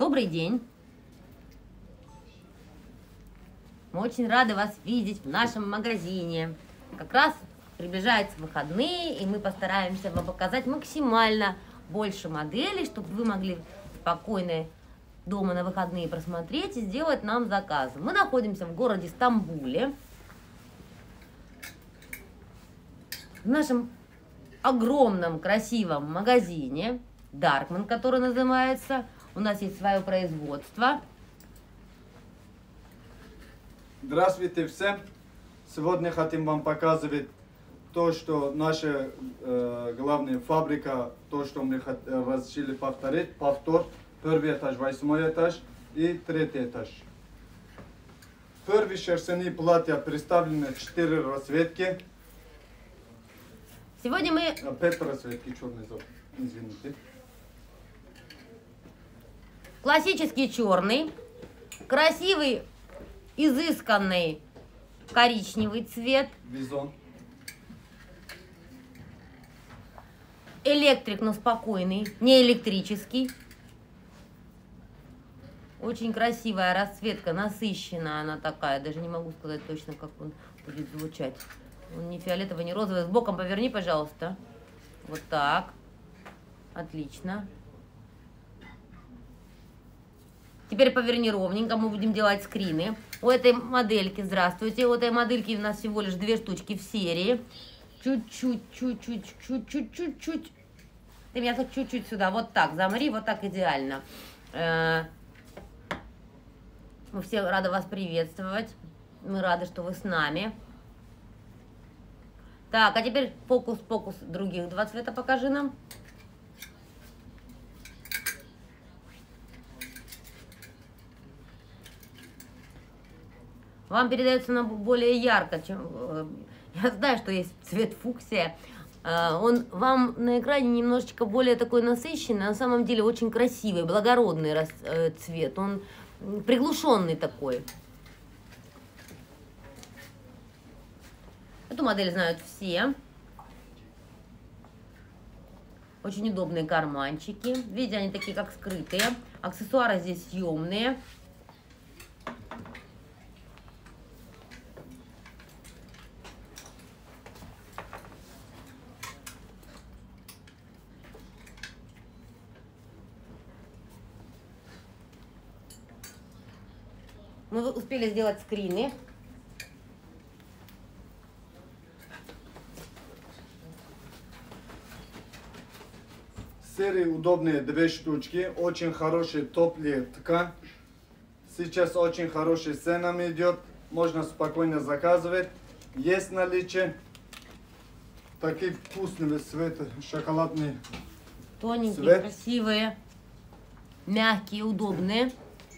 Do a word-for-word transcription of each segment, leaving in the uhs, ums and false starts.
Добрый день! Мы очень рады вас видеть в нашем магазине. Как раз приближаются выходные, и мы постараемся вам показать максимально больше моделей, чтобы вы могли спокойно дома на выходные просмотреть и сделать нам заказы. Мы находимся в городе Стамбуле. В нашем огромном красивом магазине Darkman, который называется. У нас есть свое производство. Здравствуйте всем! Сегодня хотим вам показывать то, что наша э, главная фабрика, то, что мы решили повторить, повтор, первый этаж, восьмой этаж и третий этаж. Первые шерстяные платья представлены четыре расцветки. Сегодня мы... Пять расцветки, черный зоб, извините. Классический черный, красивый, изысканный коричневый цвет. Бизон. Электрик, но спокойный, не электрический. Очень красивая расцветка, насыщенная она такая. Даже не могу сказать точно, как он будет звучать. Он не фиолетовый, не розовый. С боком поверни, пожалуйста. Вот так. Отлично. Теперь поверни ровненько, мы будем делать скрины. У этой модельки, здравствуйте, у этой модельки у нас всего лишь две штучки в серии. Чуть-чуть, чуть-чуть, чуть-чуть, чуть-чуть. Ты меня так чуть-чуть сюда, вот так, замри, вот так идеально. Мы все рады вас приветствовать. Мы рады, что вы с нами. Так, а теперь фокус-фокус других два цвета покажи нам. Вам передается на более ярко, чем... Я знаю, что есть цвет фуксия. Он вам на экране немножечко более такой насыщенный, на самом деле очень красивый, благородный цвет. Он приглушенный такой. Эту модель знают все. Очень удобные карманчики. Видите, они такие как скрытые. Аксессуары здесь съемные. Мы успели сделать скрины. Серии удобные две штучки. Очень хорошая топлая ткань. Сейчас очень хорошая цена идет. Можно спокойно заказывать. Есть наличие. Такие вкусные цветы, шоколадные. Тоненькие, цвет. Красивые, мягкие, удобные.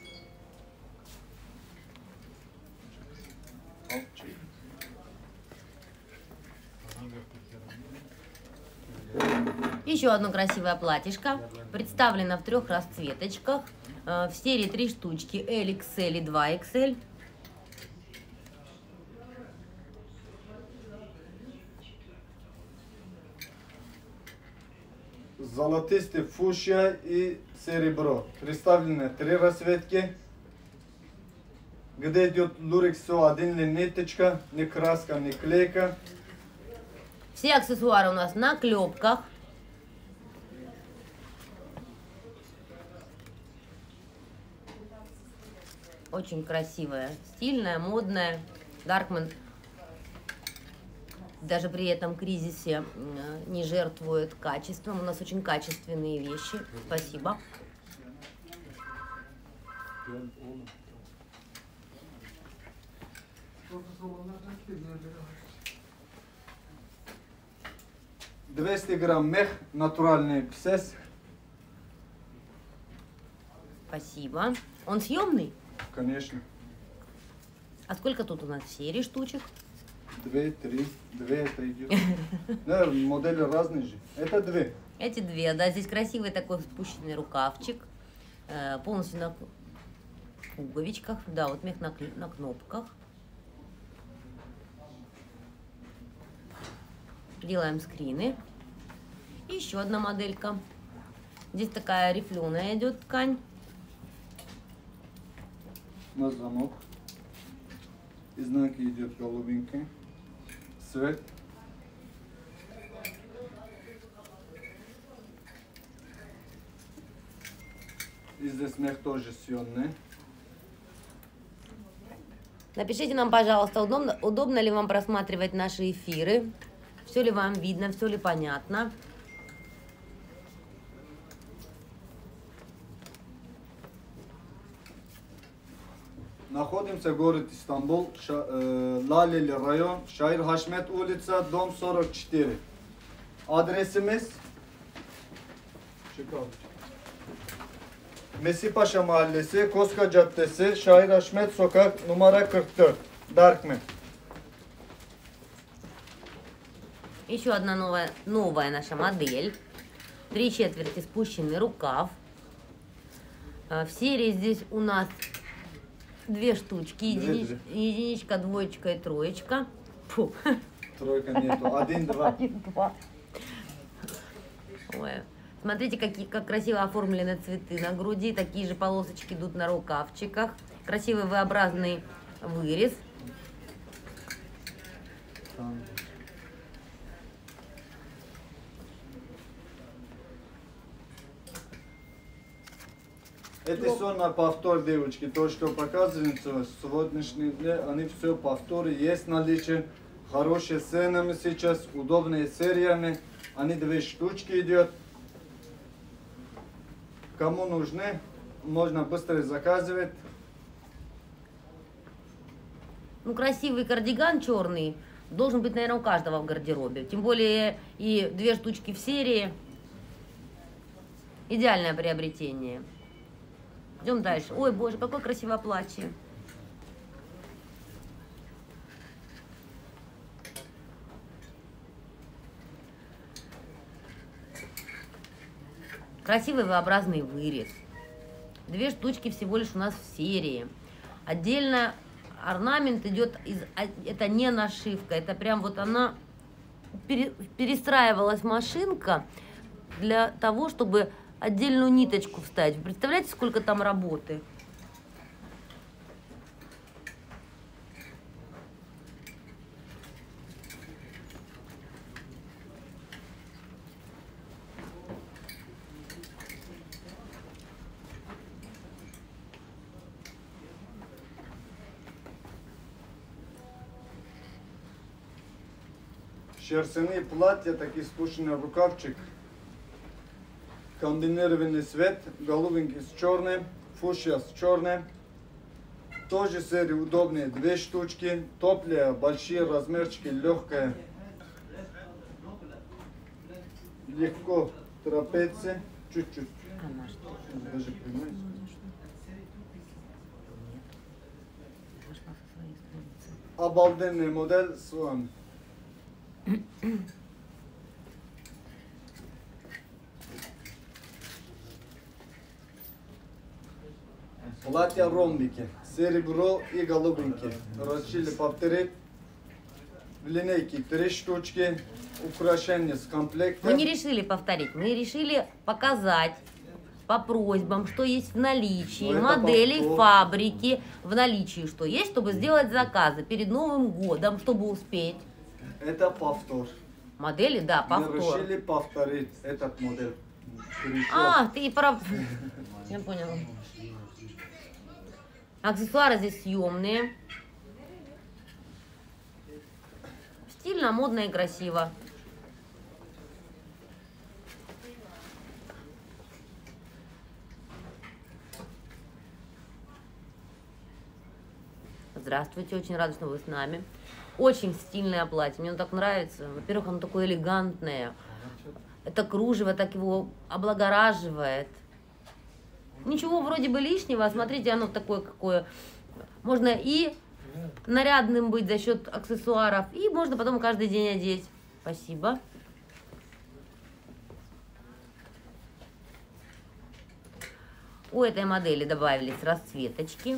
Еще одно красивое платьишко. Представлено в трех расцветочках. В серии три штучки. L X L и два X L. Золотистый, фушия и серебро. Представлены три расцветки. Где идет лурик, все один ниточка, ни краска, ни клейка. Все аксессуары у нас на клепках. Очень красивая, стильная, модная. Darkman даже при этом кризисе не жертвует качеством. У нас очень качественные вещи. Спасибо. двести грамм мех, натуральный псес. Спасибо. Он съемный? Конечно. А сколько тут у нас в серии штучек? Две, три, две это идет. Да, модели разные же. Это две. Эти две, да, здесь красивый такой спущенный рукавчик. Э, полностью на пуговичках. Да, вот мех на, на кнопках. Делаем скрины. И еще одна моделька. Здесь такая рифленая идет ткань. на замок. Изнанки идет голубенький. Цвет. И здесь мех тоже съемный. Напишите нам, пожалуйста, удобно, удобно ли вам просматривать наши эфиры. Все ли вам видно, все ли понятно. Находимся в городе Стамбул, Ша, э, Laleli район, Шаир Хашмет улица, дом сорок четыре. Адресimiz Mesipaşa Mahallesi, Koska Caddesi, Şair Haşmet Sokak, numara kırk dört, Darkman. Еще одна новая, новая наша модель. Три четверти спущенный рукав. В серии здесь у нас две штучки. Единич, единичка, двоечка и троечка. Фу. Тройка нету. Один, два. Один, два. Ой. Смотрите, какие, как красиво оформлены цветы на груди. Такие же полосочки идут на рукавчиках. Красивый V-образный вырез. Это все на повтор, девочки. То, что показывается сегодняшний день, они все повторы. Есть наличие. Хорошие ценами сейчас, удобные сериями. Они две штучки идет. Кому нужны, можно быстро заказывать. Ну, красивый кардиган черный должен быть, наверное, у каждого в гардеробе. Тем более и две штучки в серии. Идеальное приобретение. Идем дальше. Ой, боже, какое красивое платье. Красивый V-образный вырез. Две штучки всего лишь у нас в серии. Отдельно орнамент идет из... Это не нашивка, это прям вот она... Перестраивалась машинка для того, чтобы отдельную ниточку вставить. Вы представляете, сколько там работы? Шерстяные платья, такие спущенный рукавчик. Комбинированный цвет, голубенький с черным, фушия с черным. Тоже серии удобные, две штучки. Топлые, большие размерчики, легкая. Легко трапеция, чуть-чуть. Даже понимаете? Обалденный модель с вами. Платья ромбики, серебро и голубенькие. Решили повторить. В линейке три штучки, украшения с комплектом. Мы не решили повторить, мы решили показать по просьбам, что есть в наличии, Ну, моделей повтор. фабрики в наличии, что есть, чтобы сделать заказы перед Новым годом, чтобы успеть. Это повтор. Модели, да, Мы повтор. решили повторить этот модель. Перешел. А, ты прав. Я поняла. Аксессуары здесь съемные. Стильно, модно и красиво. Здравствуйте, очень рада, что вы с нами. Очень стильное платье, мне оно так нравится. Во-первых, оно такое элегантное. Это кружево так его облагораживает. Ничего вроде бы лишнего, смотрите, оно такое какое. Можно и нарядным быть за счет аксессуаров, и можно потом каждый день одеть. Спасибо. У этой модели добавились расцветочки.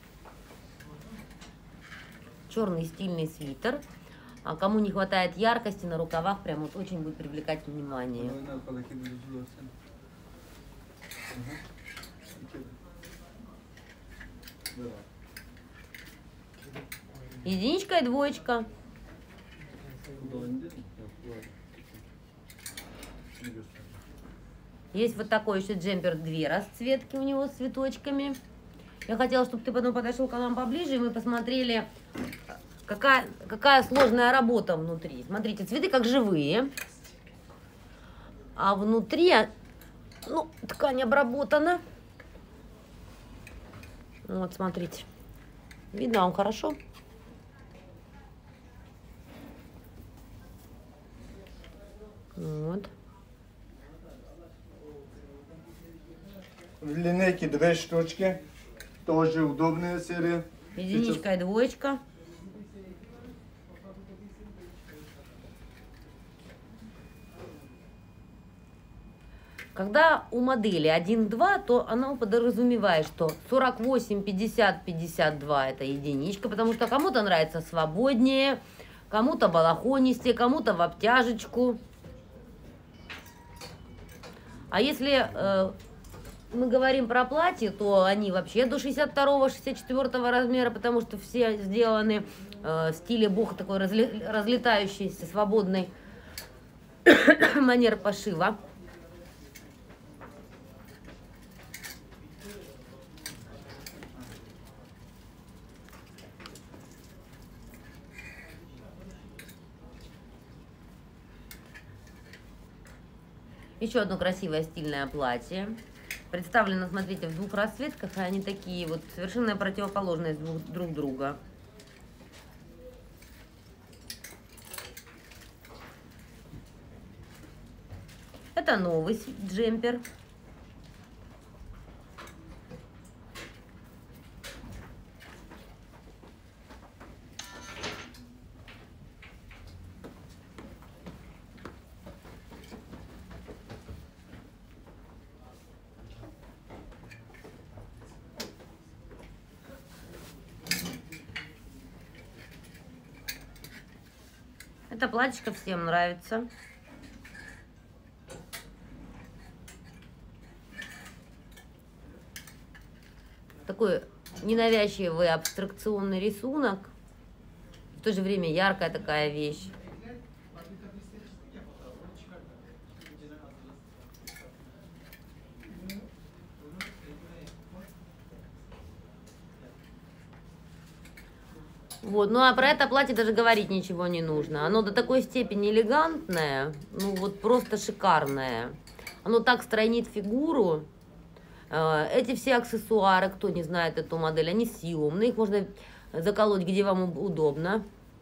Черный стильный свитер. А кому не хватает яркости на рукавах, прям вот очень будет привлекать внимание. Единичка и двоечка. Есть вот такой еще джемпер, две расцветки у него с цветочками. Я хотела, чтобы ты потом подошел к нам поближе, и мы посмотрели, какая, какая сложная работа внутри. Смотрите, цветы как живые. А внутри, ну, ткань обработана. Вот, смотрите. Видно вам хорошо? Вот. В линейке две штучки. Тоже удобная серия. Единичка Сейчас... и двоечка. Когда у модели один-два, то она подразумевает, что сорок восемь, пятьдесят, пятьдесят два это единичка, потому что кому-то нравится свободнее, кому-то балахонистее, кому-то в обтяжечку. А если э, мы говорим про платье, то они вообще до шестьдесят второго, шестьдесят четвёртого размера, потому что все сделаны э, в стиле бохо, такой разли, разлетающийся, свободный манер пошива. Еще одно красивое стильное платье. Представлено, смотрите, в двух расцветках, и они такие вот совершенно противоположность друг, друг друга. Это новый джемпер. Это платьишко всем нравится. Такой ненавязчивый абстракционный рисунок. В то же время яркая такая вещь. Вот, ну а про это платье даже говорить ничего не нужно. Оно до такой степени элегантное, ну вот просто шикарное. Оно так стройнит фигуру. Эти все аксессуары, кто не знает эту модель, они съемные. Их можно заколоть, где вам удобно.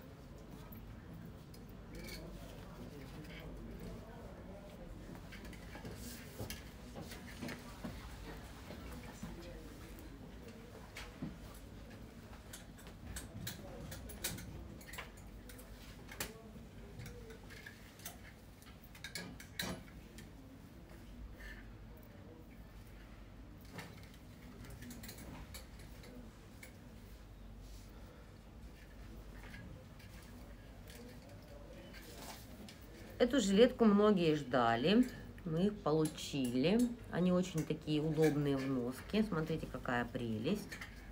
Эту жилетку многие ждали, мы их получили. Они очень такие удобные в носке. Смотрите, какая прелесть.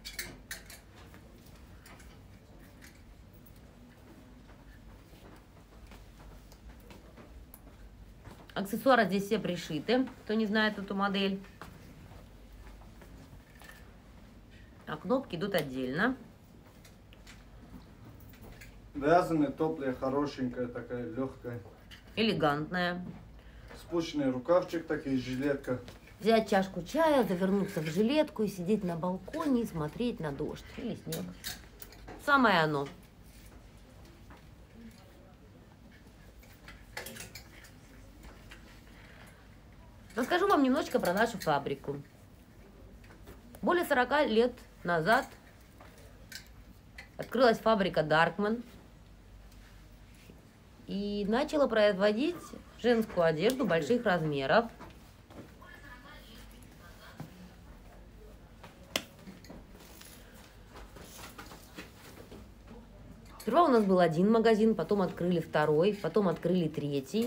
Аксессуары здесь все пришиты, кто не знает эту модель. А кнопки идут отдельно. Вязаная, топлая, хорошенькая, такая легкая. Элегантная. Спущенный рукавчик, такие жилетка. Взять чашку чая, завернуться в жилетку и сидеть на балконе и смотреть на дождь или снег. Самое оно. Расскажу вам немножечко про нашу фабрику. Более сорока лет назад открылась фабрика Darkman и начала производить женскую одежду больших размеров. Сперва у нас был один магазин, потом открыли второй, потом открыли третий.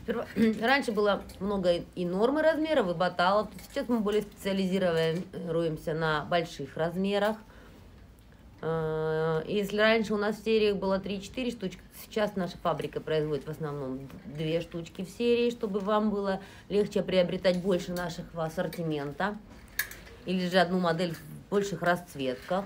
Сперва... Раньше было много и нормы размеров, и баталов. Сейчас мы более специализируемся на больших размерах. Если раньше у нас в сериях было три-четыре штучки, сейчас наша фабрика производит в основном две штучки в серии, чтобы вам было легче приобретать больше нашего ассортимента. Или же одну модель в больших расцветках.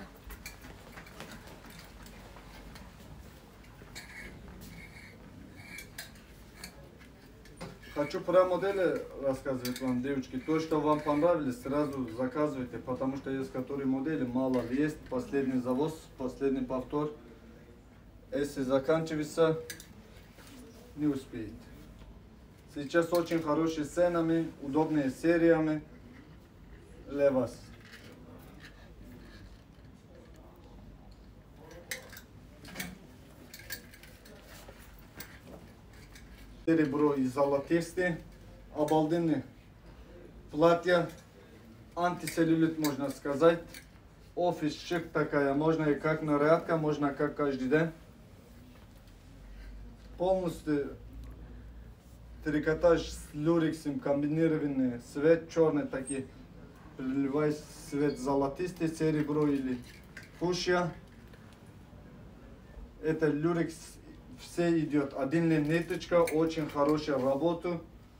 Хочу про модели рассказывать вам, девочки. То, что вам понравилось, сразу заказывайте, потому что есть которые модели мало есть. Последний завоз, последний повтор. Если заканчивается, не успеет. Сейчас очень хорошие ценами, удобные сериями для вас. Серебро и золотистые, обалденные платья, антицеллюлит, можно сказать. Офис шик такая, можно и как нарядка, можно как каждый день. Полностью трикотаж с люрексом комбинированный, цвет черный такие, приливает цвет золотистый, серебро или фушия. Это люрекс. Все идет один ниточка, очень хорошая работа.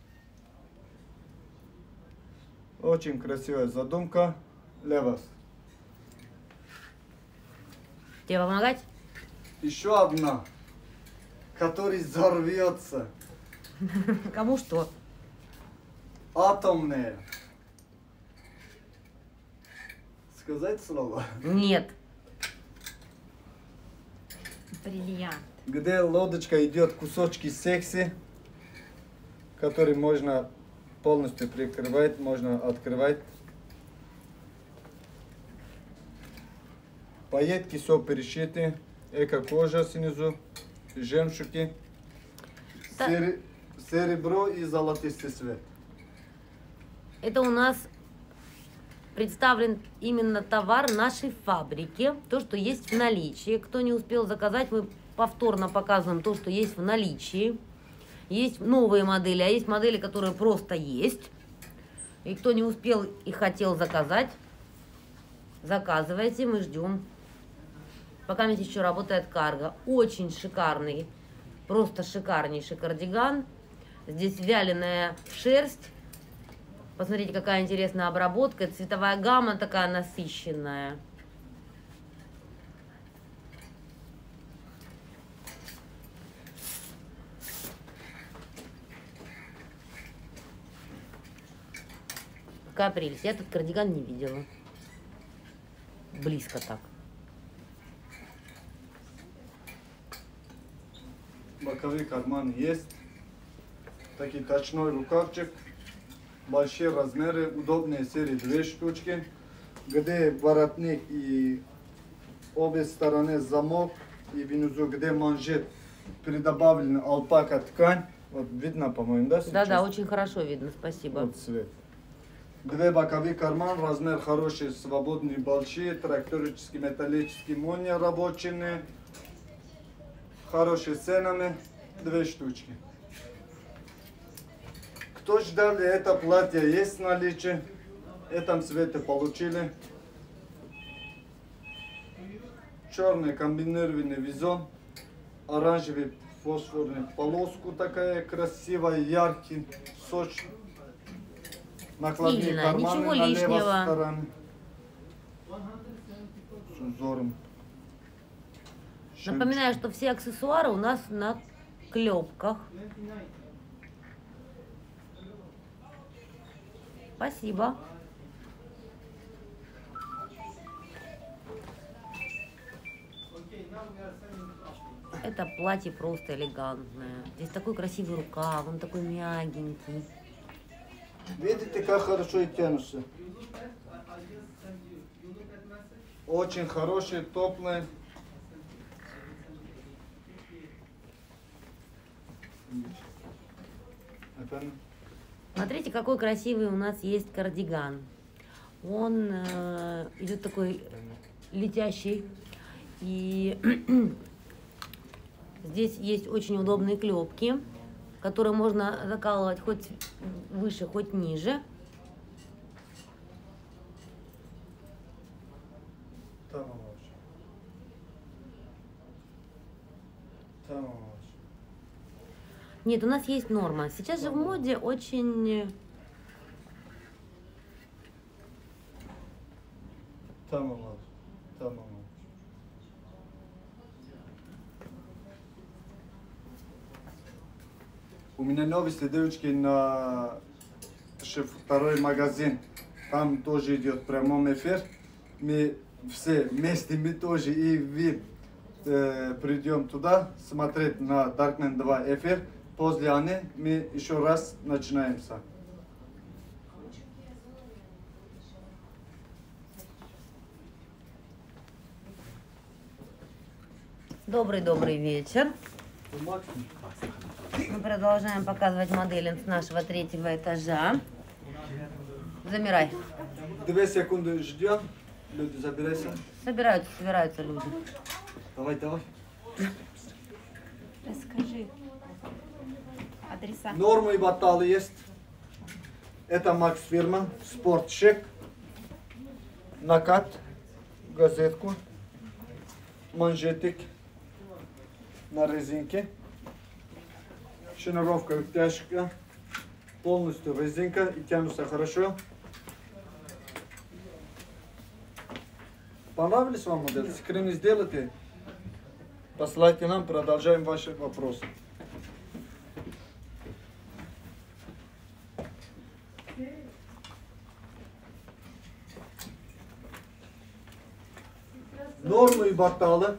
Очень красивая задумка для вас. Тебе помогать? Еще одна, которая взорвется. Кому что? Атомная. Сказать слово? Нет. Бриллиант. Где лодочка идет кусочки секси, которые можно полностью прикрывать, можно открывать. Пайетки все перешиты, эко-кожа снизу, жемчуги, Да. Сер... серебро и золотистый цвет. Это у нас представлен именно товар нашей фабрики, то, что есть в наличии. Кто не успел заказать, мы повторно показываем то, что есть в наличии. Есть новые модели, а есть модели, которые просто есть. И кто не успел и хотел заказать, заказывайте, мы ждем. Пока здесь еще работает карго. Очень шикарный, просто шикарнейший кардиган. Здесь вяленая шерсть. Посмотрите, какая интересная обработка. Цветовая гамма такая насыщенная. Какая прелесть. Я этот кардиган не видела. Близко так. Боковые карманы есть. Такой точной рукавчик. Большие размеры, удобные серии, две штучки. Где воротник и обе стороны замок. И внизу, где манжет, придобавлена алпака ткань. Вот видно, по-моему, да? Да, да, очень хорошо видно, спасибо. Вот цвет. Две боковые карманы, размер хороший, свободные, большие, тракторические, металлические, молния рабочие. Хорошие ценами, две штучки. Кто ждал, это платье есть в наличии. В этом цвете получили. Черный комбинированный визон. Оранжевый фосфорный полоску такая красивая, яркий, сочный. Накладные Видно, карманы ничего на лишнего. левой стороне. С узором. Напоминаю, что все аксессуары у нас на клепках. Спасибо. Это платье просто элегантное. Здесь такой красивый рукав, он такой мягенький. Видите, как хорошо и тянутся. Очень хороший, теплый. Смотрите, какой красивый у нас есть кардиган. Он э, идет такой летящий. И здесь есть очень удобные клепки. который можно закалывать хоть выше, хоть ниже. Нет, у нас есть норма. Сейчас же в моде очень... Tamam, tamam. У меня новости, девочки, на второй магазин. Там тоже идет прямой эфир. Мы все вместе, мы тоже и вы э, придем туда смотреть на Darkman два эфир. После они мы еще раз начинаемся. Добрый-добрый вечер. Мы продолжаем показывать модели с нашего третьего этажа. Замирай. Две секунды ждем. Люди, забирайся. Собираются, собираются люди. Давай, давай. Расскажи адреса. Нормы и баталы есть. Это Макс фирма, спортшек, накат, газетку, манжетик на резинке, шнуровка, утяжка, полностью резинка и тянутся хорошо. Понравились вам модель? Скрин сделайте, посылайте нам, продолжаем ваши вопросы. Нормы и баталы.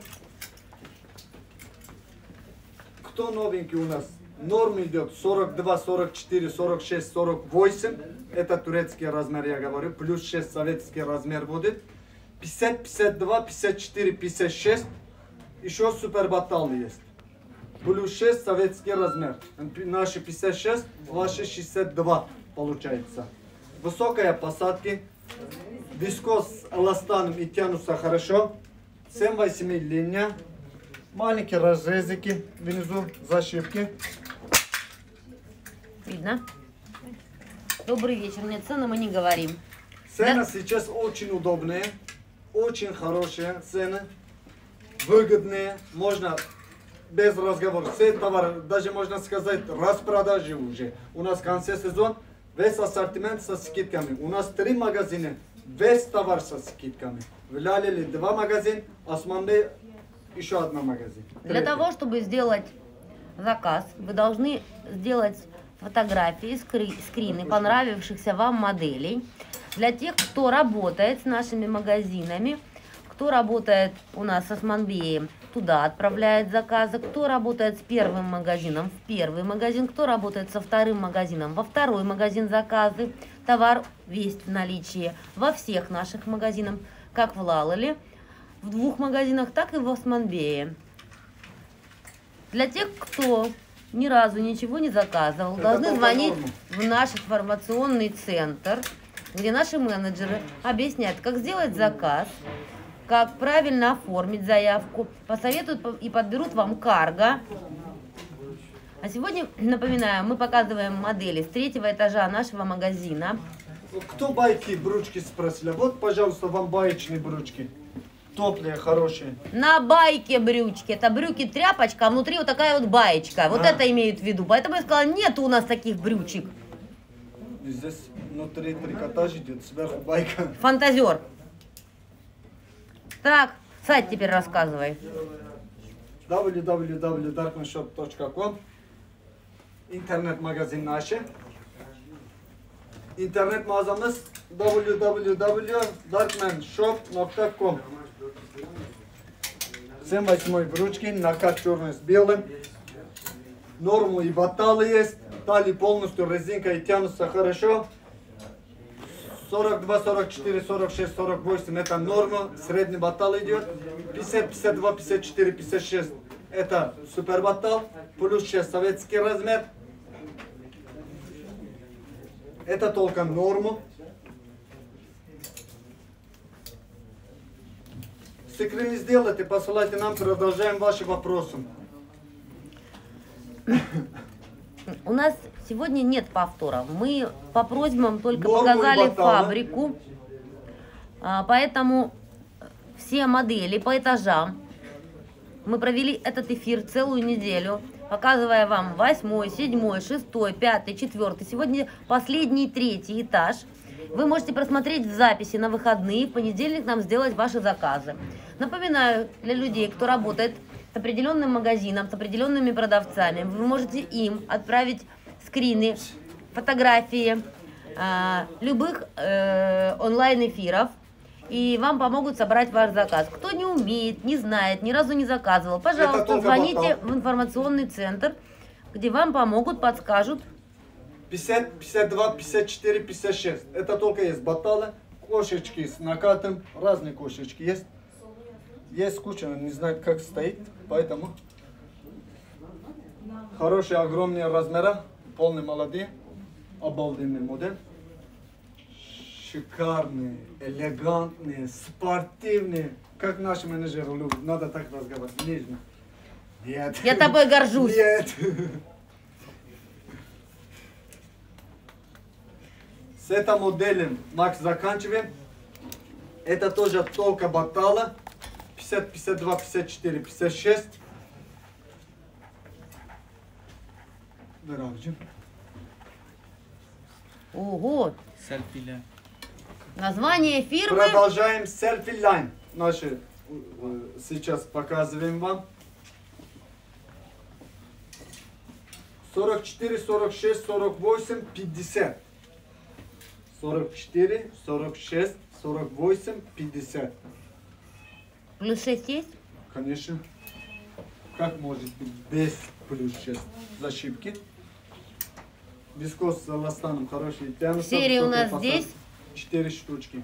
Кто новенький у нас? Норма идет сорок два, сорок четыре, сорок шесть, сорок восемь. Это турецкий размер, я говорю. Плюс шесть советский размер будет. пятьдесят, пятьдесят два, пятьдесят четыре, пятьдесят шесть. Еще супер баталы есть. Плюс шесть советский размер. Наши пятьдесят шесть, ваши шестьдесят два получается. Высокая посадка. Вискос с эластаном и тянутся хорошо. семь восемь линия. Маленькие разрезики внизу, зашивки. Видно? Добрый вечер. Нет, цены мы не говорим. Цены Да? сейчас очень удобные. Очень хорошие цены. Выгодные. Можно без разговора. Все товары, даже можно сказать, распродажи уже. У нас в конце сезона весь ассортимент со скидками. У нас три магазина. Весь товар со скидками. В Лялиле два магазина, Османбе еще один магазин. Для Третий. того, чтобы сделать заказ, вы должны сделать фотографии, скри- скрины понравившихся вам моделей. Для тех, кто работает с нашими магазинами, кто работает у нас с Османбеем, туда отправляет заказы, кто работает с первым магазином в первый магазин, кто работает со вторым магазином во второй магазин заказы. Товар весь в наличии во всех наших магазинах, как в Лалале, в двух магазинах, так и в Османбее. Для тех, кто ни разу ничего не заказывал, Это должны только звонить норма. в наш информационный центр, где наши менеджеры объясняют, как сделать заказ, как правильно оформить заявку, посоветуют и подберут вам карго. А сегодня, напоминаю, мы показываем модели с третьего этажа нашего магазина. Кто байки, брючки спросили? Вот, пожалуйста, вам баечные брючки. Топлые, хорошие. На байке брючки. Это брюки тряпочка, а внутри вот такая вот баечка. Вот А. это имеют в виду. Поэтому я сказала, нет у нас таких брючек. И здесь внутри трикотаж идет, сверху байка. Фантазер. Так, сайт теперь рассказывай. дабл ю дабл ю дабл ю точка darkmanshop точка ком. Интернет-магазин наш. Интернет-мağazamız дабл ю дабл ю дабл ю точка darkmanshop точка ком. семь восемь брючки, накат черный с белым. Норму и баталы есть. Талии полностью резинка и тянутся хорошо. сорок два, сорок четыре, сорок шесть, сорок восемь это норма. Средний батал идет. пятьдесят, пятьдесят два, пятьдесят четыре, пятьдесят шесть это супер батал. Плюс шесть советский размер. Это только норма. Скрин сделайте, посылайте нам, продолжаем ваши вопросы. У нас сегодня нет повторов. Мы по просьбам только Норму и показали баталы. фабрику. А, Поэтому все модели по этажам. Мы провели этот эфир целую неделю, показывая вам восьмой, седьмой, шестой, пятый, четвертый. Сегодня последний, третий этаж. Вы можете просмотреть в записи на выходные, в понедельник нам сделать ваши заказы. Напоминаю, для людей, кто работает с определенным магазином, с определенными продавцами, вы можете им отправить скрины, фотографии э, любых э, онлайн-эфиров, и вам помогут собрать ваш заказ. Кто не умеет, не знает, ни разу не заказывал, пожалуйста, звоните в информационный центр, где вам помогут, подскажут. пятьдесят, пятьдесят два, пятьдесят четыре, пятьдесят шесть. Это только есть баталы, кошечки с накатом, разные кошечки есть. Есть куча, не знаю как стоит, поэтому хорошие, огромные размеры, полные молодые, обалденный модель. Шикарные, элегантные, спортивные. Как наши менеджеры любят, надо так разговаривать, нежно. Нет. Я тобой горжусь. Нет. С этой моделью Макс заканчиваем. Это тоже только батала. пятьдесят, пятьдесят два, пятьдесят четыре, пятьдесят шесть. Дорогие. Ого! Селфи-ля. Название фирмы. Продолжаем селфи лайн. Наши э, сейчас показываем вам. сорок четыре, сорок шесть, сорок восемь, пятьдесят. сорок четыре, сорок шесть, сорок восемь, пятьдесят. Плюс шесть есть? Конечно. Как может быть без плюс шесть? Защипки. Вискос с эластаном хороший. Тянутся, Серия у нас посадка. здесь. Четыре штучки.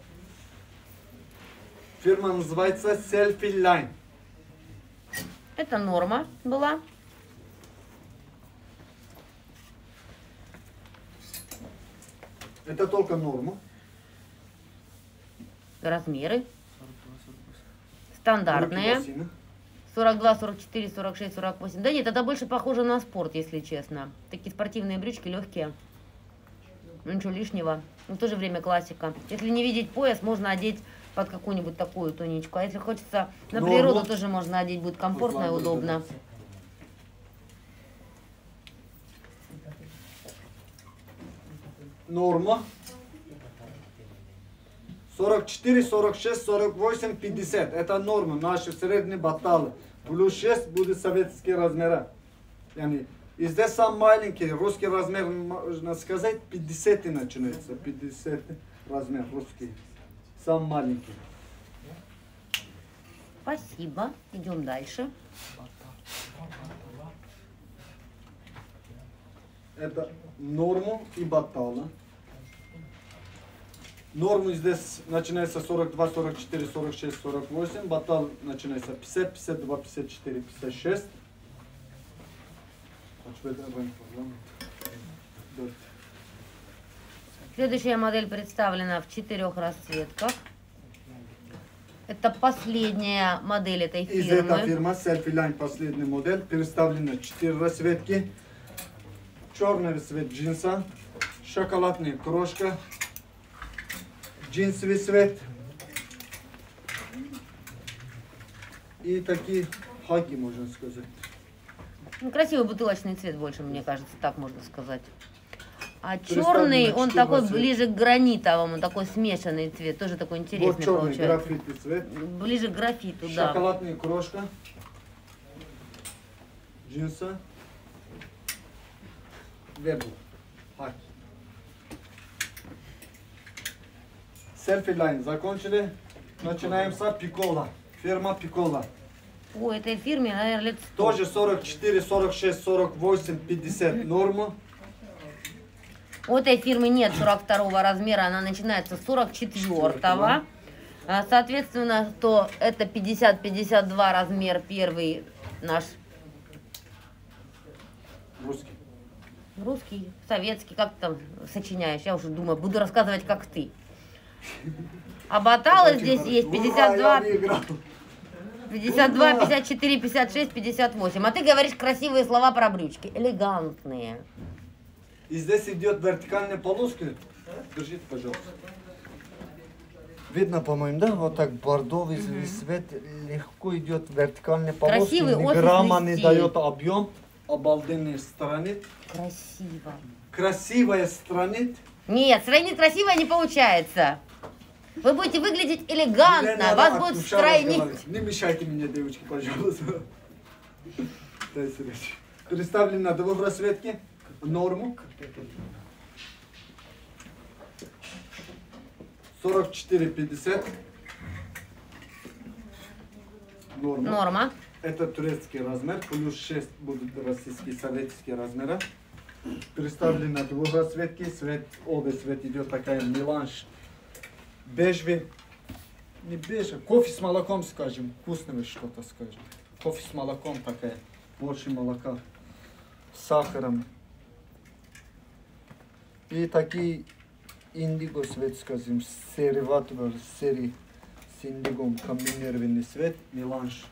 Фирма называется Selfie Line. Это норма была. Это только норма. Размеры. Стандартные. Руки бассейна. сорок два, сорок четыре, сорок шесть, сорок восемь. Да нет, это больше похоже на спорт, если честно. Такие спортивные брючки легкие. Ну, ничего лишнего. Но в то же время классика. Если не видеть пояс, можно одеть под какую-нибудь такую тоничку. А если хочется на Ну, природу, вот. тоже можно одеть. Будет комфортно и Вот, ладно, удобно. Норма. сорок четыре, сорок шесть, сорок восемь, пятьдесят. Это норма. Наши средние баталы. Плюс шесть будет советские размеры. Yani, и здесь самый маленький, русский размер, можно сказать, пятьдесят начинается. пятьдесят размер русский. Самый маленький. Спасибо. Идем дальше. Это норма и батала. Норму здесь начинается сорок два, сорок четыре, сорок шесть, сорок восемь. Батал начинается пятьдесят, пятьдесят два, пятьдесят четыре, пятьдесят шесть. Следующая модель представлена в четырех расцветках. Это последняя модель этой Из этой фирмы. фирмы Selfie Line последняя модель. Представлена четыре расцветки. Черный цвет джинса, шоколадная крошка, джинсовый цвет и такие хаки, можно сказать. Ну, красивый бутылочный цвет больше, мне кажется, так можно сказать. А Представлено черный, он четыре такой цвета. ближе к гранитовому, такой смешанный цвет, тоже такой интересный Вот черный получается. графитный цвет, Ближе к графиту, да. шоколадная крошка, джинса, вербу, хаки. Selfie Line закончили. Начинаем с Пикола. Фирма Пикола. О, этой фирме, наверное, лет сто. Тоже сорок четыре, сорок шесть, сорок восемь, пятьдесят норма. У этой фирмы нет сорок второго размера, она начинается с сорок четвёртого. А, Соответственно, то это пятьдесят пятьдесят два размер первый наш Русский. русский, советский, как ты там сочиняешь? Я уже думаю, буду рассказывать, как ты. А баталы Очень здесь хорошо. есть Ура, пятьдесят два, я выиграл. пятьдесят два, пятьдесят четыре, пятьдесят шесть, пятьдесят восемь. А ты говоришь красивые слова про брючки. Элегантные. И здесь идет вертикальная полоска. Держите, пожалуйста. Видно, по-моему, да? Вот так бордовый mm-hmm. цвет легко идет вертикальная полоска. Красивый ни грамма офисный не стиль. дает объем. Обалденный странит. Красиво. Красивая странит. Нет, стройнить красиво не получается. Вы будете выглядеть элегантно, Не, вас не, будут не, стройнить. Не мешайте мне, девочки, пожалуйста. Представлен на двух расцветке. Норму. сорок четыре пятьдесят. Норма. Норма. Это турецкий размер. Плюс шесть будут российские советские размеры. Представлен на двух расцветке. Цвет, обе цвет идет такая меланж. Бежевый. Не бежевый. Кофе с молоком, скажем. Вкусного что-то, скажем. Кофе с молоком такая. Больше молока. С сахаром. И такие индиго цвет, скажем, сероватый, сери с индигом комбинированный цвет, меланж.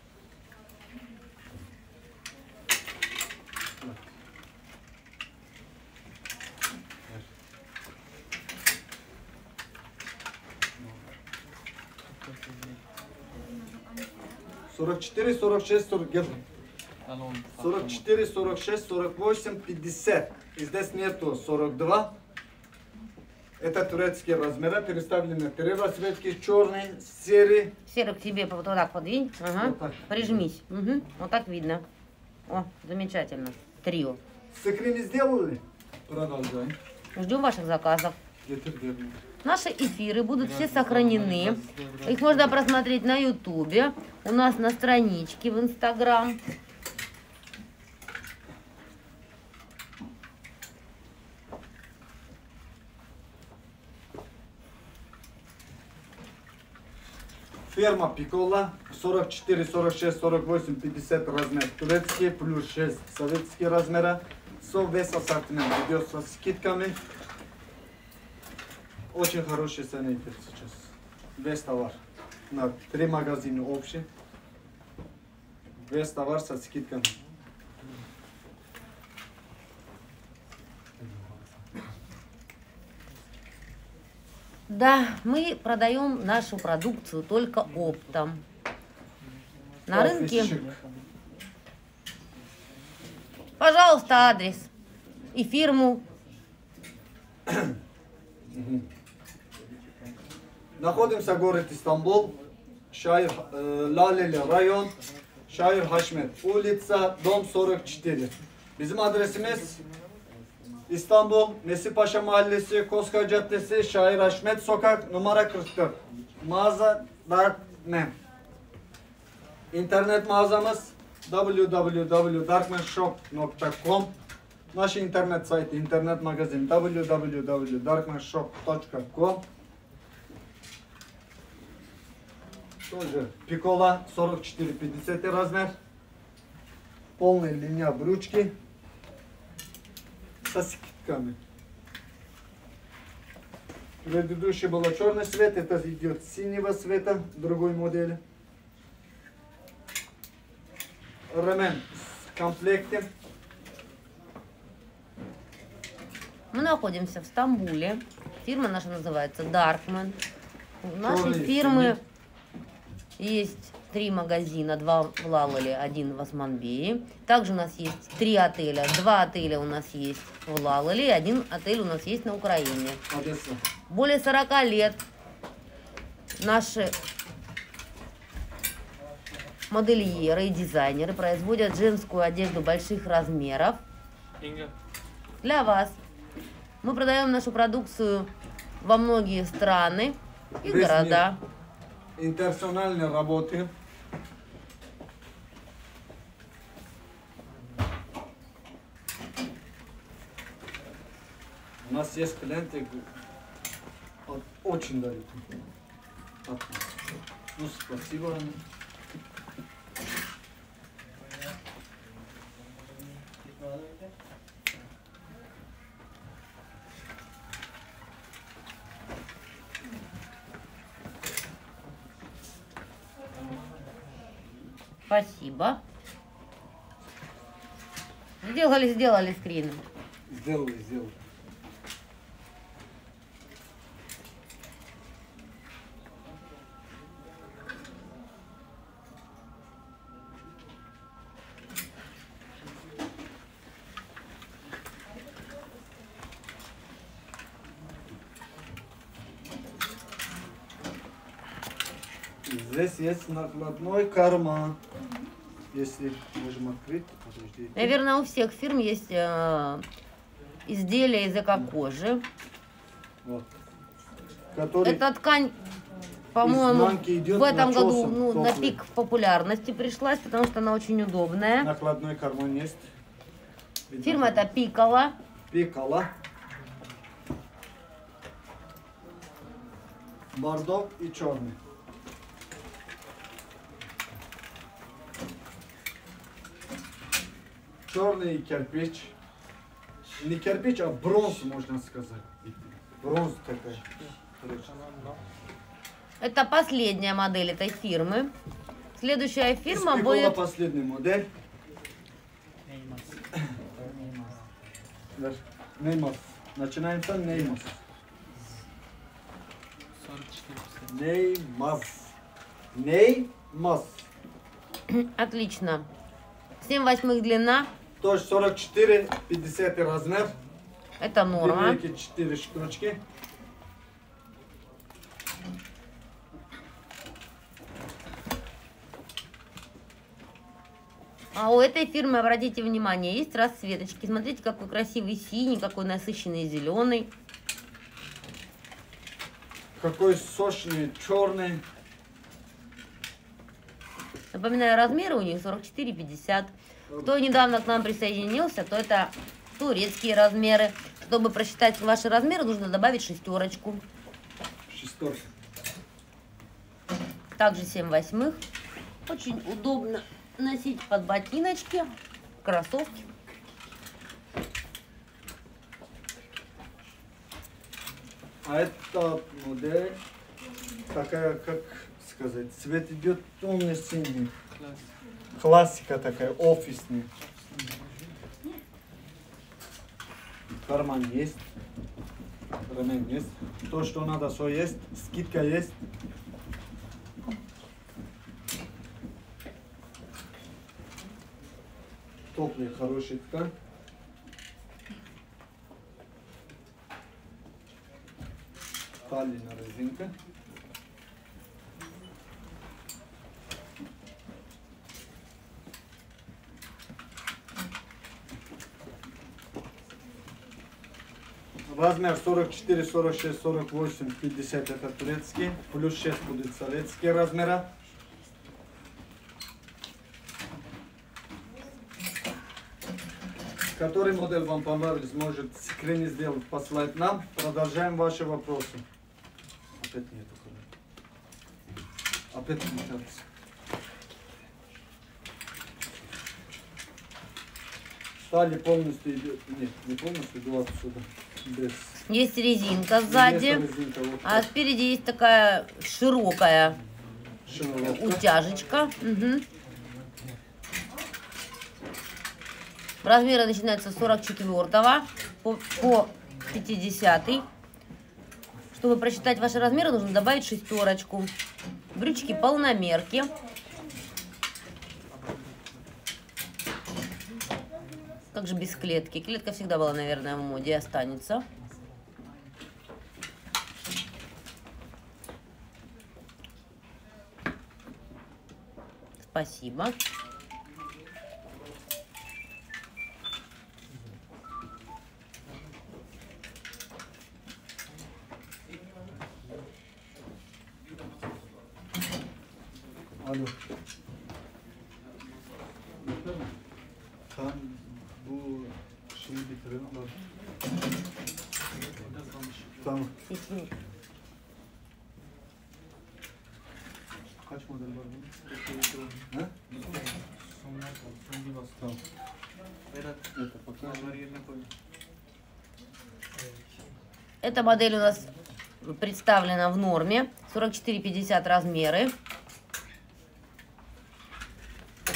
сорок четыре, сорок шесть, сорок девять. сорок четыре, сорок шесть, сорок восемь, пятьдесят. И здесь нету сорок два. Это турецкие размеры. Представлены три расцветки. Черный, серый. Серый к тебе вот так подвинь. Ага. Вот так. Прижмись. Угу. Вот так видно. О, замечательно. Трио. Скрины сделали? Продолжаем. Ждем ваших заказов. Где-то верно. Наши эфиры будут все сохранены. Их можно просмотреть на ютубе, у нас на страничке в инстаграм. Ферма Пикола. сорок четыре, сорок шесть, сорок восемь, пятьдесят размер. Турецкий плюс шесть советские размеры. Со весь ассортимент идет со скидками. Очень хорошие цены идет сейчас. Весь товар. На три магазина общий. Весь товар со скидками. Да, мы продаем нашу продукцию только оптом. На рынке, пожалуйста, адрес и фирму. Находимся в городе Стамбул, Шаир, э, Лалели район, Шаир Хашмет, улица, дом сорок четыре. Bizim adresimiz İstanbul, Nesipaşa Mahallesi, Koska Caddesi, Şair Haşmet Sokak, numara kırk dört. Mağaza Darkman. İnternet mağazamız w w w nokta darkman shop nokta com. Наш интернет сайт, интернет магазин w w w точка darkman shop точка com. Тоже Пикола сорок четыре пятьдесят размер. Полная линия брючки со скидками. Предыдущий был черный цвет, это идет синего цвета, другой модели. Ремень в комплекте. Мы находимся в Стамбуле. Фирма наша называется Darkman. У нашей Черный, фирмы есть три магазина, два в Лалале, один в Османбее. Также у нас есть три отеля. Два отеля у нас есть в Лалале, один отель у нас есть на Украине. Одесса. Более сорока лет наши модельеры и дизайнеры производят женскую одежду больших размеров для вас. Мы продаем нашу продукцию во многие страны и Весь города. мир. Интернациональные работы. У нас есть клиенты от- очень далеко. От нас. Ну, спасибо. Спасибо. Сделали, сделали скрин. Сделали, сделали. Здесь есть накладной карман. Если можем открыть, подождите. Наверное, у всех фирм есть э, изделия из эко-кожи. Вот. Который Эта ткань, по-моему, в этом году ну, на пик популярности пришлась, потому что она очень удобная. Накладной карман есть. Фирма это Пикала. Пикала. Бордо и черный. Черный кирпич. Не кирпич, а бронз, можно сказать. Бронз такая. Это последняя модель этой фирмы. Следующая фирма Из будет... последняя модель. Неймас. Начинаем с Неймас. Неймас. Неймас. Отлично. семь восьмых длина. Тоже сорок четыре пятьдесят размер. Это норма. четыре штучки. А у этой фирмы, обратите внимание, есть расцветочки. Смотрите, какой красивый синий, какой насыщенный зеленый. Какой сочный черный. Напоминаю, размеры у них сорок четыре пятьдесят. Кто недавно к нам присоединился, то это турецкие размеры. Чтобы просчитать ваши размеры, нужно добавить шестерочку. Шестерка. Также семь восьмых. Очень удобно носить под ботиночки, кроссовки. А эта модель такая, как сказать, цвет идет темно-синий. Классика такая, офисная. Карман есть. Ремень есть. То, что надо, все есть. Скидка есть. Топлый, хороший ткань. Таллина резинка. Размер сорок четыре, сорок шесть, сорок восемь, пятьдесят это турецкий. Плюс шесть будет советские размеры. Который модель вам понравился, может скрин сделать, послать нам. Продолжаем ваши вопросы. Опять нету. Опять не. Стали полностью идет. Нет, не полностью, идет отсюда. Без. Есть резинка сзади, резинка, вот а спереди есть такая широкая шнуровка. утяжечка. Угу. Размеры начинаются с сорок четвёртого по, по пятидесятый. Чтобы просчитать ваши размеры, нужно добавить шестерочку. Брючки полномерки. Как же без клетки? Клетка всегда была, наверное, в моде и останется. Спасибо. Алло. Там bu şeyi bitirelim bak. Tamam. Kaç model var bunun? Ha? Tamam. Это пока. Эта модель у нас представлена в норме. сорок четыре пятьдесят размеры.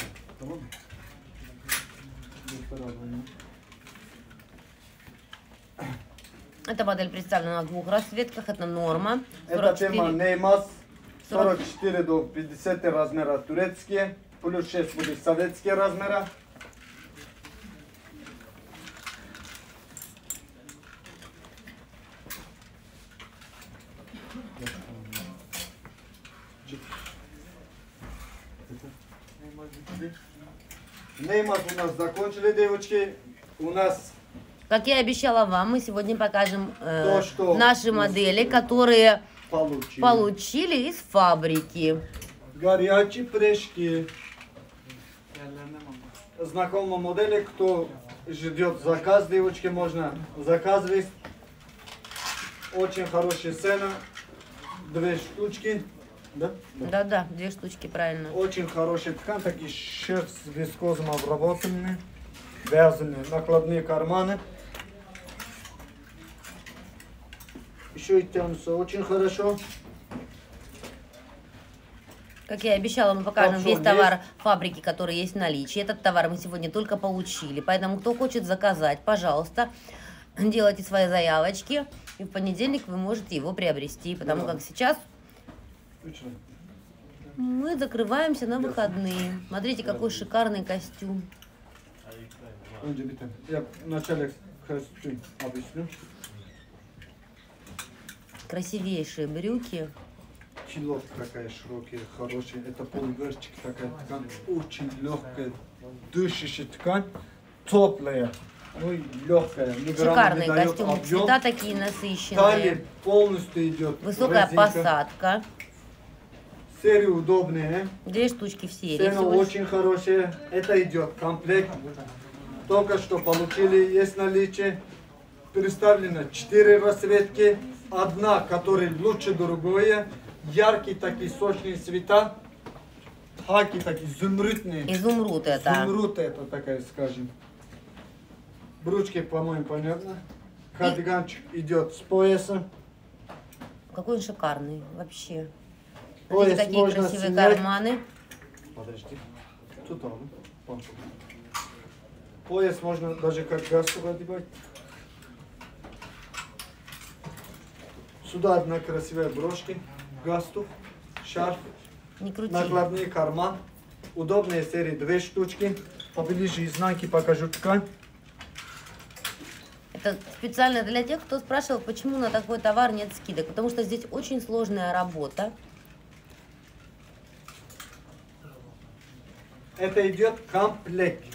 Эта модель представлена в двух расцветках. Это норма. Это тема Неймас. сорок четыре до пятидесяти размера турецкие. Плюс шесть будет советские размера. Неймас у нас закончили, девочки. У нас, как я и обещала вам, мы сегодня покажем э, то, что наши модели, которые получили. получили из фабрики. Горячие прешки. Знакомые модели, кто ждет заказ, девочки, можно заказывать. Очень хорошая цена. Две штучки. Да? Да-да, две штучки, правильно. Очень хороший ткань, такие шерсть с вискозом обработанные, вязаные накладные карманы. Еще и тянутся очень хорошо. Как я и обещала, мы покажем Капшон весь товар есть? фабрики, который есть в наличии. Этот товар мы сегодня только получили, поэтому кто хочет заказать, пожалуйста, делайте свои заявочки, и в понедельник вы можете его приобрести, потому Да. как сейчас мы закрываемся на выходные. Смотрите, какой шикарный костюм. Я вначале костюм объясню. Красивейшие брюки. Килот такая широкая, хорошая. Это полуверчик такая ткань. Очень легкая, дышащая ткань. Теплая. Ну и легкая. Шикарные костюмы, цвета такие насыщенные. Талия полностью идет. Высокая резинка. посадка. Серия удобная. Две штучки в серии. Цена всего лишь. очень хорошая. Это идет комплект. Только что получили, есть наличие. Представлено четыре расцветки. Одна, которая лучше другое. Яркие такие сочные цвета. Хаки такие изумрудные. Изумруд это. Изумруд это такая, скажем. Брючки, по-моему, понятно. Кардиганчик идет с поясом. Какой он шикарный вообще. Пояс Смотрите, какие можно красивые снять. карманы. Подожди. Туда, ну, пояс можно даже как галстук одевать. Сюда одна красивая брошка, галстук, шарф, Не крути. накладной карман. Удобные серии, две штучки. Поближе изнанки покажу ткань. Это специально для тех, кто спрашивал, почему на такой товар нет скидок. Потому что здесь очень сложная работа. Это идет комплект.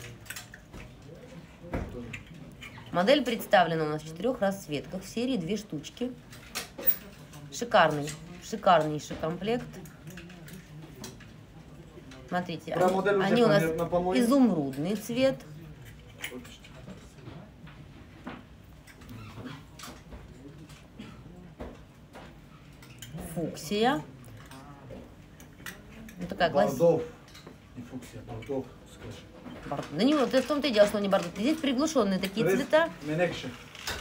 Модель представлена у нас в четырех расцветках. В серии две штучки. Шикарный, шикарнейший комплект. Смотрите, Про они, модель уже они у нас понятно, по-моему. изумрудный цвет. Фуксия. Ну, такая классическая. Бордов. Не фуксия, бордов, скажи. Бордо. Да не вот, это в том-то и дело, что они бордо. Здесь приглушенные такие Рез- цвета. Менекши.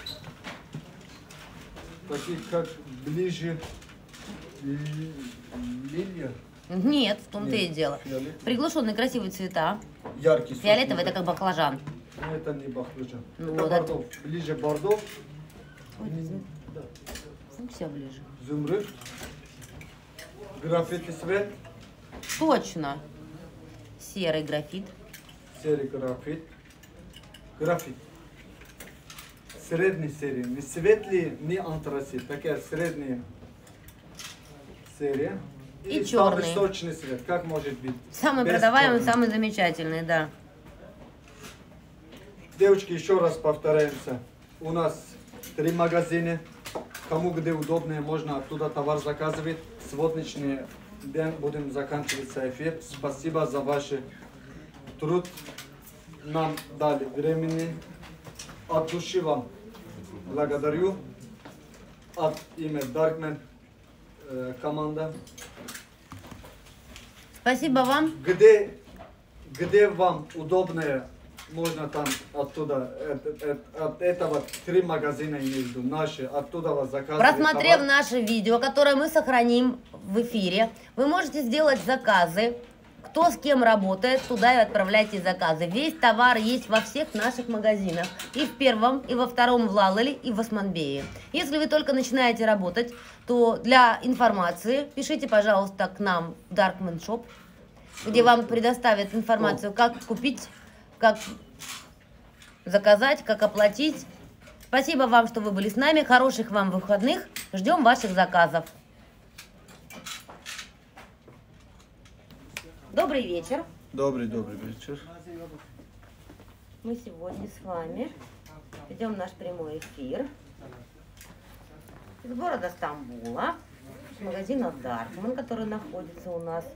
Такие как ближе ли- лилия. Нет, в том-то и Нет, дело. фиолетовый. Приглушенные красивые цвета. Яркий. Фиолетовый это сочный. как баклажан. Ну, это не баклажан. Ну, это вот бордов. Ближе бордов. Ой, Да. фуксия ближе. Изумруд. Граффити цвет. Точно. Серый графит. Серый граффит. Граффит. Средний серия. Не светлый, не антрацит. Такая средняя серия. И самый черный. сочный цвет. Как может быть? Самый Без продаваемый, черного. самый замечательный, да. Девочки, еще раз повторяемся. У нас три магазина. Кому где удобнее, можно оттуда товар заказывать. Сегодняшний день будем заканчивать эфир. Спасибо за ваш труд. Нам дали времени. От души вам благодарю. От имя Darkman э, команда. Спасибо вам. Где, где вам удобнее, можно там оттуда, от, от- от этого три магазина имею в виду, наши, оттуда вас заказывать. Просмотрев товар. наше видео, которое мы сохраним в эфире, вы можете сделать заказы. Кто Кто с кем работает, туда и отправляйте заказы. Весь товар есть во всех наших магазинах. И в первом, и во втором в Лалали, и в Османбее. Если вы только начинаете работать, то для информации пишите, пожалуйста, к нам в Darkman Shop, где вам предоставят информацию, как купить, как заказать, как оплатить. Спасибо вам, что вы были с нами. Хороших вам выходных. Ждем ваших заказов. Добрый вечер. Добрый, добрый вечер. Мы сегодня с вами ведем наш прямой эфир из города Стамбула, с магазина Darkman, который находится у нас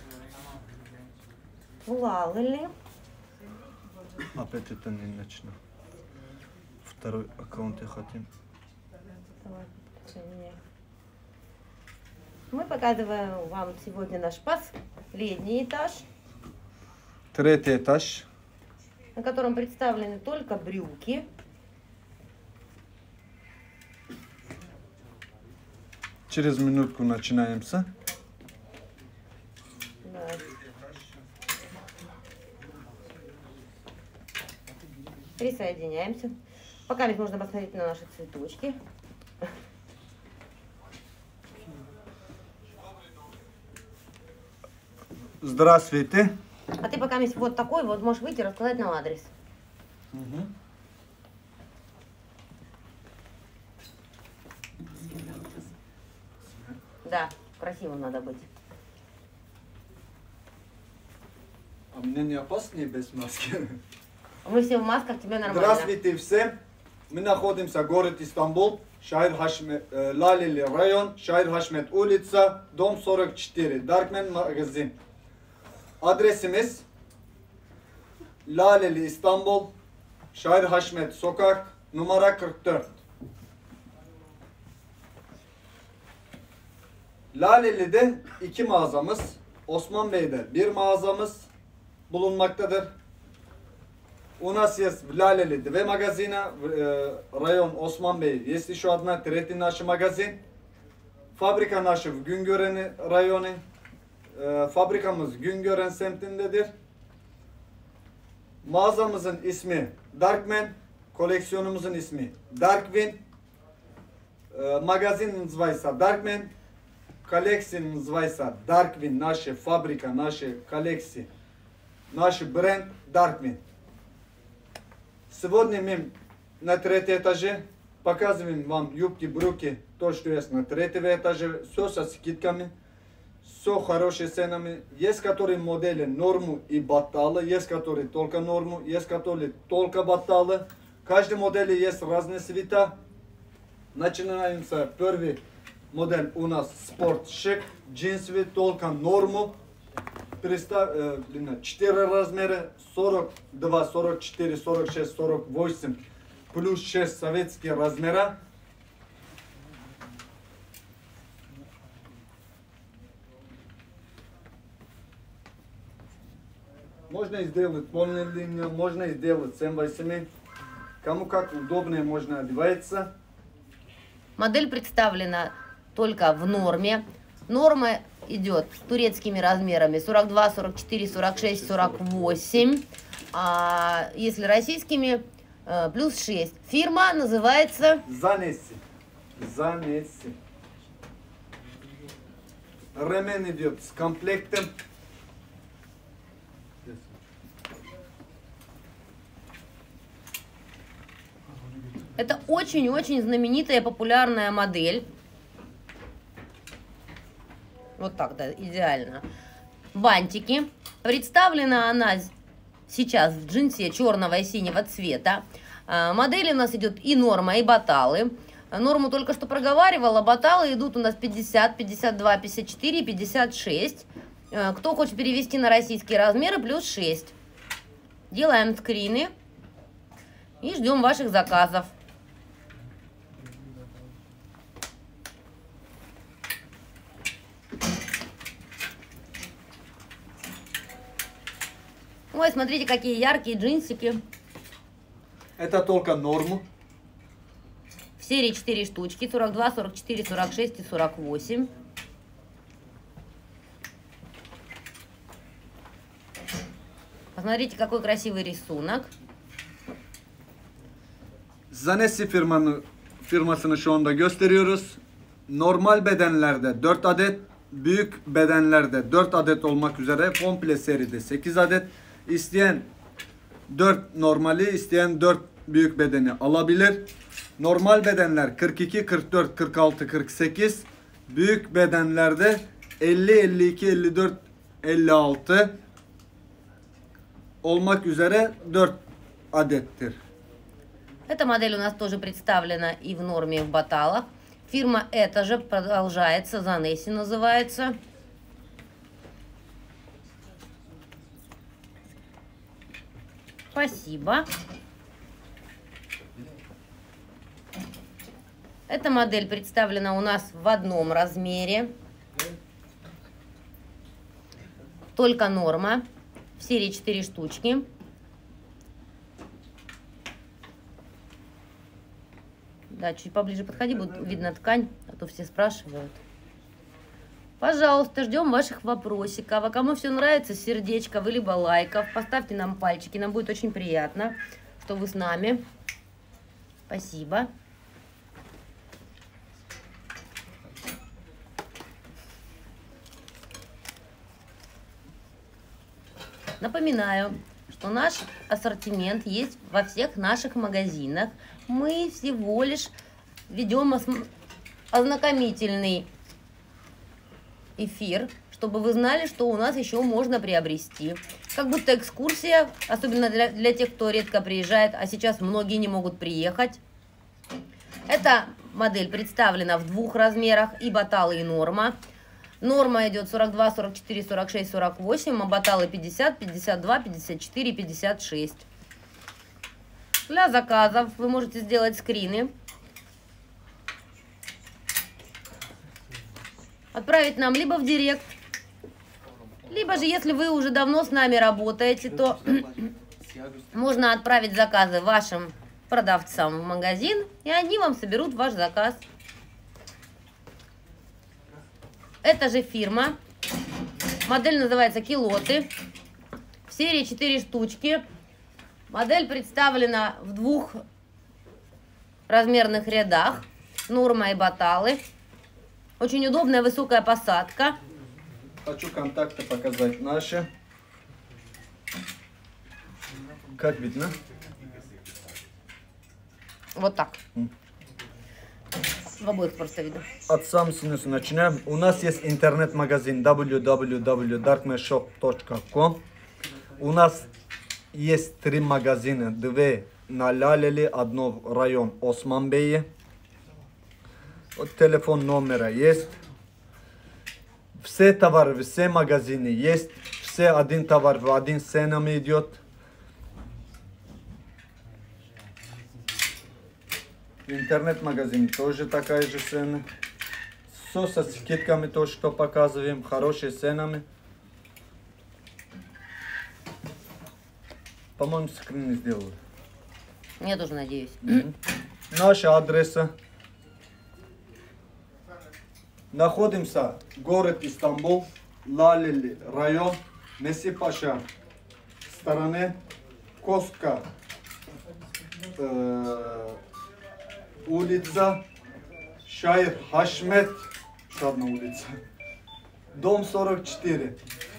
в Лалали. Опять это не начну. Второй аккаунт я хотим. Мы показываем вам сегодня наш последний этаж, Третий этаж. на котором представлены только брюки. Через минутку начинаемся. Да. Присоединяемся. Пока ведь нужно посмотреть на наши цветочки. Здравствуйте. А ты пока есть вот такой, вот можешь выйти и рассказать нам адрес. Угу. Да, красивым надо быть. А мне не опаснее без маски? Мы все в масках, тебе нормально. Здравствуйте всем. Мы находимся в городе Стамбул, Шахир Хашмет, э, Лалили район, Шахир Хашмет улица, дом сорок четыре, Darkman магазин. Adresimiz Laleli İstanbul, Şair Haşmet Sokak, numara kırk dört. Laleli'de iki mağazamız, Osman Bey'de bir mağazamız bulunmaktadır. У нас есть в Лалели две магазина, район Osman Bey, есть еще одна, третий наш магазин. Fabrika naşı в Güngören rayonu. Fabrikamız Güngören semtindedir. Mağazamızın ismi Darkman, koleksiyonumuzun ismi Darkwin. Magazin называется Darkman, коллекция называется Darkwin, наша фабрика, наши коллекции, наш бренд Darkwin. Сегодня мы на третьем этаже показываем вам юбки, брюки, то, что есть на третьем этаже, все со скидками. Все хорошие ценами. Есть которые модели норму и баталы, есть которые только норму, есть которые только баталы. Каждой модели есть разные цвета. Начинаемся. Первый модель у нас спорт шик, джинсовый, только норму. четыре размера, сорок два, сорок четыре, сорок шесть, сорок восемь, плюс шесть советские размера. Можно сделать полную линию, можно сделать семь восемь. Кому как удобнее, можно одеваться. Модель представлена только в норме. Норма идет с турецкими размерами сорок два, сорок четыре, сорок шесть, сорок восемь. А если российскими, плюс шесть. Фирма называется Занеси. Занеси. Ремень идет с комплектом. Это очень-очень знаменитая популярная модель. Вот так, да, идеально. Бантики. Представлена она сейчас в джинсе черного и синего цвета. Модель у нас идет и норма, и баталы. Норму только что проговаривала. Баталы идут у нас пятьдесят, пятьдесят два, пятьдесят четыре, пятьдесят шесть. Кто хочет перевести на российские размеры, плюс шесть. Делаем скрины и ждем ваших заказов. Ой, смотрите, какие яркие джинсики. Это только норму. В серии четыре штучки. сорок два, сорок четыре, сорок шесть и сорок восемь. Посмотрите, какой красивый рисунок. Zanesi firmanı, firmasını şu anda gösteriyoruz. Normal bedenlerde dört adet, büyük bedenlerde dört adet olmak üzere komple seride sekiz adet. İsteyen dört normali, isteyen dört büyük bedeni alabilir. Normal bedenler kırk iki, kırk dört, kırk altı, kırk sekiz. Büyük bedenlerde elli, elli iki, elli dört, elli altı olmak üzere dört adettir. Эта модель у нас тоже представлена и в норме, и в баталах. Фирма эта же продолжается, Zanesi называется. Спасибо. Эта модель представлена у нас в одном размере. Только норма. В серии четыре штучки. Да, чуть поближе подходи, будет видно ткань, а то все спрашивают. Пожалуйста, ждем ваших вопросиков. А кому все нравится, сердечко, вы либо лайков. Поставьте нам пальчики, нам будет очень приятно, что вы с нами. Спасибо. Напоминаю, что наш ассортимент есть во всех наших магазинах. Мы всего лишь ведем ознакомительный эфир, чтобы вы знали, что у нас еще можно приобрести. Как будто экскурсия, особенно для, для тех, кто редко приезжает, а сейчас многие не могут приехать. Эта модель представлена в двух размерах, и баталы, и норма. Норма идет сорок два, сорок четыре, сорок шесть, сорок восемь, а баталы пятьдесят, пятьдесят два, пятьдесят четыре, пятьдесят шесть. Для заказов вы можете сделать скрины, отправить нам либо в директ, либо же, если вы уже давно с нами работаете, то можно отправить заказы вашим продавцам в магазин, и они вам соберут ваш заказ. Это же фирма. Модель называется Килоты. В серии четыре штучки. Модель представлена в двух размерных рядах. Норма и баталы. Очень удобная высокая посадка. Хочу контакты показать наши. Как видно? Вот так. В обоих просто видно. От сам снизу начинаем. У нас есть интернет-магазин дабл ю дабл ю дабл ю точка darkmanshop точка ком. У нас есть три магазина. Две на Лалели, одно в район Османбее. Вот телефон номера есть. Все товары, все магазины есть. Все один товар в один ценами идет. Интернет-магазин тоже такая же цена. Все со скидками, то, что показываем, хорошие ценами. По-моему, скрин сделали. Я тоже надеюсь. Mm-hmm. Наши адресы. Находимся город Истанбул, Лалели район, Месипаша стороны, Коска э, улица, Шайр Хашмет, еще одна улица, дом сорок четыре.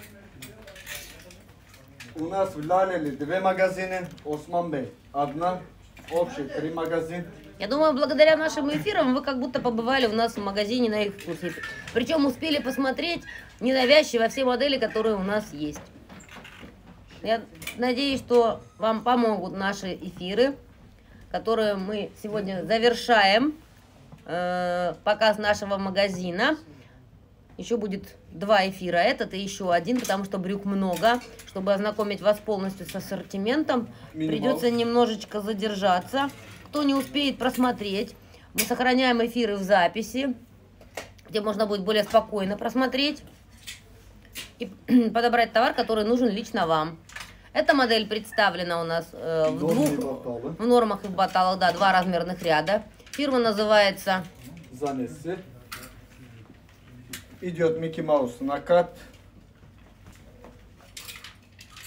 У нас в Лалели две магазины, Османбей одна, общий три магазина. Я думаю, благодаря нашим эфирам вы как будто побывали у нас в магазине на экскурсии. Причем успели посмотреть ненавязчиво все модели, которые у нас есть. Я надеюсь, что вам помогут наши эфиры, которые мы сегодня завершаем. Э, показ нашего магазина. Еще будет два эфира, этот и еще один, потому что брюк много. Чтобы ознакомить вас полностью с ассортиментом, Минимал. Придется немножечко задержаться. Кто не успеет просмотреть, мы сохраняем эфиры в записи, где можно будет более спокойно просмотреть и подобрать товар, который нужен лично вам. Эта модель представлена у нас э, в двух, в нормах и в баталах, да, два размерных ряда. Фирма называется Zanesi. Идет Микки Маус накат.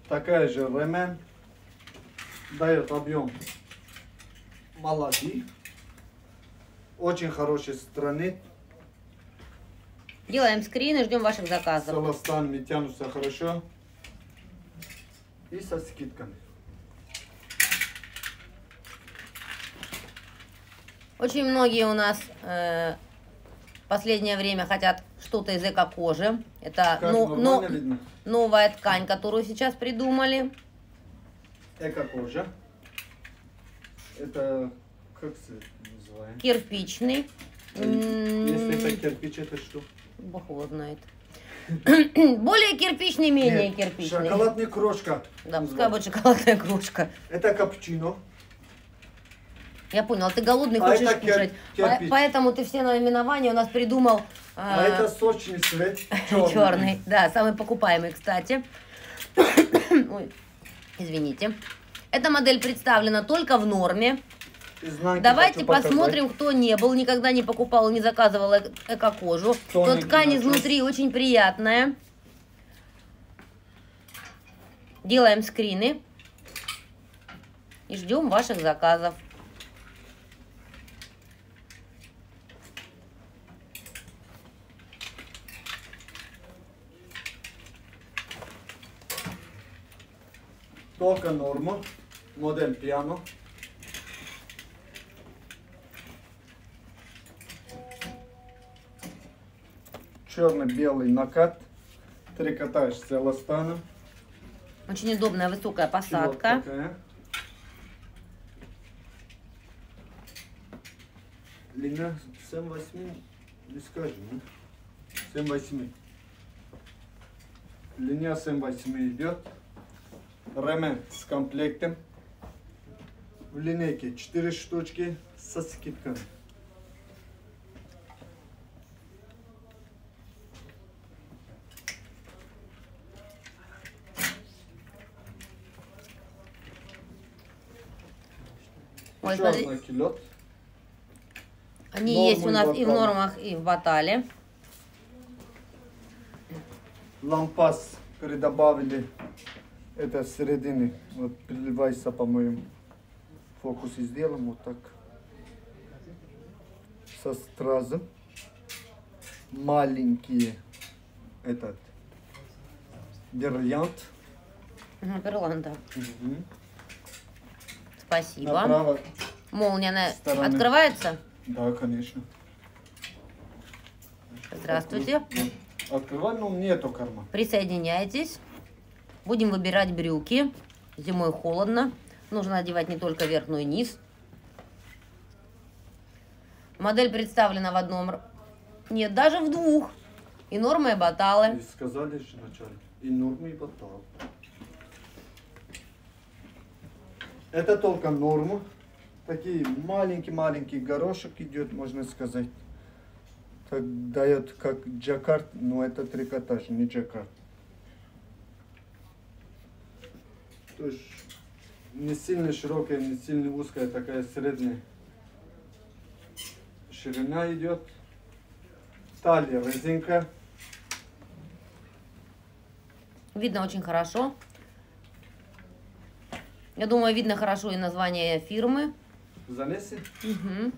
Такая же ремень. Дает объем молоді. Очень хороший страны. Делаем скрин и ждем ваших С заказов. эластанами тянутся хорошо. И со скидками. Очень многие у нас э, в последнее время хотят что-то из эко-кожи. Это Как ну, нормально но- видно? новая ткань, которую сейчас придумали. Эко-кожа. Это как цвет называем? Кирпичный. Если это кирпич, это что? Бог его знает. Более кирпичный, менее Нет, кирпичный. шоколадная крошка. Да, пускай будет шоколадная крошка. Это капучино. Я понял, ты голодный, А хочешь это кир- кушать. По- кирпич. Поэтому ты все наименования у нас придумал А это сочный цвет. Черный. черный. Да, самый покупаемый, кстати. Ой, извините. Эта модель представлена только в норме. Изнанки Давайте хочу показать. посмотрим, кто не был, никогда не покупал, не заказывал э- эко-кожу. То Тоник ткань начос. изнутри очень приятная. Делаем скрины. И ждем ваших заказов. Только норма. Модель пиано. Черно-белый накат. Трикотаж с эластаном. Очень удобная высокая Вот посадка. такая. Длина семь восемь, не скажу, ну. семь восемь. Длина семь восемь идет. Ремень с комплектом. В линейке четыре штучки со скидками. Ой, Еще смотри, одна килот. они нормы есть у нас и в батала. нормах, и в батале. Лампас придобавили. Это с середины. Вот переливайся, по-моему. Фокус и сделаем вот так. Со стразом. Маленькие. Этот. Гирлянт. Мгм, Перланта. Мгм. Спасибо. Направо. Молния она Стороны. открывается? Да, конечно. Здравствуйте. Открывай, но нету кармана. Присоединяйтесь. Будем выбирать брюки. Зимой холодно. Нужно одевать не только верх, но и низ. Модель представлена в одном... р- Нет, даже в двух. И нормы, и баталы. И сказали же вначале. И нормы, и батал. Это только норма. Такие маленький-маленький горошек идет, можно сказать. Так дает как джаккард, но это трикотаж, не джаккард. То есть не сильно широкая, не сильно узкая, такая средняя ширина идет. Талия резинка. Видно очень хорошо. Я думаю, видно хорошо и название фирмы. Занеси. Мгм.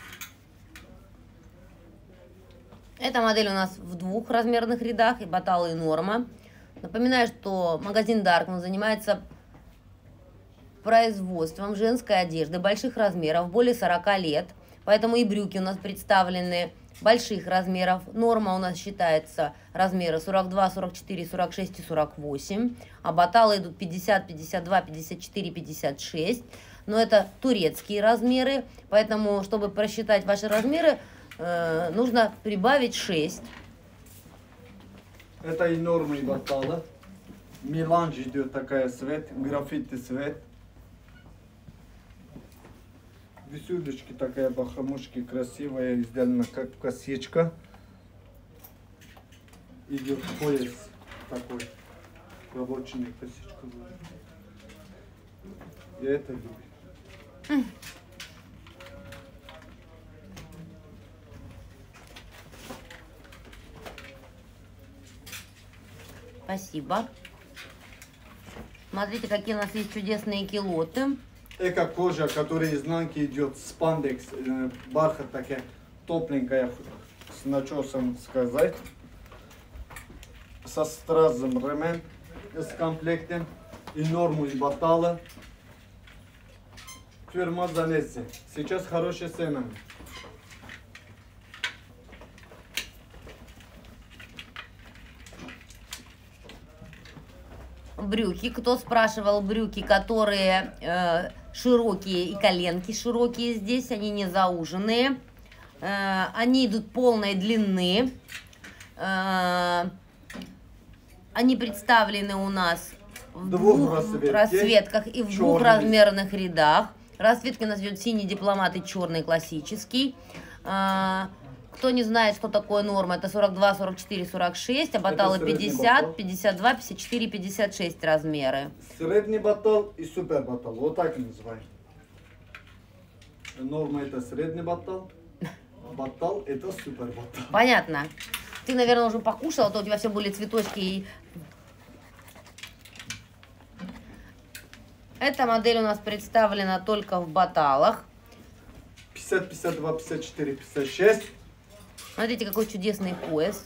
Эта модель у нас в двух размерных рядах, и баталы, и норма. Напоминаю, что магазин Darkman занимается производством женской одежды больших размеров, более сорока лет. Поэтому и брюки у нас представлены больших размеров. Норма у нас считается размеры сорок два, сорок четыре, сорок шесть и сорок восемь. А баталы идут пятьдесят, пятьдесят два, пятьдесят четыре, пятьдесят шесть. Но это турецкие размеры. Поэтому, чтобы просчитать ваши размеры, э, нужно прибавить шесть. Это и норма, и батала. Меланж идет такая цвет, граффити цвет. Висюлечки такая бахромушки красивая, сделана как косичка. Идет пояс такой, рабочий косичка. Я это люблю. Спасибо. Смотрите, какие у нас есть чудесные килоты. Эко-кожа, которая изнанки идет, спандекс, э, бархат такая топленькая, с начесом сказать. Со стразом ремень с комплектом и норму и батала. Фирма Занесси. Сейчас хорошие цены. Брюки. Кто спрашивал, брюки, которые э, широкие и коленки широкие здесь, они не зауженные. Э, они идут полной длины. Э, они представлены у нас в Двух двух расцветки. расцветках и в Черный. двух размерных рядах. Расцветки у нас идет синий дипломат и черный классический. Э, Кто не знает, что такое норма, это сорок два, сорок четыре, сорок шесть, а баталы средний пятьдесят, батал. пятьдесят два, пятьдесят четыре, пятьдесят шесть размеры. Средний батал и супер батал. Вот так называем. Норма это средний батал. Батал это супер батал. Понятно. Ты, наверное, уже покушала, а то у тебя все были цветочки. И... Эта модель у нас представлена только в баталах. пятьдесят, пятьдесят два, пятьдесят четыре, пятьдесят шесть. Смотрите, какой чудесный пояс.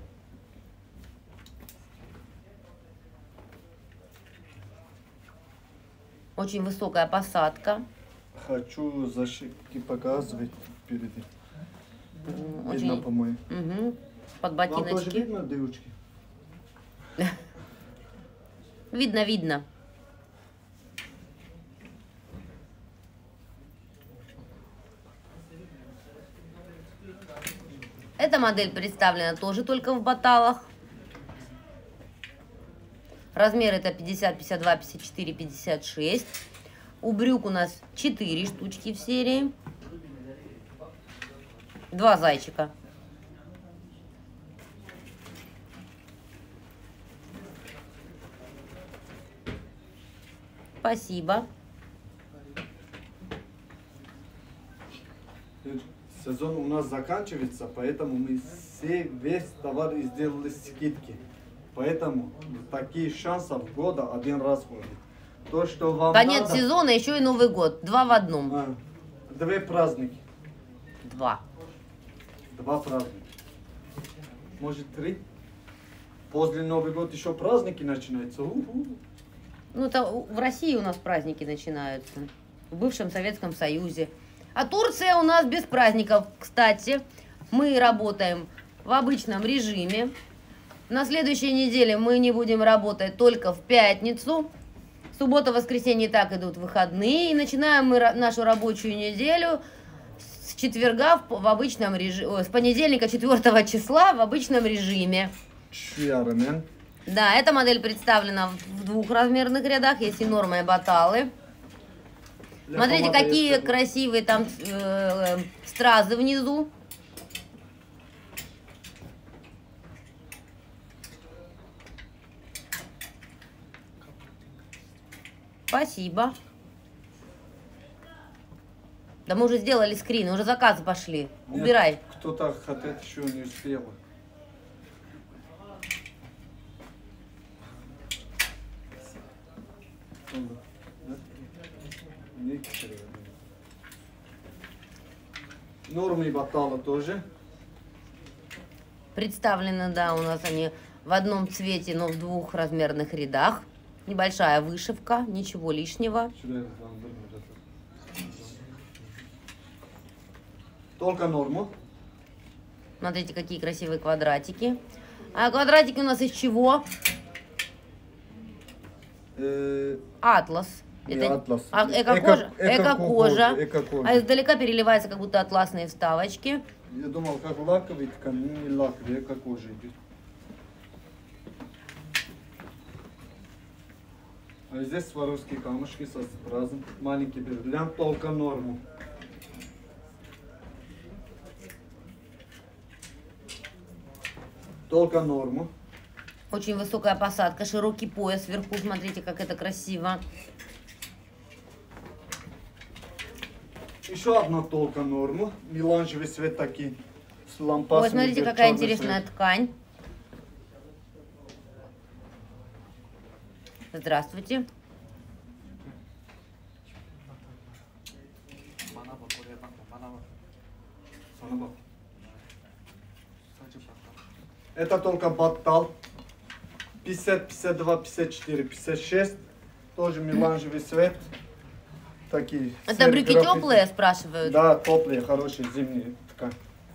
Очень высокая посадка. Хочу защитки показывать впереди. М, Видно, Очень... по-моему. Мгм. Под Вам тоже ботиночки. видно, девочки? Видно, видно. Эта модель представлена тоже только в баталах. Размер это пятьдесят, пятьдесят два, пятьдесят четыре, пятьдесят шесть. У брюк у нас четыре штучки в серии. Два зайчика. Спасибо. Сезон у нас заканчивается, поэтому мы все, весь товар сделали скидки. Поэтому такие шансы в года один раз ходит. То, что вам Конец надо... сезона, еще и Новый год. Два в одном. А, две праздники. Два. Два праздника. Может, три? После Новый год еще праздники начинаются. У-ху. Ну, это у- в России у нас праздники начинаются. В бывшем Советском Союзе. А Турция у нас без праздников, кстати. Мы работаем в обычном режиме. На следующей неделе мы не будем работать только в пятницу. Суббота, воскресенье и так идут выходные. И начинаем мы ра- нашу рабочую неделю с четверга в, в обычном режиме, с понедельника четвёртого числа в обычном режиме. Чьярамен. Да, эта модель представлена в двух размерных рядах, есть и норма, и баталы. Смотрите, какие красивые там э, стразы внизу. Спасибо. Да мы уже сделали скрин, уже заказы пошли. Нет, Убирай. Кто-то хотят еще не успел. Нормы батала тоже. Представлены, да, у нас они в одном цвете, но в двух размерных рядах. Небольшая вышивка, ничего лишнего. Только норму. Смотрите, какие красивые квадратики. А квадратики у нас из чего? Э, Атлас. Не Это атлас. а, эко-кожа. Эко- Эко-кожа. эко-кожа. А издалека переливается, как будто атласные вставочки. Я думал, как лаковый ткань, не лаковый, как кожа идет. А здесь сваровские камушки со стразом. Маленький бриллиант, только норму. Только норму. Очень высокая посадка, широкий пояс вверху. Смотрите, как это красиво. Еще одна только норму. Меланжевый цвет такие. С лампасами. Ой, смотрите, идет какая черный интересная цвет. ткань. Здравствуйте. Это только баттал. пятьдесят, пятьдесят два, пятьдесят четыре, пятьдесят шесть. Тоже меланжевый цвет. Такие. Это брюки теплые, спрашивают? Да, теплые, хорошие, зимние ткань.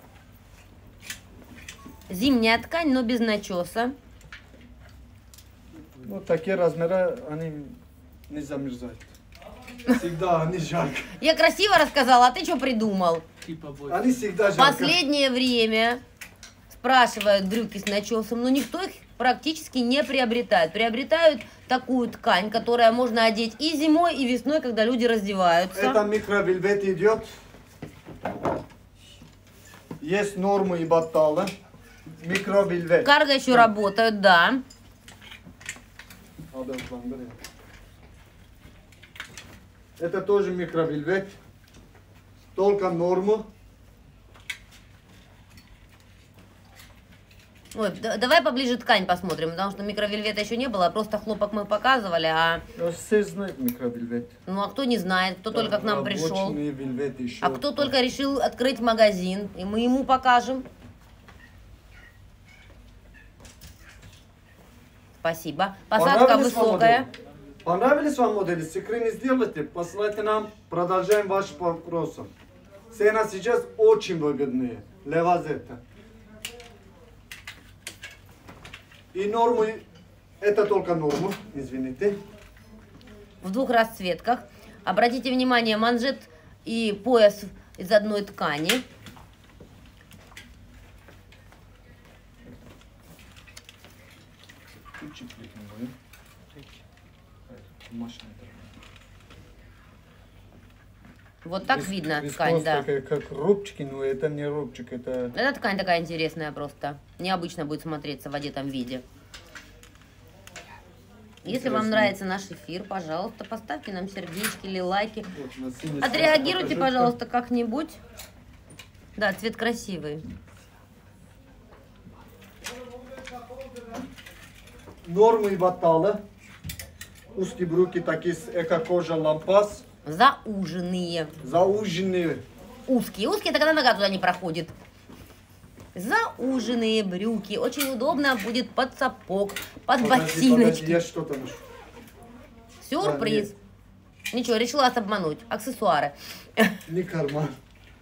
Зимняя ткань, но без начеса. Вот такие размеры, они не замерзают. Всегда они жарко. Я красиво рассказала, а ты что придумал? Они всегда жарко. Последнее время спрашивают брюки с начесом, но никто их практически не приобретает. Приобретают такую ткань, которая можно одеть и зимой, и весной, когда люди раздеваются. Это микровельвет идет. Есть нормы и баттала. Микровельвет. Карго еще работают, да. Это тоже микровельвет. Только норму. Ой, да, давай поближе ткань посмотрим, потому что микровельвета еще не было, просто хлопок мы показывали, а... Все знают микровельвет. Ну, а кто не знает, кто Да, только к нам пришел. Еще. А кто только решил открыть магазин, и мы ему покажем. Спасибо. Посадка высокая. Вам Понравились вам модели? Скрины сделайте, посылайте нам, продолжаем ваши вопросы. Цена сейчас очень выгодная для вас это. И нормы, это только нормы, извините. В двух расцветках. Обратите внимание, манжет и пояс из одной ткани. Вот так Вис, видно ткань, да. Такая, как рубчики, но это не рубчик, это... Эта ткань такая интересная просто. Необычно будет смотреться в одетом виде. Если вам нравится наш эфир, пожалуйста, поставьте нам сердечки или лайки. Вот, отреагируйте, пожалуйста, как-нибудь. Да, цвет красивый. Нормы и батала. Узкие брюки такие с эко-кожа лампас. Зауженные. Зауженные. Узкие. Узкие, это когда нога туда не проходит. Зауженные брюки. Очень удобно будет под сапог, под Подожди, ботиночки. подожди, я что-то нашел. Сюрприз. А, ничего, решила вас обмануть. Аксессуары. Не карман.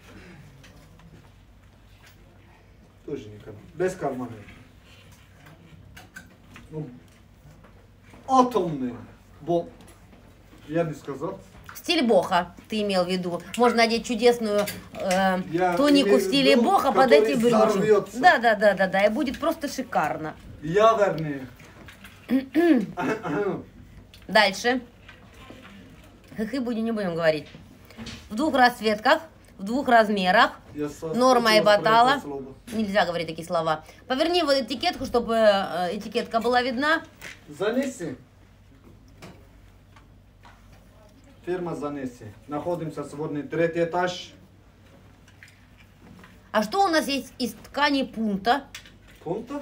Тоже не карман. Без кармана. Ну, атомные. Бо... Я не сказал. Стиль боха, ты имел в виду. Можно надеть чудесную э, Я тунику в стиле виду, боха под эти брюки. Взорвется. Да, да, да, да, да. И будет просто шикарно. Я вернее. Дальше. Хы-хы будем, не будем говорить. В двух расцветках, в двух размерах. Норма и батала. Нельзя говорить такие слова. Поверни вот этикетку, чтобы э, этикетка была видна. Занеси. Фирма Занеси. Находимся сегодня третий этаж. А что у нас есть из ткани пунта? Пунта?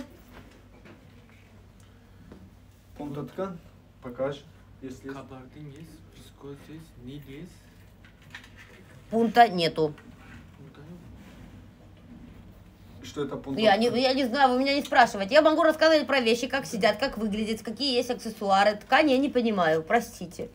Пунта ткань. Покажи, если есть. Кабардин есть, вискоз есть, ниль есть. Пунта нету. Что это пунта? Я не, я не знаю, вы меня не спрашиваете. Я могу рассказать про вещи, как сидят, как выглядят, какие есть аксессуары. Ткань я не понимаю, простите.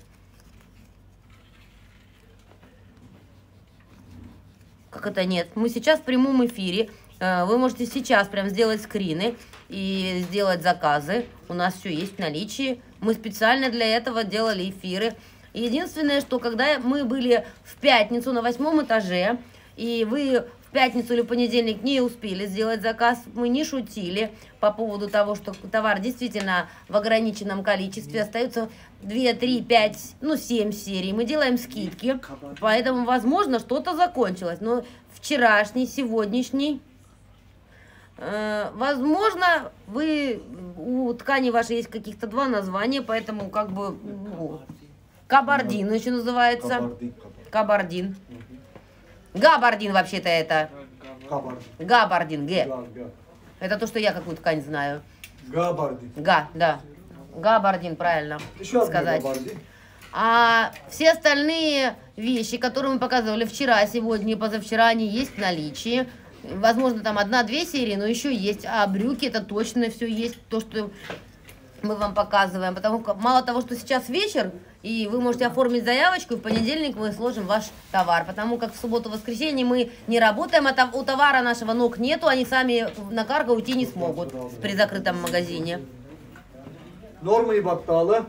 Как это нет? Мы сейчас в прямом эфире. Вы можете сейчас прям сделать скрины и сделать заказы. У нас все есть в наличии. Мы специально для этого делали эфиры. Единственное, что когда мы были в пятницу на восьмом этаже, и вы в пятницу или в понедельник не успели сделать заказ, мы не шутили по поводу того, что товар действительно в ограниченном количестве. Остается две, три, пять, ну семь серий. Мы делаем скидки, поэтому, возможно, что-то закончилось. Но вчерашний, сегодняшний, э, возможно, вы, у ткани вашей есть каких-то два названия, поэтому как бы... Ну, кабардин еще называется. Кабардин. Кабардин. Габардин вообще-то это. Кабардин. Габардин, ге. Га, га. Это то, что я какую ткань знаю. Габардин. Га, да. Габардин, правильно Еще одна сказать. габардин. А все остальные вещи, которые мы показывали вчера, сегодня и позавчера, они есть в наличии. Возможно, там одна-две серии, но еще есть. А брюки это точно все есть, то, что мы вам показываем. Потому что мало того, что сейчас вечер, и вы можете оформить заявочку, и в понедельник мы сложим ваш товар. Потому как в субботу-воскресенье мы не работаем, а у товара нашего ног нету, они сами на карго уйти не смогут при закрытом магазине. Норма и баттала.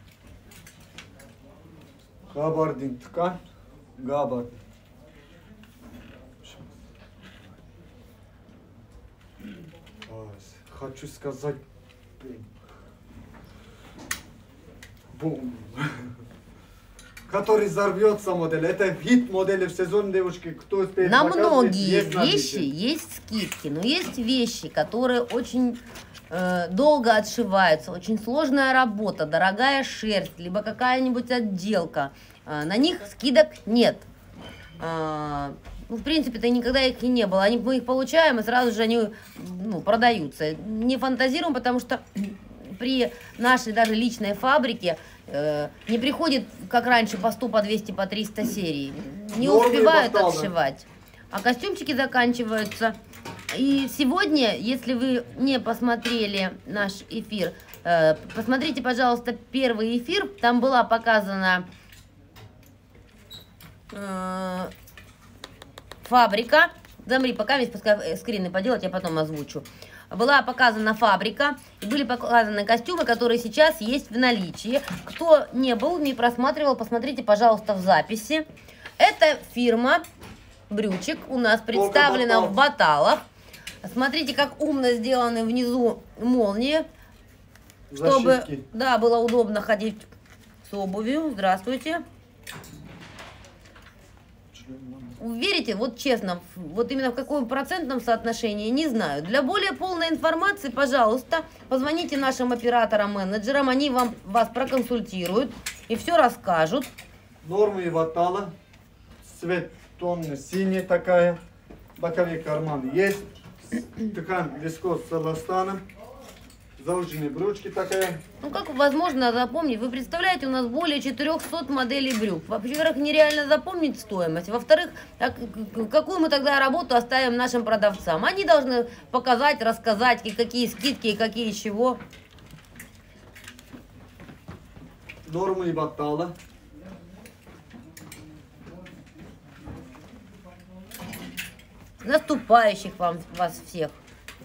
Габардин ткань. Габардин. Хочу сказать, бум, который взорвется модель. Это хит модели в сезон, девушки, кто успеет На показывать, многие есть вещи наличие. есть скидки, но есть вещи, которые очень э, долго отшиваются, очень сложная работа, дорогая шерсть, либо какая-нибудь отделка. Э, на них скидок нет. Э, Ну, в принципе-то никогда их и не было. Они, мы их получаем, и сразу же они ну, продаются. Не фантазируем, потому что при нашей даже личной фабрике э, не приходит, как раньше, по сто, по двести, по триста серий. Не Нормы успевают басталда. отшивать. А костюмчики заканчиваются. И сегодня, если вы не посмотрели наш эфир, э, посмотрите, пожалуйста, первый эфир. Там была показана... Э, фабрика, замри, пока весь пускай скрины поделать, я потом озвучу. Была показана фабрика, и были показаны костюмы, которые сейчас есть в наличии. Кто не был, не просматривал, посмотрите, пожалуйста, в записи. Это фирма брючек у нас представлена в баталах. Смотрите, как умно сделаны внизу молнии, чтобы Защитки. да, было удобно ходить с обувью. Здравствуйте. Верите, вот честно, вот именно в каком процентном соотношении, не знаю. Для более полной информации, пожалуйста, позвоните нашим операторам-менеджерам, они вам, вас проконсультируют и все расскажут. Норма и ватала. Цвет тонно-синий такая. Боковой карман есть. Ткань вискоз с эластаном. Зауженные брючки такая. Ну, как возможно запомнить? Вы представляете, у нас более четырёхсот моделей брюк. Во-первых, нереально запомнить стоимость. Во-вторых, какую мы тогда работу оставим нашим продавцам? Они должны показать, рассказать, и какие скидки, и какие чего. Норма и баттала. Наступающих вам, вас всех.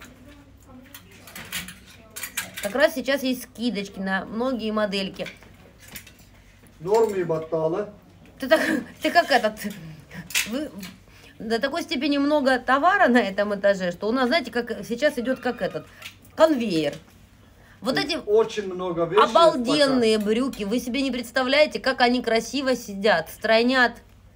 Как раз сейчас есть скидочки на многие модельки. Норма и баттала. Ты, так, ты как этот... Вы, до такой степени много товара на этом этаже, что у нас, знаете, как сейчас идет как этот конвейер. Вот эти очень много вещей. обалденные брюки. Вы себе не представляете, как они красиво сидят, стройнят.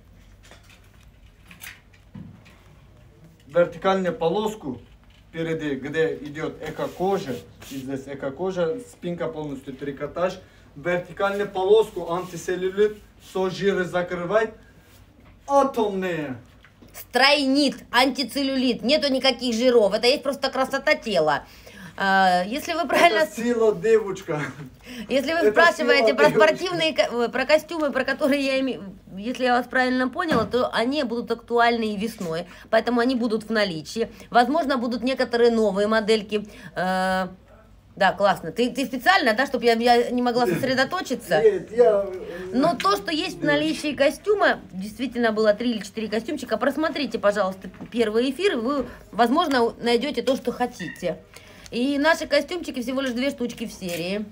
Вертикальную полоску впереди, где идет эко-кожа, и здесь эко-кожа, спинка полностью трикотаж. Вертикальную полоску антицеллюлит, все жиры закрывает. Атомные. Стройнит, антицеллюлит, нету никаких жиров. Это есть просто красота тела. А, если вы правильно... Это сила, девочка. Если вы Это спрашиваете сила, про девочка. спортивные, ко- про костюмы, про которые я имею, если я вас правильно поняла, то они будут актуальны и весной, поэтому они будут в наличии. Возможно, будут некоторые новые модельки. Э, да, классно. Ты, ты специально, да, чтобы я, я не могла сосредоточиться? Нет, я... Но то, что есть в наличии костюма, действительно было три или четыре костюмчика. Просмотрите, пожалуйста, первый эфир, вы, возможно, найдете то, что хотите. И наши костюмчики всего лишь две штучки в серии.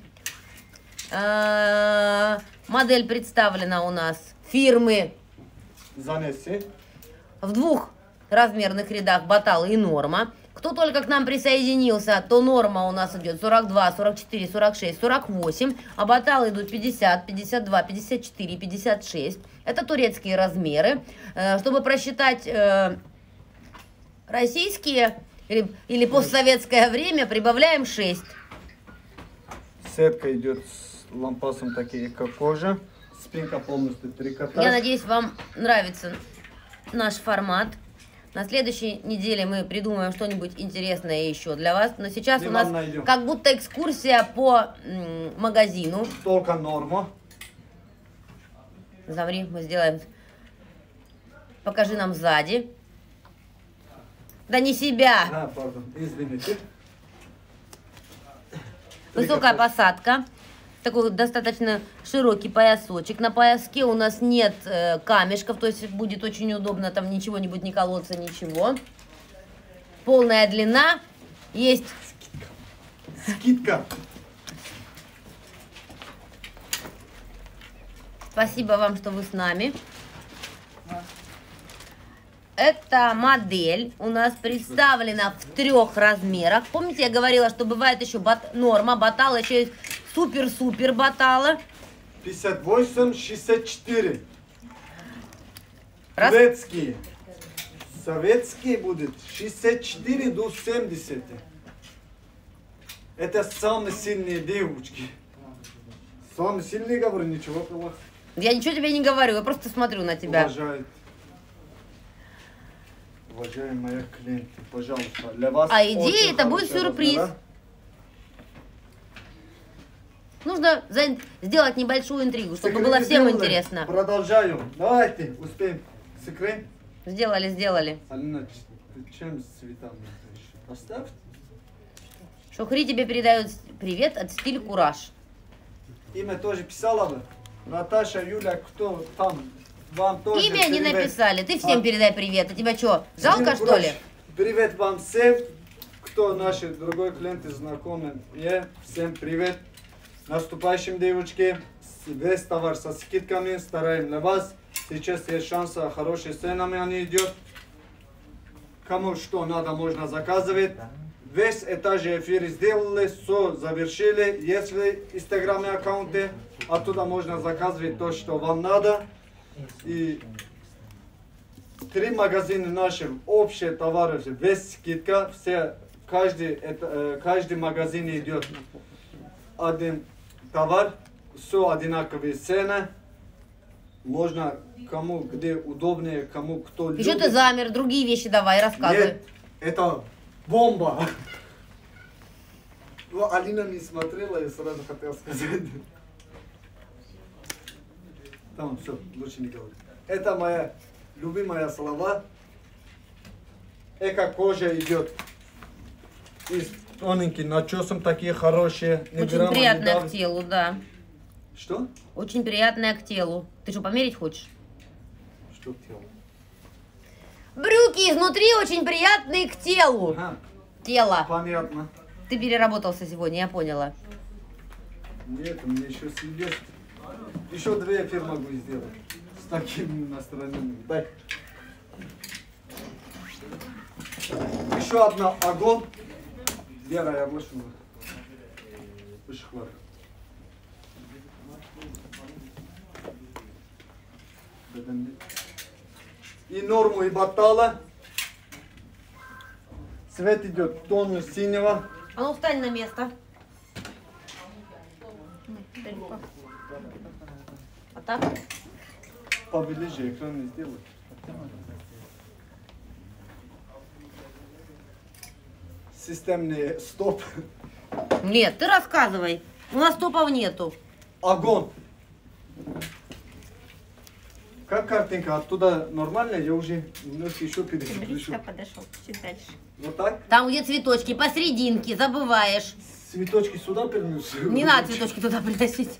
А, модель представлена у нас фирмы Занеси. в двух размерных рядах батал и норма. Кто только к нам присоединился, то норма у нас идет сорок два, сорок четыре, сорок шесть, сорок восемь, а баталы идут пятьдесят, пятьдесят два, пятьдесят четыре, пятьдесят шесть. Это турецкие размеры. Чтобы просчитать э, российские или, или постсоветское время, прибавляем шесть. Сетка идет с лампасом, такие как кожа. Спинка полностью трикотаж. Я надеюсь, вам нравится наш формат. На следующей неделе мы придумаем что-нибудь интересное еще для вас. Но сейчас Мы у нас вам найдем. как будто экскурсия по м, магазину. Только норма. Замри, мы сделаем. Покажи нам сзади. Да не себя. А, пардон, извините. Высокая посадка. Такой достаточно широкий поясочек. На пояске у нас нет э, камешков, то есть будет очень удобно, там ничего не будет, не колоться, ничего. Полная длина. Есть... Скидка. Спасибо вам, что вы с нами. Эта модель у нас представлена в трех размерах. Помните, я говорила, что бывает еще бат... норма, батала, еще есть супер-супер батала. пятьдесят восемь шестьдесят четыре. Раз. Турецкие. Советские будут шестьдесят четыре до семидесяти. Это самые сильные девочки. Самые сильные, говорю, ничего плохого. Я ничего тебе не говорю, я просто смотрю на тебя. Уважают. Уважаемые клиенты, пожалуйста, для вас А идея очень это будет хорошая сюрприз. размера. Нужно за- сделать небольшую интригу, чтобы Секрет было всем сделали. интересно. Продолжаем. Давайте, успеем. Секрет. Сделали, сделали. Алина, ты чем цветами? Поставь. Шухри тебе передают привет от Стиль Кураж. Имя тоже писала бы. Наташа, Юля, кто там? Вам тоже Имя не привет. написали, ты всем А. передай привет. А тебя что, жалко Стиль что Кураж. ли? Привет вам всем, кто наши другой клиенты знакомые. Я всем привет. Наступающим, девочки, весь товар со скидками стараем для вас. Сейчас есть шанс, хорошие ценами они идет. Кому что надо, можно заказывать. Весь этаж эфир сделали, все завершили. Если инстаграме аккаунты, оттуда можно заказывать то, что вам надо. И три магазина наши, общие товары, весь скидка, все, каждый, это, э, каждый магазин идет один товар, все одинаковые цены. Можно кому где удобнее, кому кто любит. Еще ты замер, другие вещи давай, рассказывай. Нет, это бомба. Ну, Алина не смотрела, я сразу хотел сказать. Там все, лучше не говори. Это моя любимая слова. Эко-кожа идет. И с тоненьким начесом такие хорошие. ни Очень грамма не приятная давит. к телу, да. Что? Очень приятная к телу. Ты что, померить хочешь? Что тело? Брюки изнутри очень приятные к телу. Ага, Тело. понятно. Ты переработался сегодня, я поняла. Нет, у меня еще есть. Еще две эфир могу сделать. С таким настроением. Дай. Еще одна огонь. Вера, я вышел. Вышел. И норму, и батала. Цвет идет тон синего. А ну встань на место. Далеко. А так? Поближе экран не сделай. Системный стоп. Нет, ты рассказывай. У нас топов нету. Огонь. Как картинка? Оттуда нормально? Я уже немножко еще Ты перешел. близко подошел, чуть дальше. Вот так? Там, где цветочки, посерединке, забываешь. Цветочки сюда перенес. Не надо цветочки туда приносить.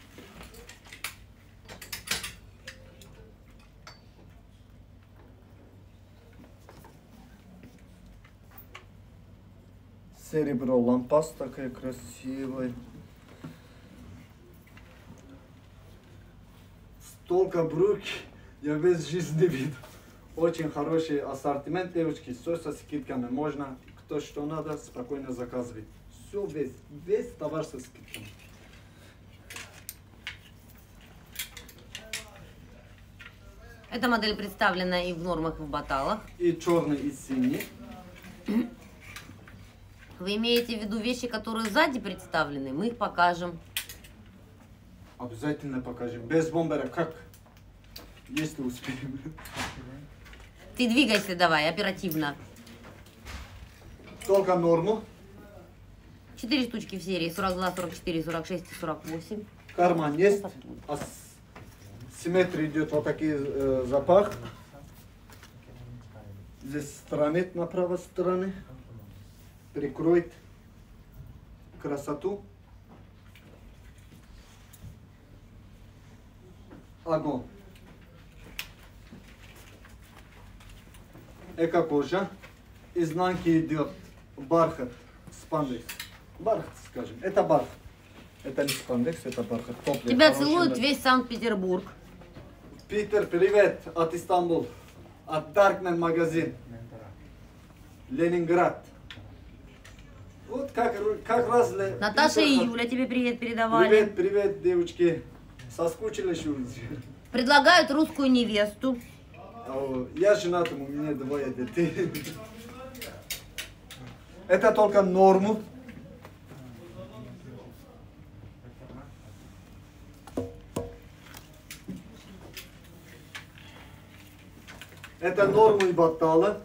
Серебро, лампас такая красивая. Столько брюк я весь жизнь не видел. Очень хороший ассортимент, девочки, все со скидками. Можно, кто что надо, спокойно заказывать. Все, весь, весь товар со скидками. Эта модель представлена и в нормах, и в баталах. И черный, и синий. Вы имеете в виду вещи, которые сзади представлены? Мы их покажем. Обязательно покажем. Без бомбера как? Если успеем. Ты двигайся давай, оперативно. Только норму. Четыре штучки в серии. сорок два, сорок четыре, сорок шесть и сорок восемь. Карман есть. А с- симметрия идет вот такие э, запах. Здесь странит на правой стороне. Прикроет красоту. Огонь. Эко-кожа. Изнанки идет бархат, спандекс. Бархат, скажем. Это бархат. Это не спандекс, это бархат. Топлив, Тебя хороший, целует да. весь Санкт-Петербург. Питер, привет от Истанбул. От Darkman магазин. Ленинград. Вот как, ру- как раз... ле- Наташа и Питер, Юля тебе привет передавали. Привет, привет, девочки. Соскучились уже? Предлагают русскую невесту. О, Я женат, у меня двое детей. Это только норму. Это норму и батала.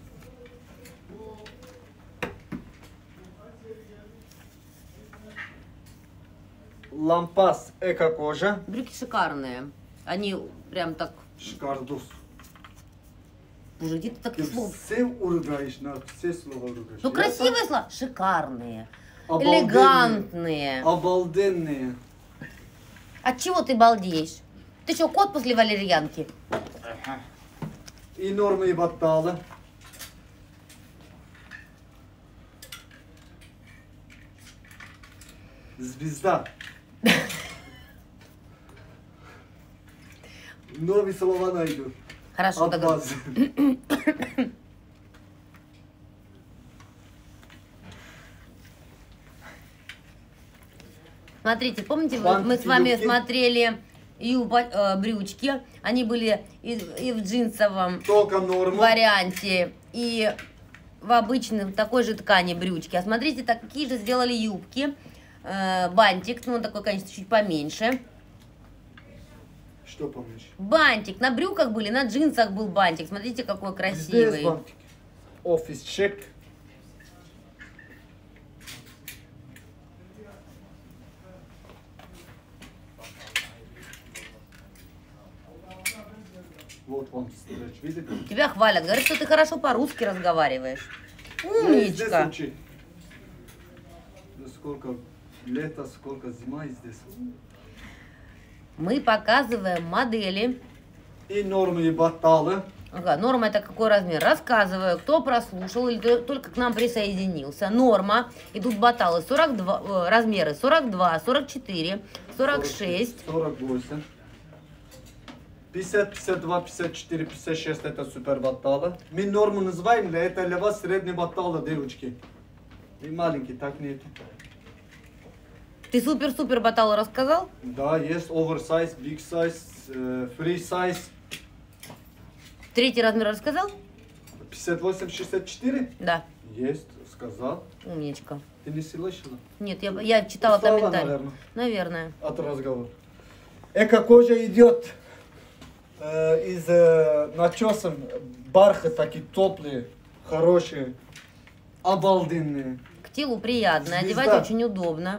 Лампас эко-кожа. Брюки шикарные. Они прям так... Шикардус. Боже, где ты так Ты слов? все уругаешь, на все слова ругаешь. Ну Я красивые слова. Шикарные. так обалденные. Элегантные. Обалденные. От чего ты балдеешь? Ты что, кот после валерьянки? И нормы и батала. Звезда. Новые слова найду. Хорошо, договорились. Аббас. Смотрите, помните, вот мы с Бантики, вами юбки. смотрели юба, э, брючки. Они были и, и в джинсовом Только норма. варианте, и в обычном такой же ткани брючки. А смотрите, такие же сделали юбки. Э, бантик, ну он такой, конечно, чуть поменьше. Что помнишь? Бантик. На брюках были, на джинсах был бантик. Смотрите, какой Здесь красивый. бантик. Офис чек. Вот вам стреч, видите? Тебя хвалят, говорят, что ты хорошо по-русски разговариваешь. Я и здесь Умничка. учи. Да сколько лето, сколько зима и здесь. Мы показываем модели. И нормы и баталы. Ага, норма это какой размер? Рассказываю, кто прослушал или то- только к нам присоединился. Норма, идут баталы сорок два, э, размеры сорок два, сорок четыре, сорок шесть. сорок восемь. пятьдесят, пятьдесят два, пятьдесят четыре, пятьдесят шесть это супер баталы. Мы норму называем, для это для вас средний баталы, девочки. И маленький, так нет. Ты супер-супер баталы рассказал? Да, есть оверсайз, big size, free size. Третий размер рассказал? пятьдесят восемь, шестьдесят четыре? Да. Есть, сказал. Умничка. Ты не слышала? Нет, я, я читала Устала, комментарий. наверное. Наверное. От разговора. Эко-кожа идет э, из э, начесом, бархат такие теплые, хорошие, обалденные. К телу приятно, Звезда. одевать очень удобно.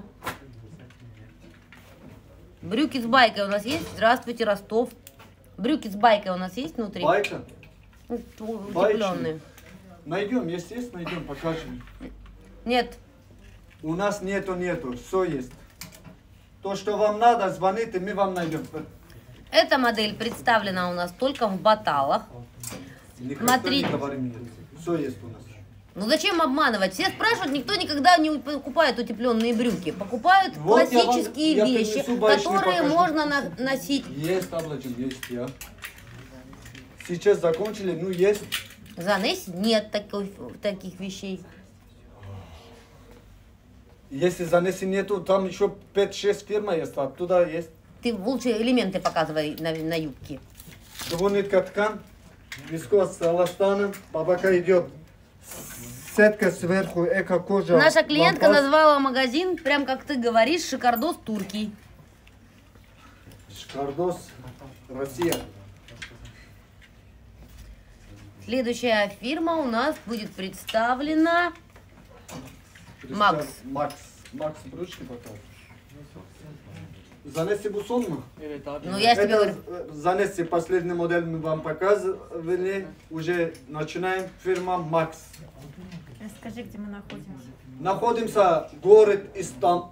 Брюки с байкой у нас есть? Здравствуйте, Ростов. Брюки с байкой у нас есть внутри? Байка? Ну, Байчные. утепленные. Найдем, если есть, найдем, покажем. Нет. У нас нету, нету, все есть. То, что вам надо, звоните, мы вам найдем. Эта модель представлена у нас только в баталах. Никогда Смотрите. не говорим нет. Все есть у нас. Ну зачем обманывать? Все спрашивают, никто никогда не покупает утепленные брюки. Покупают Вот я вам- классические я вещи, принесу байочный, которые покажу. можно на- носить. Есть таблички, есть, я. Сейчас закончили, ну есть. Занес нет такой, таких вещей. Если занеси нету, там еще пять-шесть фирм есть, оттуда есть. Ты лучше элементы показывай на, на юбке. Двунитка ткань, вискоз с эластаном, по бока идет сетка сверху, эко-кожа. Наша клиентка лампас. назвала магазин, прям как ты говоришь, шикардос турки. Шкардос, Россия. Следующая фирма у нас будет представлена Макс. Макс. Макс брючки показывает. Занеси бусонну? Evet abi. Ну, я тебе Это говорю, э, Занеси, последний модель мы вам показывали. Уже начинаем. Фирма Макс. Расскажи, где мы находимся. Находимся в город Истамбул.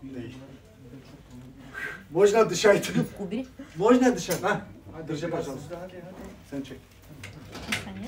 Можно дышать? в Кубере. Можно дышать? На, держи, пожалуйста. Сенчик. Саня?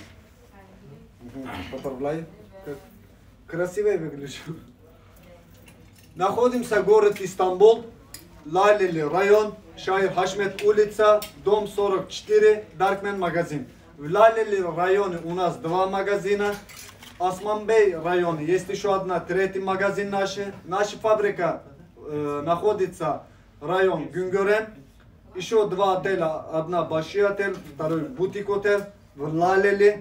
Поправляю. Как красиво выглядишь. Находимся в город Истамбул, Laleli район, Шаир Хашмет улица, дом сорок четыре, Darkman магазин. В Laleli районе у нас два магазина. Османбей районе есть еще одна, третий магазин наш. Наша фабрика э, находится район Güngören. Еще два отеля, одна большой отель, второй бутик отель в Laleli.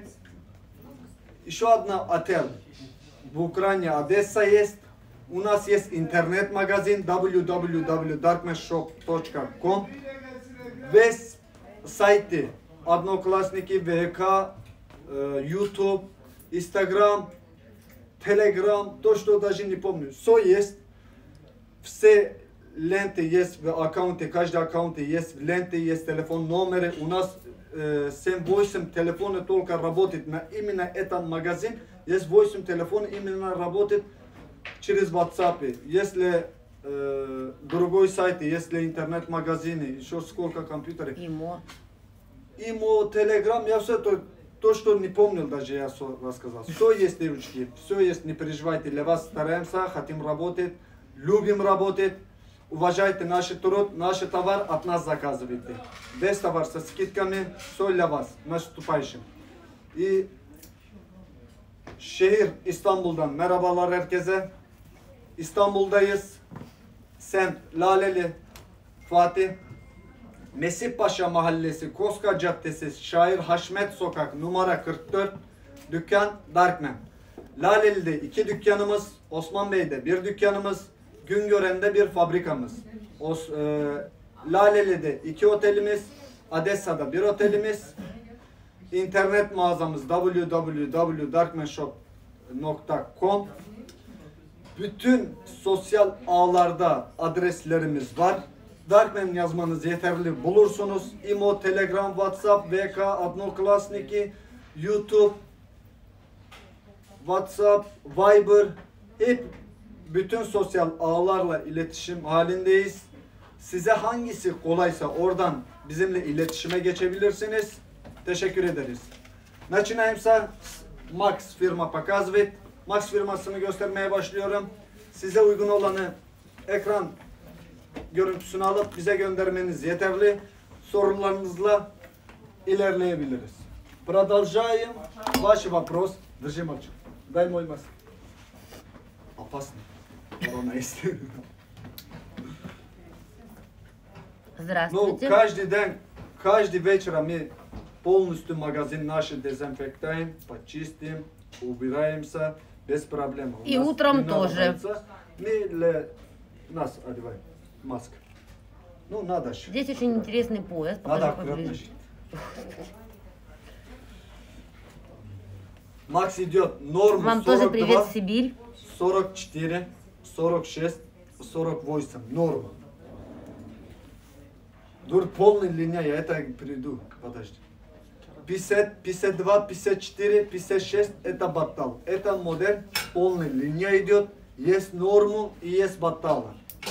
Еще одна отель в Украине, Одесса есть. У нас есть интернет-магазин дабл ю дабл ю дабл ю точка darkman shop точка com. Весь сайты Одноклассники, ВК, YouTube, Instagram, Telegram, то, что даже не помню. Все есть. Все ленты есть в аккаунте, каждый аккаунт есть в ленте, есть телефон, номеры. У нас э, семь-восемь телефонов только работает на именно этом магазин. Есть восемь телефонов именно работает через WhatsApp. Если э, другой сайт, если интернет-магазины, еще сколько компьютеров. Имо. Имо, Telegram, я все то, то, что не помнил, даже я все рассказал. Все есть, девочки, все есть, не переживайте. Для вас стараемся, хотим работать, любим работать. Уважайте наш труд, наш товар от нас заказывайте. Весь товар со скидками, все для вас, наступающим. И şehir İstanbul'dan merhabalar herkese. İstanbul'dayız. Semt Laleli Fatih. Mesih Paşa Mahallesi, Koska Caddesi, Şair Haşmet Sokak numara kırk dört. Dükkan Darkman. Laleli'de iki dükkanımız, Osman Bey'de bir dükkanımız, Güngören'de bir fabrikamız. Os, e, Laleli'de iki otelimiz, Odessa'da bir otelimiz. İnternet mağazamız w w w nokta darkman shop nokta com. Bütün sosyal ağlarda adreslerimiz var. Darkman yazmanız yeterli bulursunuz. İmo, Telegram, WhatsApp, V K, Одноклассники, YouTube, WhatsApp, Viber, hep bütün sosyal ağlarla iletişim halindeyiz. Size hangisi kolaysa oradan bizimle iletişime geçebilirsiniz. Teşekkür ederiz. Начинаемся. Max firma показывает. Max firmasını göstermeye başlıyorum. Size uygun olanı ekran görüntüsünü alıp bize göndermeniz yeterli. Sorularınızla ilerleyebiliriz. Продолжаем. Ваш вопрос. Держи, мальчик. Дай мой маск. Опасно. Корона есть. Ну, Здравствуйте. каждый день, каждый вечер мы полностью магазин наш дезинфектируем, почистим, убираемся без проблем. У И нас утром не надо тоже. бояться. Мы для нас одеваем маску. Ну, надо же. Здесь очень интересный пояс. Покажи Надо аккуратно поближе. жить. Макс идет норма Вам тоже сорок привет, два, Сибирь. сорок четыре, сорок шесть, сорок восемь. Норма. Дур полная линия, я это приду. Подожди. пятьдесят, пятьдесят два, пятьдесят четыре, пятьдесят шесть это баттал. Это модель полная линия идет. Есть норму и есть баттала.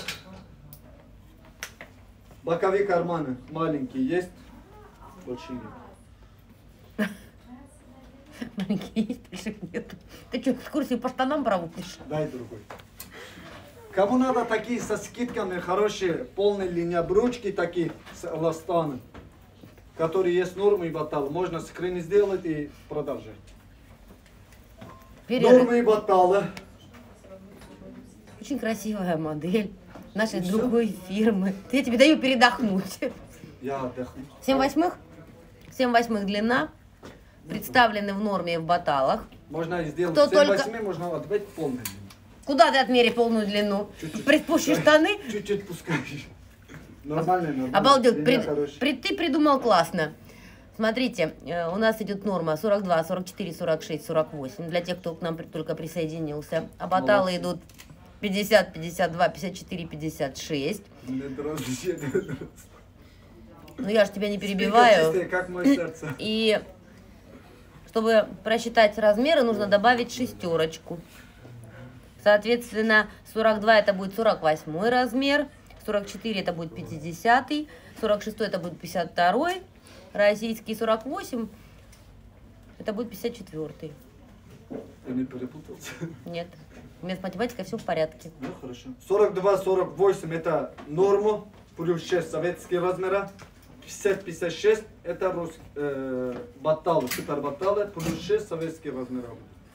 Боковые карманы маленькие есть. Большие нет. Маленький есть, больших нет. Ты что, экскурсию по штанам проводишь? Дай другой. Кому надо такие со скидками, хорошие, полная линия брючки, такие с эластаном, которые есть нормы и батал, можно скрин сделать и продолжать. Перерыв. Нормы и баталы. Очень красивая модель нашей И всё? другой фирмы. Я тебе даю передохнуть. Я отдохну. Семь восьмых? Семь восьмых длина. Представлены в норме и в баталах. Можно сделать Кто семь только- восьми, можно отбить полную линию. Куда ты отмери полную длину? Чуть-чуть. Приспущу штаны? Чуть-чуть пускай. Нормально, нормально. Обалдел. Линия При- хорошая. при- ты придумал классно. Смотрите, э, у нас идет норма сорок два, сорок четыре, сорок шесть, сорок восемь. Для тех, кто к нам при- только присоединился. А баталы Молодцы. идут пятьдесят, пятьдесят два, пятьдесят четыре, пятьдесят шесть. Не дрожи, не дрожи. Ну я же тебя не Спинка перебиваю. чистая, как мое сердце. И чтобы просчитать размеры, нужно добавить шестерочку. Соответственно, сорок два это будет сорок восьмой размер, сорок четыре это будет пятидесятый, сорок шестой это будет пятьдесят второй, российский сорок восемь это будет пятьдесят четвёртый. Я не перепутался. Нет, у меня с математикой все в порядке. Ну хорошо. сорок два, сорок восемь это норма, плюс шесть советские размера. пятьдесят, пятьдесят шесть это русские, э, баталы, супер баталы, плюс шесть советские размера.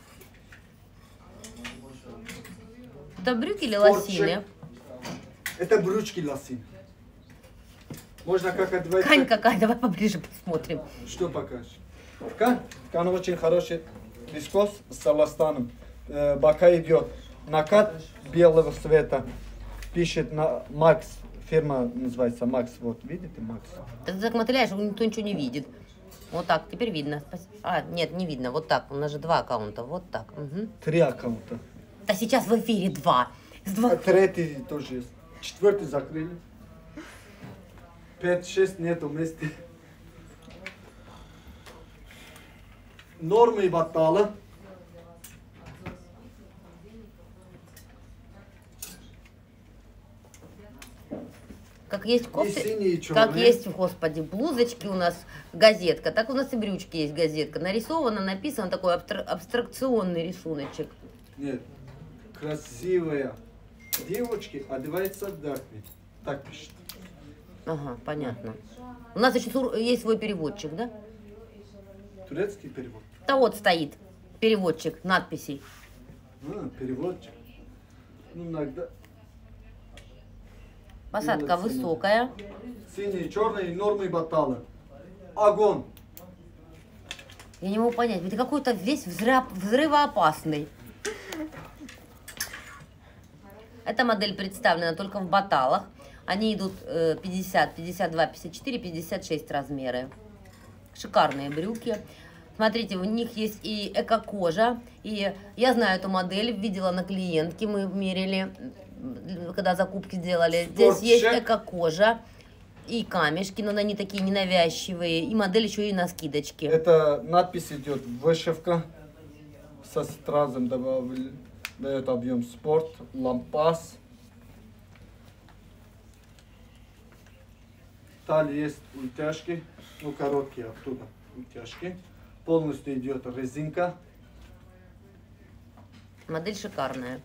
Это брюки или Спортчик. лосины? Это брючки лосин. Можно как одевать. Ткань какая, давай поближе посмотрим. Что покажешь? Ткань? Ткань очень хороший. Вискос с эластаном. Э, бока идет. Накат белого цвета. Пишет на Макс. Фирма называется Макс. Вот, видите, Макс? Ты так мотыляешь, никто ничего не видит. Вот так, теперь видно. Спас- А, нет, не видно. Вот так. У нас же два аккаунта. Вот так. Угу. Три аккаунта. Да сейчас в эфире два. С два- А третий тоже есть. Четвертый закрыли. Пять, шесть нету вместе. Нормы и баталы. Как есть И кофты, синие, и как черные. есть, господи, блузочки у нас газетка, так у нас и брючки есть газетка. Нарисовано, написано такой абстра- абстракционный рисуночек. Нет. Красивая девочки одевается отдохнуть. Так пишет. Ага, понятно. У нас еще сур- есть свой переводчик, да? Турецкий перевод. Да вот стоит переводчик надписей. А, переводчик. Ну, иногда Посадка Белый, синий. высокая. синие, черные, нормы и баталы. Огонь. Я не могу понять, ведь какой-то весь взрыв, взрывоопасный. Эта модель представлена только в баталах. Они идут э, пятьдесят, пятьдесят два, пятьдесят четыре, пятьдесят шесть размеры. Шикарные брюки. Смотрите, у них есть и эко-кожа. И я знаю эту модель, видела на клиентке, мы мерили, когда закупки делали. Здесь Спортчек. есть эко-кожа и камешки, но они такие ненавязчивые. И модель еще и на скидочке. Это надпись идет вышивка. Со стразом добавили. Дает объем спорт. Лампас. Талия есть утяжки. Ну, короткие оттуда утяжки. Полностью идет резинка. Модель шикарная.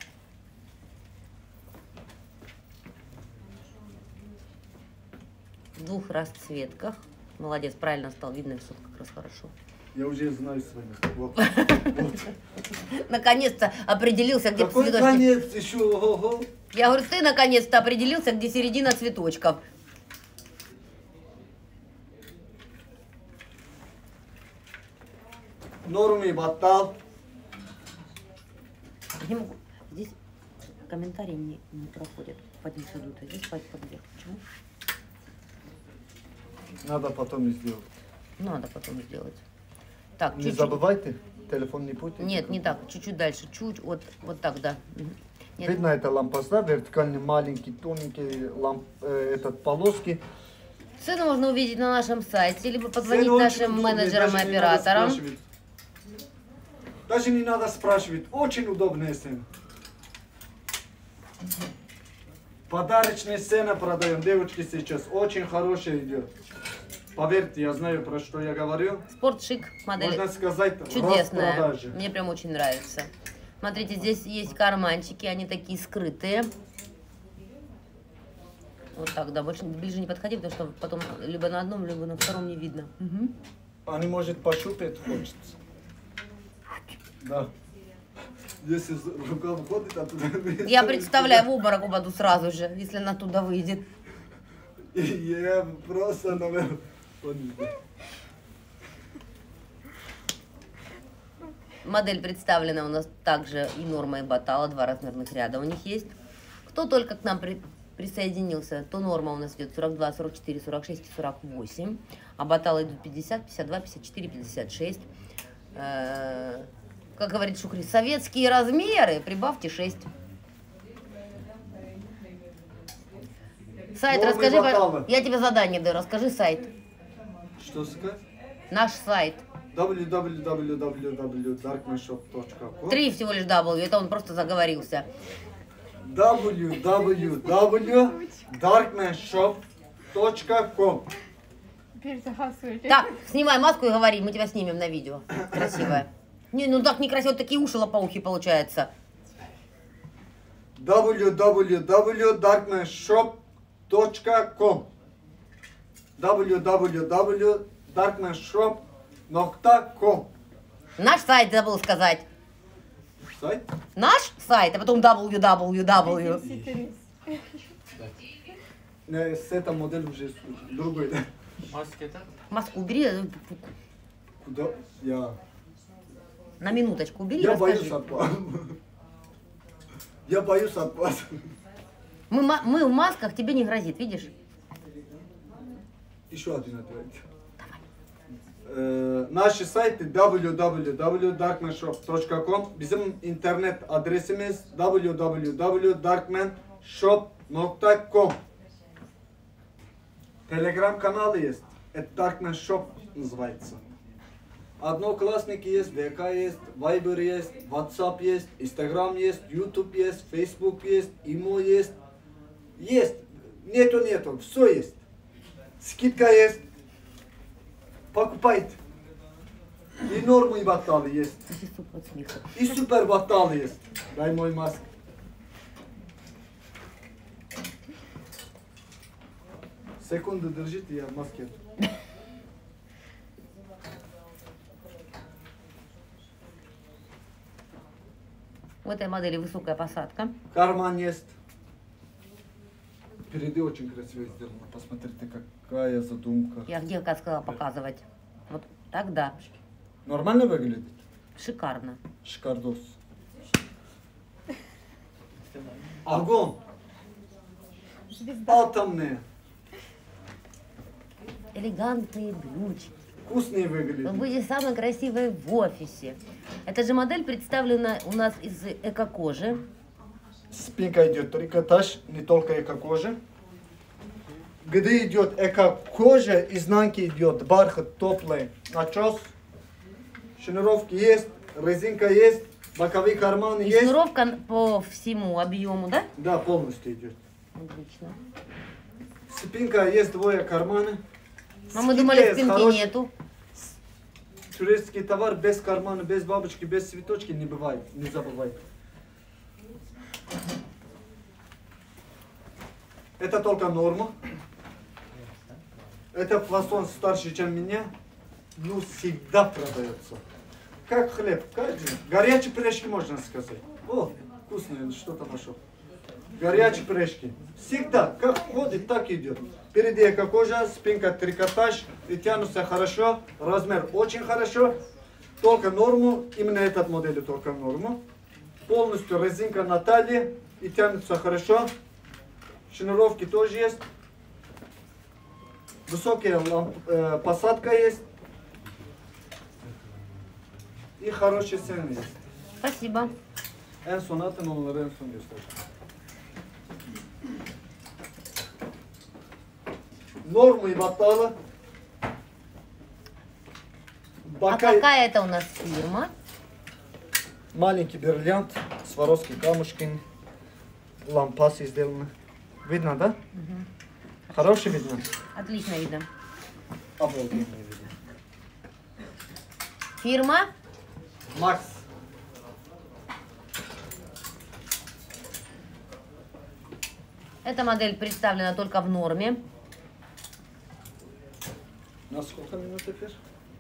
В двух расцветках. Молодец, правильно стал видно, все как раз хорошо. Я уже знаю с вами. Вот. Наконец-то определился, где Какой цветочки. конец еще? Ого-го. Я говорю, ты наконец-то определился, где середина цветочков. Норми батал. Я не могу. Здесь комментарии не, не проходят. Пойдем сюда, а здесь пойдем подвверх. Почему? Надо потом сделать. Надо потом сделать. Так, Не чуть-чуть. забывайте, телефон не путайте. Нет, не так. Чуть-чуть дальше. Чуть. Вот, вот так, да. Мгм. Нет. Видно, это лампаса, вертикальный, маленький, тоненький ламп, э, этот полоски. Цену можно увидеть на нашем сайте, либо позвонить Цены очень нашим удобные, менеджерам и даже не надо операторам. спрашивать. Даже не надо спрашивать, очень удобная цена. Подарочная цена продаем, девочки, сейчас очень хорошая идет. Поверьте, я знаю, про что я говорю. Спортшик модель Можно сказать, чудесная. распродажа. Мне прям очень нравится. Смотрите, здесь есть карманчики, они такие скрытые. Вот так, да, больше ближе не подходи, потому что потом либо на одном, либо на втором не видно. Мгм. Они, может, пощупать хочется. Да. Если рука выходит, оттуда... Я представляю, в обморок упаду сразу же, если она туда выйдет. Я просто, наверное... Модель представлена у нас также и норма, и батала, два размерных ряда у них есть. Кто только к нам при- присоединился, то норма у нас идет сорок два, сорок четыре, сорок шесть и сорок восемь. А баталы идут пятьдесят, пятьдесят два, пятьдесят четыре, пятьдесят шесть. Э, как говорит Шукри, советские размеры, прибавьте шесть. Сайт, Новый расскажи, баталы. я тебе задание даю, расскажи сайт. Что сказать? Наш сайт. дабл ю дабл ю дабл ю дабл ю дабл ю точка даркманшоп точка ком Три всего лишь W, это он просто заговорился. дабл ю дабл ю дабл ю точка даркманшоп точка ком. Перезахасывайте. Так, снимай маску и говори, мы тебя снимем на видео. Красивая. Не, ну так некрасиво, такие уши лопоухи получается. дабл ю дабл ю дабл ю точка даркманшоп точка ком дабл ю дабл ю дабл ю точка даркманшоп точка ком. Наш сайт забыл сказать. Сайт? Наш сайт, а потом дабл ю дабл ю дабл ю. Не, с этой моделью уже другой, да? Маски это? Маску убери, э, Куда? Я... на минуточку убери, Я расскажи. боюсь от вас. Я боюсь от вас. Мы, ма- мы в масках, тебе не грозит, видишь? Еще один ответ. Э, наши сайты дабл ю дабл ю дабл ю точка даркманшоп точка ком, bizim интернет адресimiz дабл ю дабл ю дабл ю точка даркманшоп точка ком. Телеграм-канал есть, это Darkman Shop называется. Одноклассники есть, ВК есть, Viber есть, WhatsApp есть, Instagram есть, YouTube есть, Facebook есть, Imo есть. Есть, нету, нету, все есть. Скидка есть. Покупайте. И нормы и баталы есть. От смеха. И супер баталы есть. Дай мой маск. Секунду держите, я в маске. У этой модели высокая посадка. Карман есть. Впереди очень красиво сделано. Посмотрите, какая задумка. Я где, как сказала, показывать. Вот тогда. Нормально выглядит? Шикарно. Шикардос. Огонь. Звезда. Атомные. Элегантные брючки. Вкусные Вы выглядят. будете самой красивой в офисе. Эта же модель представлена у нас из эко-кожи. Спинка идет трикотаж, не только эко-кожа. Где идет эко-кожа, изнанки идет бархат теплый, начес. Шнуровки есть, резинка есть, боковые карманы И есть. шнуровка по всему объему, да? Да, полностью идет. Отлично. Спинка есть двое карманы. А мы Скидка думали, есть спинки хорош- нету. Турецкий товар без кармана, без бабочки, без цветочки не бывает, не забывай. Это только норма. Это фасон старше, чем меня, ну всегда продается. Как хлеб, каждый. Горячие пирожки можно сказать. О, вкусные, что-то нашел. Горячие пирожки. Всегда, как ходит, так идет. Впереди эко-кожа, спинка трикотаж, и тянутся хорошо, размер очень хорошо. Только норму, именно этот модель только норму. Полностью резинка на талии, и тянутся хорошо. Шнуровки тоже есть. Высокая ламп, э, посадка есть. И хорошие цены есть. Спасибо. En son atın onları en son göster. Нормы и баталы. А Бакай. какая это у нас фирма? Маленький бриллиант, Сваровский камушкин, лампас сделаны. Видно, да? Хороший видно? Отлично видно. Обалденно видно. Фирма? Макс. Эта модель представлена только в норме. На сколько минут теперь?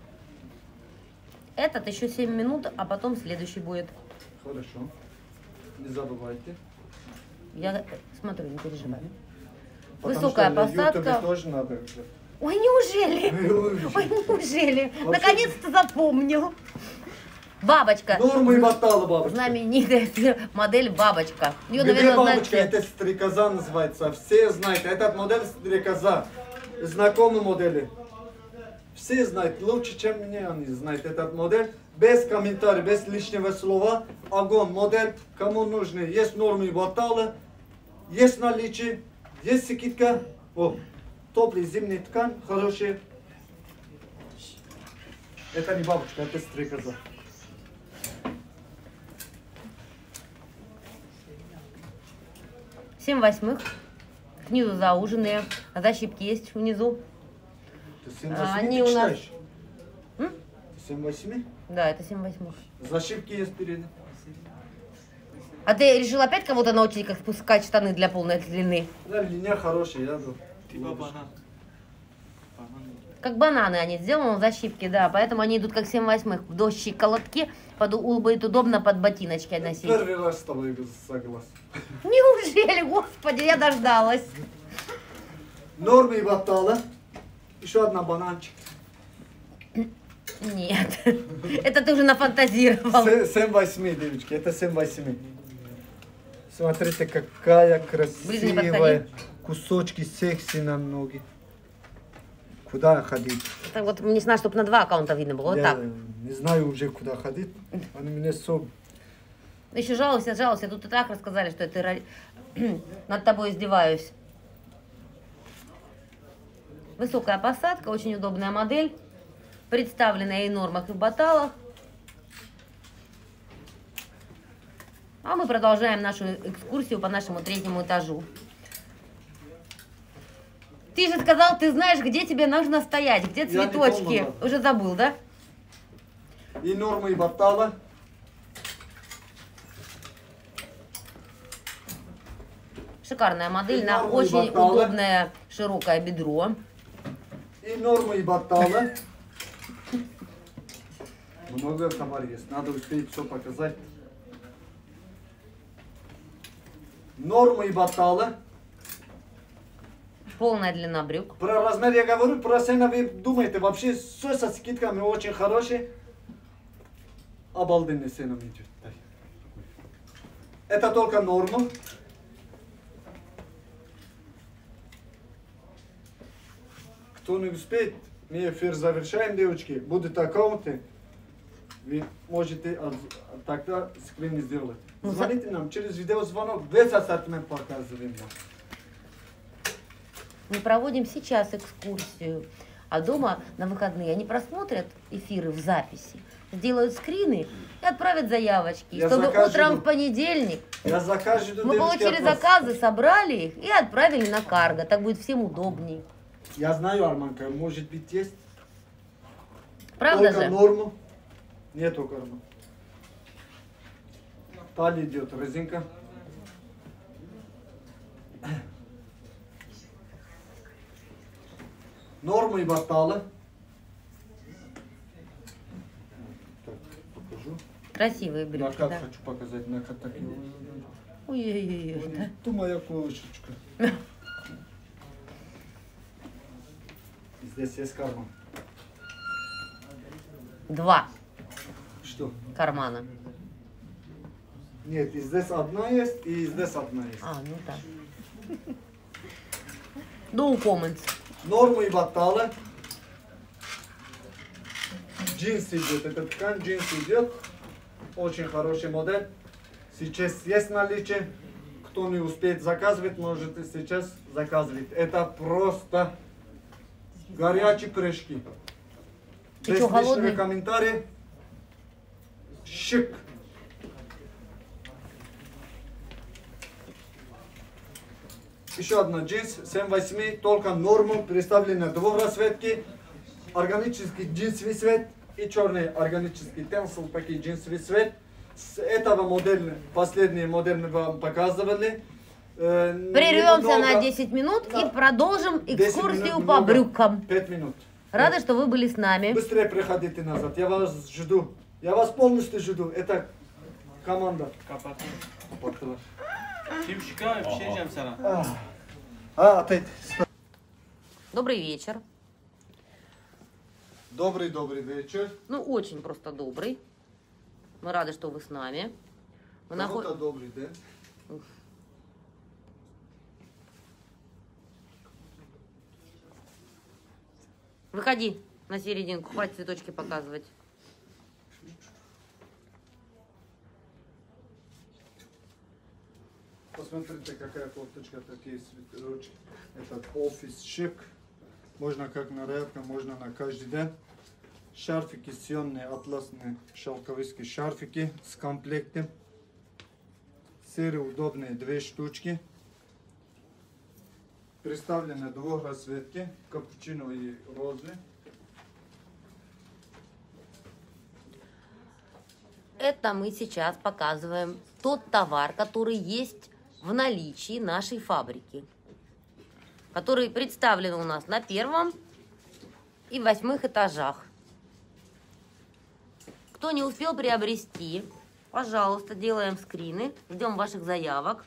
Этот еще семь минут, а потом следующий будет. Хорошо. Не забывайте. Я э, смотрю, не переживай. Потому Высокая что на YouTube посадка. тоже надо. Ой, неужели? Ой, неужели? Вообще- Наконец-то запомнил. Бабочка. Нормы и баталы бабочка. Знаменитая модель бабочка. Ее, Где наверное, бабочка? знаете. Это стрекоза называется. Все знают. Этот модель стрекоза. Знакомые модели. Все знают. Лучше, чем мне они знают этот модель. Без комментариев, без лишнего слова. Огонь, модель. Кому нужны? Есть нормы и баталы. Есть наличие. Есть скидка. О, топлый зимний ткань. Хороший. Это не бабочка, это стрекоза. Семь восьмых. Снизу зауженные. А защипки есть внизу. Ты семь А, восьми они ты у нас- читаешь? М? семь восьми? Да, это семь восьмых. Зашивки есть перед. А ты решил опять кого-то научить, как спускать штаны для полной длины? Да, линия хорошая, я думаю. Типа банан. Банан. Как бананы они сделаны, защипки, да. Поэтому они идут как семь восьмых. В щиколотки под, у- будет удобно под ботиночки носить. Первый раз с тобой согласен. Неужели, господи, я дождалась. Нормы и батала. Еще одна бананчик. Нет, это ты уже нафантазировал. Се- семь восьми, девочки, это семь восьми. Смотрите, какая Ближе не красивая. подходи. Кусочки секси на ноги. Куда ходить? Так вот, мне надо, чтобы на два аккаунта видно было. Вот Я так. не знаю уже, куда ходить. Они меня со... Еще жалуйся, жалуйся. Тут и так рассказали, что это ра- над тобой издеваюсь. Высокая посадка, очень удобная модель. Представленная и в нормах, и в баталах. А мы продолжаем нашу экскурсию по нашему третьему этажу. Ты же сказал, ты знаешь, где тебе нужно стоять, где Я не цветочки. помню, да. Уже забыл, да? И нормы и батала. Шикарная модель на Нормы очень баталы. удобное широкое бедро. И нормы и батала. Много товара есть, надо успеть все показать. Нормы и батала. Полная длина брюк. Про размер я говорю, про цену вы думаете, вообще все со скидками очень хорошие. Обалденная цена идет. Это только норма. Кто не успеет, мы эфир завершаем, девочки. Будут аккаунты. Вы можете от- тогда скрин сделать. Ну, за- Звоните нам через видеозвонок, весь ассортимент показываем вам. Мы проводим сейчас экскурсию. А дома на выходные они просмотрят эфиры в записи, сделают скрины и отправят заявочки. Я чтобы за каждую- утром в понедельник Я за каждую мы девочки получили опрос. заказы, собрали их и отправили на карго. Так будет всем удобней. Я знаю, Арманка, может быть есть. Правда Только же? норму. Нету кармана. Талия идет резинка. Норма и батала. Так, покажу. Красивые брюки, Накат да. хочу показать. Накат так. Ой-ой-ой, да. Ты моя кошечка. Здесь есть карман. Два Что? кармана. Нет, и здесь одна есть, и здесь одна есть. А, ну да. No comments. Норма и батала. Джинс идет, это ткань джинс идет. Очень хороший модель. Сейчас есть наличие. Кто не успеет заказывать, может и сейчас заказывать. Это просто горячие пирожки. Ты Без чё, лишнего голодный? комментария. Шик. Еще одна джинс, семь восемь, только норму, представлена две расцветки. Органический джинсовый цвет и черный органический тенсил, такой джинсовый цвет. С этого модели, последний модель мы вам показывали. Э, Прервемся немного- на десять минут Да. и продолжим десять экскурсию минут по много. брюкам. пять минут. Рада, что вы были с нами. Быстрее приходите назад, я вас жду. Я вас полностью жду. Это команда. Kapatalım. Şimşika bir şey diyeceğim sana. А, а отойди. Добрый вечер. Добрый, добрый вечер. Ну, очень просто добрый. Мы рады, что вы с нами. Мы наход... Кого-то добрый, да? Выходи на серединку, хватит цветочки показывать. Посмотрите, какая кофточка, такие цветочки. Это офис шик. Можно как нарядка, можно на каждый день. Шарфики, съемные атласные шелковые шарфики с комплектом. Серые удобные две штучки. Представлены двух расцветки, капучино и розы. Это мы сейчас показываем тот товар, который есть в наличии нашей фабрики, который представлен у нас на первом и восьмых этажах. Кто не успел приобрести, пожалуйста, делаем скрины, ждем ваших заявок.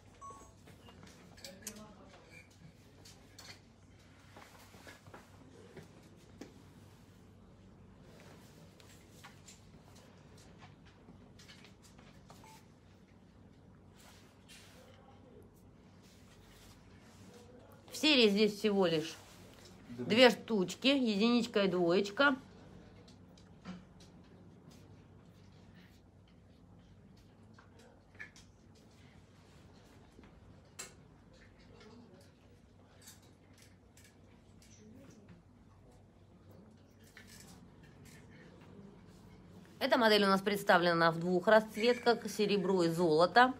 В серии здесь всего лишь две штучки, единичка и двоечка. Эта модель у нас представлена в двух расцветках, серебро и золото.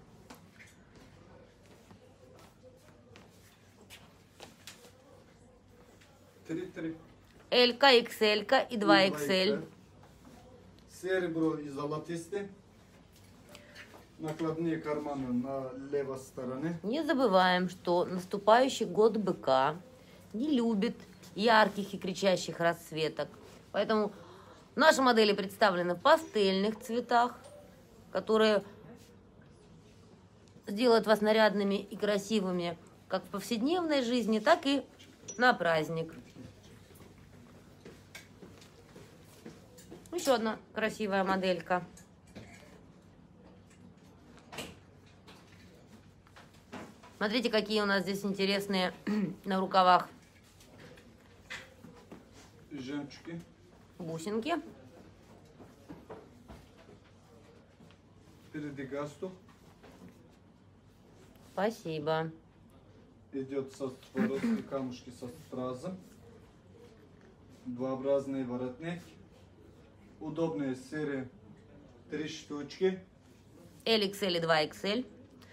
три-три. Элька, икс эль и два икс эль. Серебро и золотистый. Накладные карманы на левой стороне. Не забываем, что наступающий год быка не любит ярких и кричащих расцветок. Поэтому наши модели представлены в пастельных цветах, которые сделают вас нарядными и красивыми как в повседневной жизни, так и на праздник. Еще одна красивая моделька. Смотрите, какие у нас здесь интересные на рукавах Жемчуги. бусинки. Впереди галстук. Спасибо. Идет со Сваровски камушки со стразом. Двообразный воротник. Удобные серии три штучки. эль икс эль и два икс эль.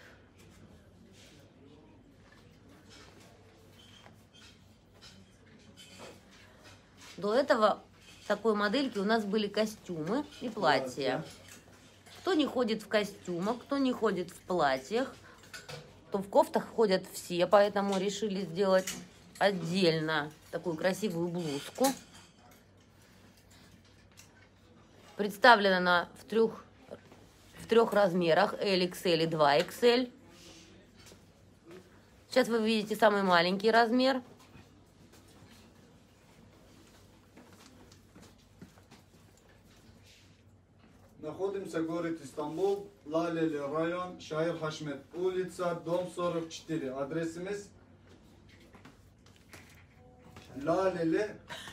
До этого такой модельки у нас были костюмы и платья. Кто не ходит в костюмах, кто не ходит в платьях, то в кофтах ходят все, поэтому решили сделать отдельно такую красивую блузку. Представлена она в трех, в трех размерах, эль икс эль и два икс эль. Сейчас вы видите самый маленький размер. Находимся в городе Стамбул, Laleli район, Шаир Хашмет, улица, дом сорок четыре. Адресimiz Laleli,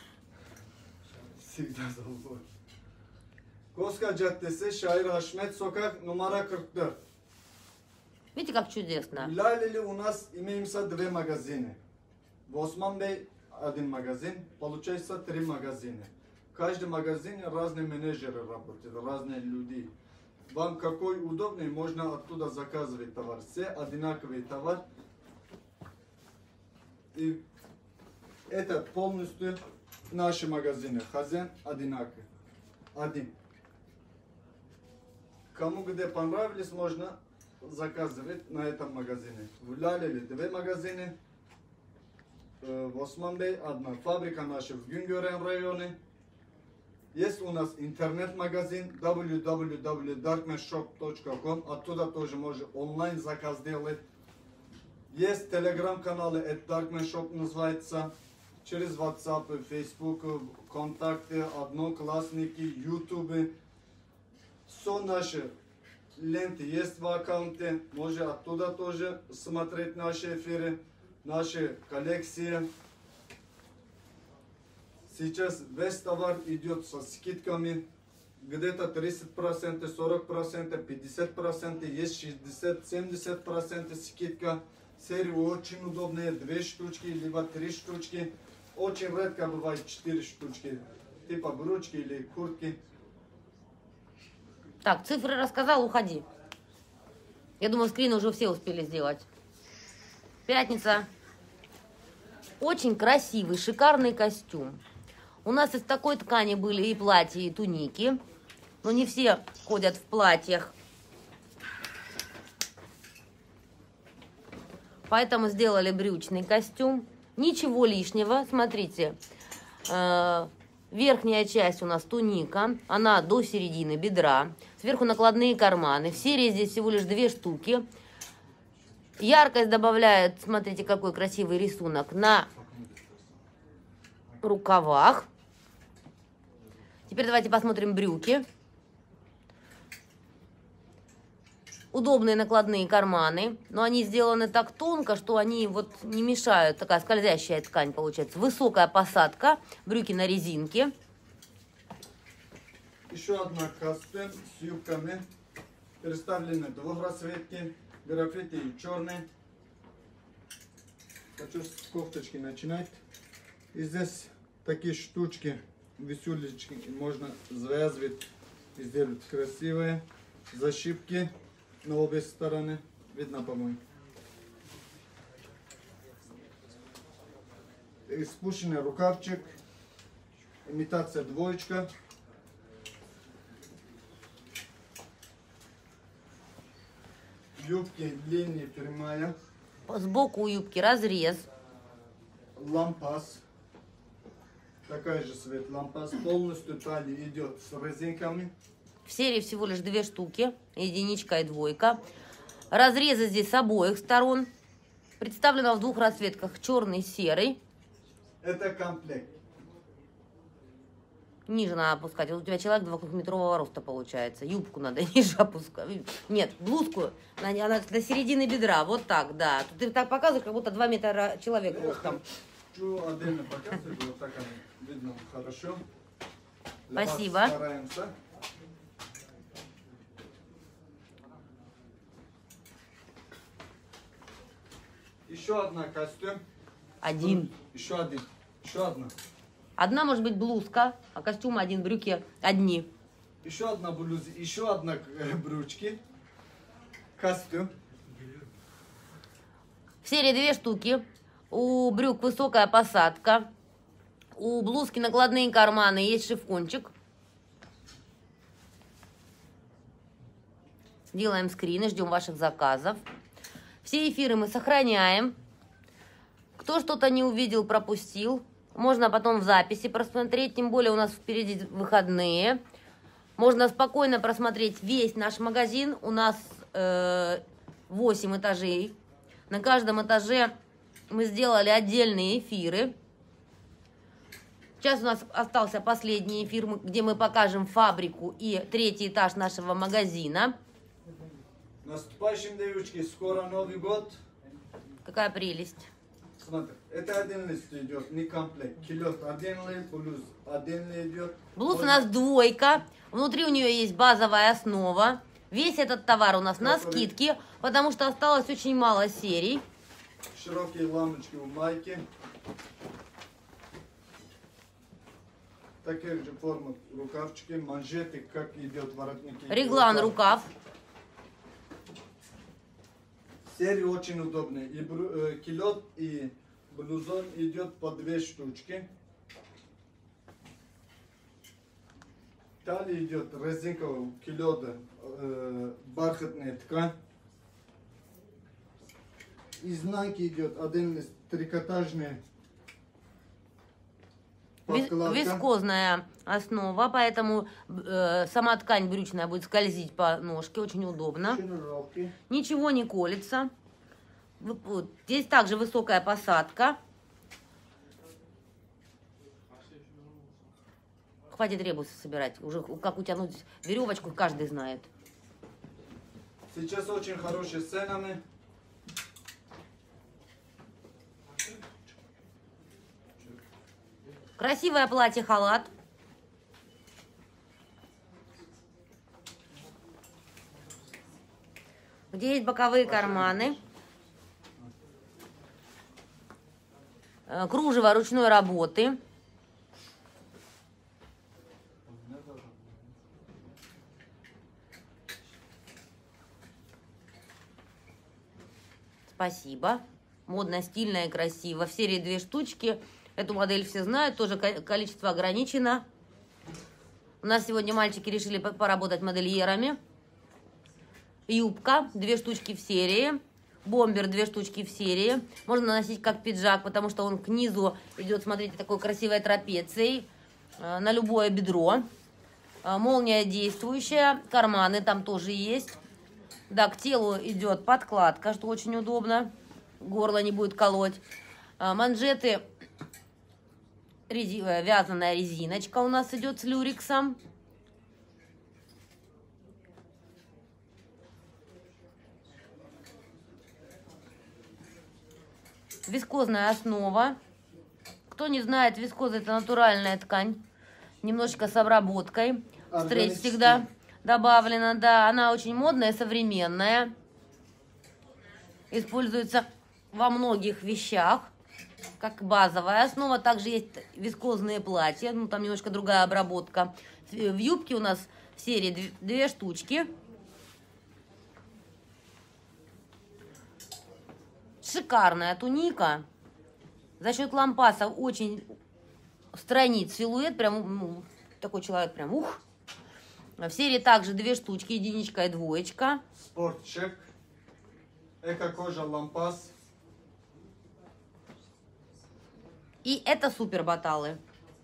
всегда забыл. Коска Caddesi, Шаир Хашмет, сокак, номера кырк төрт. Видите, как чудесно. В Laleli у нас имеемся две магазины. В Осман Бей один магазин, получается три магазина. В каждом магазине разные менеджеры работают, разные люди. Вам какой удобный, можно оттуда заказывать товар. Все одинаковый товар. И это полностью наши магазины. Хозяин одинаковый. Один. Кому где понравились, можно заказывать на этом магазине. В Laleli две магазины. В Осман Бей одна фабрика наша в Güngören районе. Есть у нас интернет-магазин дабл ю дабл ю дабл ю точка darkmanshop точка ком. Оттуда тоже можно онлайн заказ делать. Есть телеграм-каналы, это darkmanshop называется. Через WhatsApp, Facebook, контакты, одноклассники, YouTube. Все наши ленты есть в аккаунте. Можно оттуда тоже смотреть наши эфиры, наши коллекции. Сейчас весь товар идет со скидками. Где-то тридцать процентов, сорок процентов, пятьдесят процентов, есть шестьдесят-семьдесят процентов скидка. Серии очень удобные, две штучки, либо три штучки. Очень редко бывает четыре штучки, типа брючки или куртки. Так, цифры рассказал, уходи. Я думаю, скрин уже все успели сделать. Пятница. Очень красивый, шикарный костюм. У нас из такой ткани были и платья, и туники. Но не все ходят в платьях. Поэтому сделали брючный костюм. Ничего лишнего. Смотрите. Э, верхняя часть у нас туника. Она до середины бедра. Сверху накладные карманы. В серии здесь всего лишь две штуки. Яркость добавляет, смотрите, какой красивый рисунок, на рукавах. Теперь давайте посмотрим брюки. Удобные накладные карманы, но они сделаны так тонко, что они вот не мешают. Такая скользящая ткань получается. Высокая посадка, брюки на резинке. Еще одна костюм с юбками. Представлены двухрасцветки, граффити и черный. Хочу с кофточки начинать. И здесь такие штучки, висюлечки, можно завязывать и сделать красивые. Защипки на обе стороны. Видно, по-моему. И спущенный рукавчик. Имитация двоечка. Юбки длинные, прямая. Сбоку у юбки разрез. Лампас. Такая же цвет лампас. Полностью талия идет с резинками. В серии всего лишь две штуки. Единичка и двойка. Разрезы здесь с обоих сторон. Представлено в двух расцветках. Черный и серый. Это комплект. Ниже надо опускать. Вот у тебя человек двухметрового роста получается. Юбку надо ниже опускать. Нет, блузку. Она до середины бедра. Вот так, да. Тут ты так показываешь, как будто два метра человек ростом. Хочу отдельно показывать. Вот так оно видно хорошо. Спасибо. Стараемся. Еще одна костюм. Один. Еще один. Еще одна. Одна может быть блузка, а костюм один, брюки одни. Еще одна блуза, еще одна э, брючки. Костюм. В серии две штуки. У брюк высокая посадка. У блузки накладные карманы, есть шифончик. Делаем скрины, ждем ваших заказов. Все эфиры мы сохраняем. Кто что-то не увидел, пропустил, можно потом в записи просмотреть. Тем более у нас впереди выходные. Можно спокойно просмотреть весь наш магазин. У нас э, восемь этажей. На каждом этаже мы сделали отдельные эфиры. Сейчас у нас остался последний эфир, где мы покажем фабрику и третий этаж нашего магазина. Наступающим, девочки, скоро Новый год. Какая прелесть. Смотри, это один лист идет, не комплект. Килот отдельный, блуз отдельный идет. Блуз у нас двойка. Внутри у нее есть базовая основа. Весь этот товар у нас на скидке, потому что осталось очень мало серий. Широкие ламочки у майки. Такие же формы рукавчики, манжеты, как идет воротники. Реглан рукав. Серии очень удобные. И бру, э, килот и блузон идет по две штучки. Талия идет резинковая, килота, э, бархатная ткань. Изнанки идет один трикотажный. Подкладка. Вискозная основа, поэтому э, сама ткань брючная будет скользить по ножке, очень удобно. Шнуровки. Ничего не колется. Вот. Здесь также высокая посадка. Хватит ребусы собирать. Уже как утянуть веревочку, каждый знает. Сейчас очень хорошие с ценами. Красивое платье-халат. Где есть боковые карманы. Кружево ручной работы. Спасибо. Модно, стильно и красиво. В серии две штучки. Эту модель все знают. Тоже количество ограничено. У нас сегодня мальчики решили поработать модельерами. Юбка. Две штучки в серии. Бомбер. Две штучки в серии. Можно носить как пиджак, потому что он к низу идет, смотрите, такой красивой трапецией. На любое бедро. Молния действующая. Карманы там тоже есть. Да, к телу идет подкладка, что очень удобно. Горло не будет колоть. Манжеты. Рези... Вязаная резиночка у нас идет с люрексом. Вискозная основа. Кто не знает, вискоза — это натуральная ткань. Немножечко с обработкой. Стрейч всегда добавлена, да. Она очень модная, современная. Используется во многих вещах. Как базовая основа. Также есть вискозные платья. Ну, там немножко другая обработка. В юбке у нас в серии две, две штучки. Шикарная туника. За счет лампаса очень странит силуэт. Прям, ну, такой человек прям ух. В серии также две штучки. Единичка и двоечка. Спортчек. Эко-кожа лампас. И это супер баталы.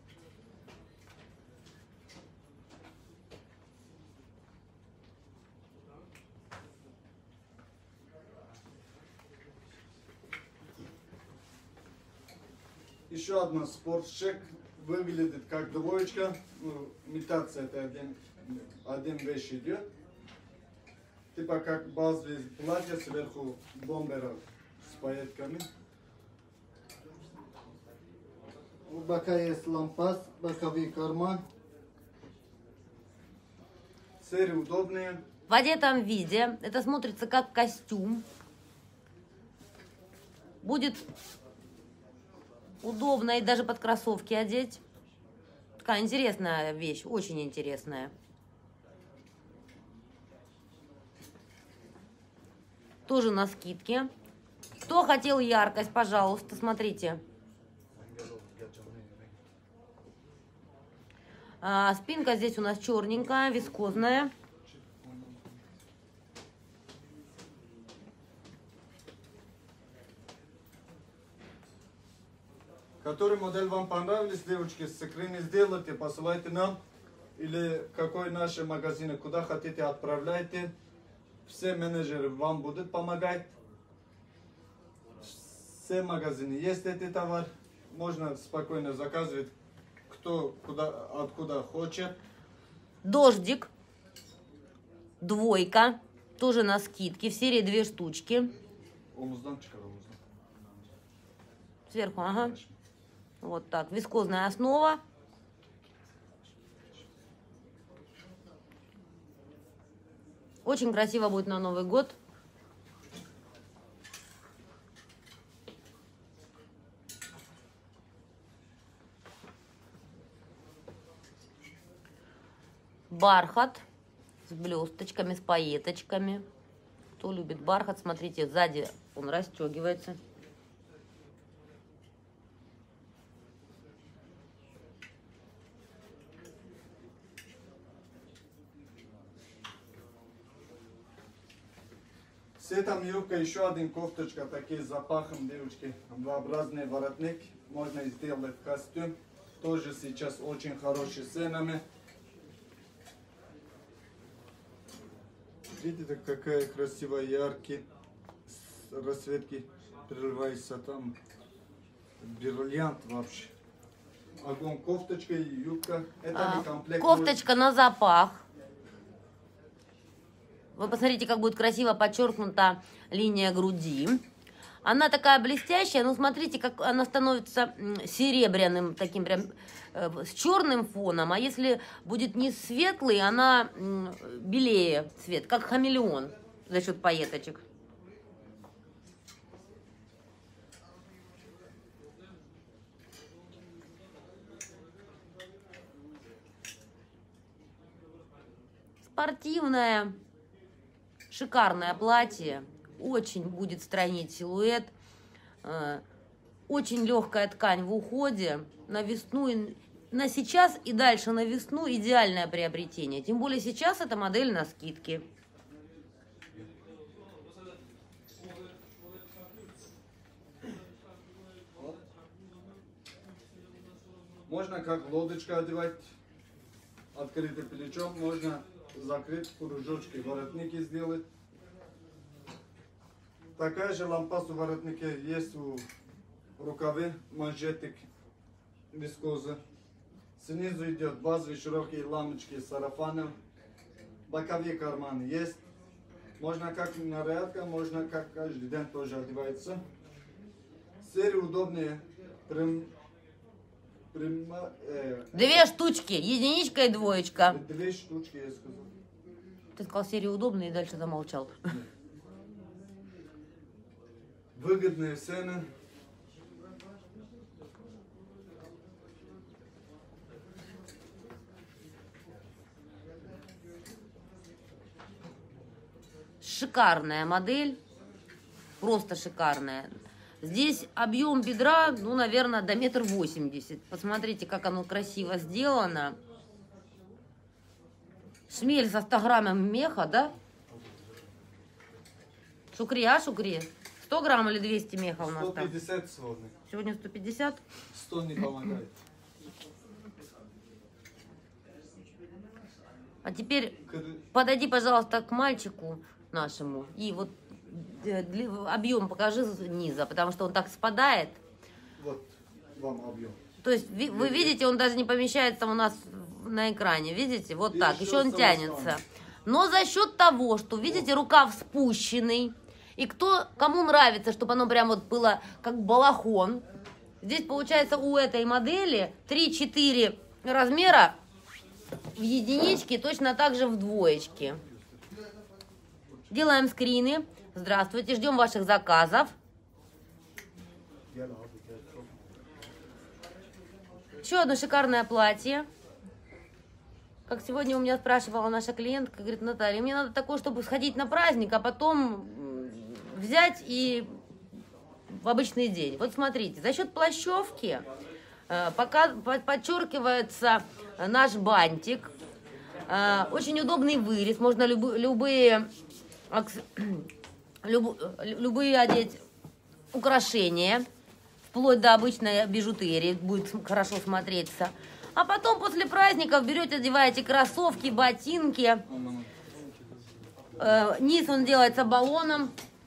Еще одна спортчек. Выглядит как двоечка. Ну, имитация это один, один вещь идет. Типа как базовое платье, сверху бомбера с пайетками. У бока есть лампас, боковой карман. Серии удобные. В одетом виде это смотрится как костюм. Будет удобно и даже под кроссовки одеть. Такая интересная вещь, очень интересная. Тоже на скидке. Кто хотел яркость, пожалуйста, смотрите. А, спинка здесь у нас черненькая, вискозная. Который модель вам понравились, девочки, скрины сделайте, посылайте нам. Или какой наши магазины, куда хотите, отправляйте. Все менеджеры вам будут помогать. Все магазины есть этот товар. Можно спокойно заказывать, кто куда, откуда хочет. Дождик. Двойка. Тоже на скидке. В серии две штучки. Сверху, ага. Вот так. Вискозная основа. Очень красиво будет на Новый год. Бархат с блесточками, с пайеточками. Кто любит бархат, смотрите, сзади он расстегивается. Все там юбка, еще один кофточка, такие с запахом, девочки, двообразный воротник. Можно сделать костюм. Тоже сейчас очень хорошие ценами. Видите, какая красивая, яркие расцветки, переливается там. Бриллиант вообще. огонь, кофточка и юбка. Это А, не комплект. кофточка на запах. Вы посмотрите, как будет красиво подчеркнута линия груди. Она такая блестящая, но смотрите, как она становится серебряным, таким прям э, с черным фоном. А если будет не светлый, она м, белее цвет, как хамелеон за счет пайеточек. Спортивное, шикарное платье. Очень будет стройнить силуэт. Очень легкая ткань в уходе. На весну, и, на сейчас и дальше на весну идеальное приобретение. Тем более сейчас эта модель на скидке. Можно как лодочка одевать, открытым плечом, можно закрыть кружочки, воротники сделать. Такая же лампас у воротника есть у рукаве, манжетик, вискоза. Снизу идет базовые широкие лампочки с сарафаном. Боковые карманы есть. Можно как нарядка, можно как каждый день тоже одевается. Серии удобные. Прям, прямо, э, Две штучки, единичка и двоечка. Две штучки, я сказал. Ты сказал, серии удобные, и дальше замолчал. Выгодные цены. Шикарная модель, просто шикарная. Здесь объем бедра, ну, наверное, до метр восемьдесят. Посмотрите, как оно красиво сделано. Шмель со ста граммами меха, да? Шукри, а, Шукри? сто грамм или двести меха у нас сто там? пятьдесят сегодня. Сегодня сто пятьдесят. сто не помогает. А теперь подойди, пожалуйста, к мальчику нашему. И вот объем покажи низа, потому что он так спадает. Вот вам объем. То есть ви- вы видите, он даже не помещается у нас на экране. Видите? Вот И так. еще Еще он самостоятельно. тянется. Но за счет того, что, видите, рукав спущенный, и кто, кому нравится, чтобы оно прям вот было как балахон, здесь получается у этой модели три-четыре размера в единичке, точно так же в двоечке. Делаем скрины. Здравствуйте, ждем ваших заказов. Еще одно шикарное платье. Как сегодня у меня спрашивала наша клиентка, говорит, Наталья, мне надо такое, чтобы сходить на праздник, а потом взять и в обычный день. Вот смотрите, за счет плащевки э, пока подчеркивается наш бантик. Э, очень удобный вырез, можно любы, любые, люб, любые одеть украшения, вплоть до обычной бижутерии, будет хорошо смотреться. А потом после праздников берете, одеваете кроссовки, ботинки. Э, низ он делается баллоном.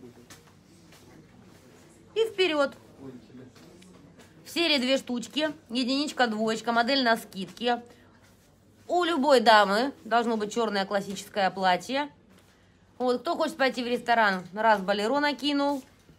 И вперед. В серии две штучки. Единичка, двоечка. Модель на скидке. У любой дамы должно быть черное классическое платье. Вот, кто хочет пойти в ресторан, раз болеро накинул.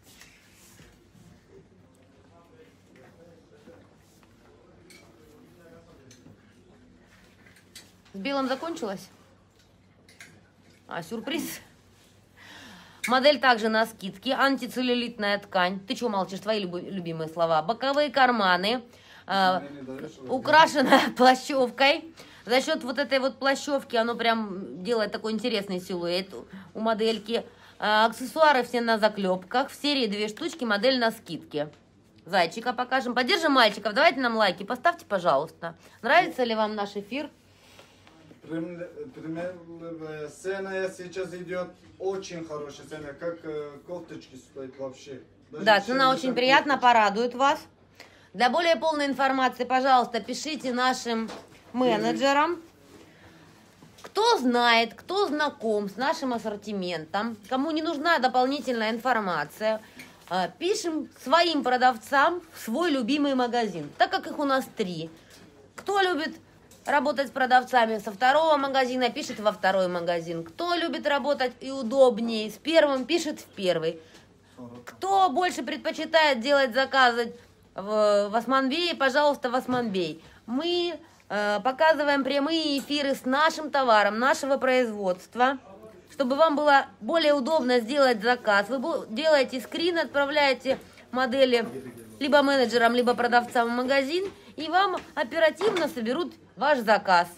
С белым закончилось? А, сюрприз. Модель также на скидке. Антицеллюлитная ткань. Ты чего молчишь? Твои любимые слова. Боковые карманы. Э, украшена плащевкой. За счет вот этой вот плащевки оно прям делает такой интересный силуэт у модельки. Э, аксессуары все на заклепках. В серии две штучки. Модель на скидке. Зайчика покажем. Поддержим мальчиков. Давайте нам лайки. Поставьте, пожалуйста. Нравится ли вам наш эфир? Примерная цена сейчас идет, очень хорошая цена, как э, кофточки стоят вообще. Даже Да, цена очень приятно, кофточки. порадует вас. Для более полной информации, пожалуйста, пишите нашим менеджерам. Кто знает, кто знаком с нашим ассортиментом, кому не нужна дополнительная информация, а, пишем своим продавцам в свой любимый магазин, так как их у нас три. Кто любит работать с продавцами со второго магазина, пишет во второй магазин. Кто любит работать и удобнее с первым, пишет в первый. Кто больше предпочитает делать заказы в, в Османбее, пожалуйста, в Османбей. Мы э, показываем прямые эфиры с нашим товаром, нашего производства, чтобы вам было более удобно сделать заказ. Вы делаете скрин, отправляете модели либо менеджерам, либо продавцам в магазин, и вам оперативно соберут ваш заказ.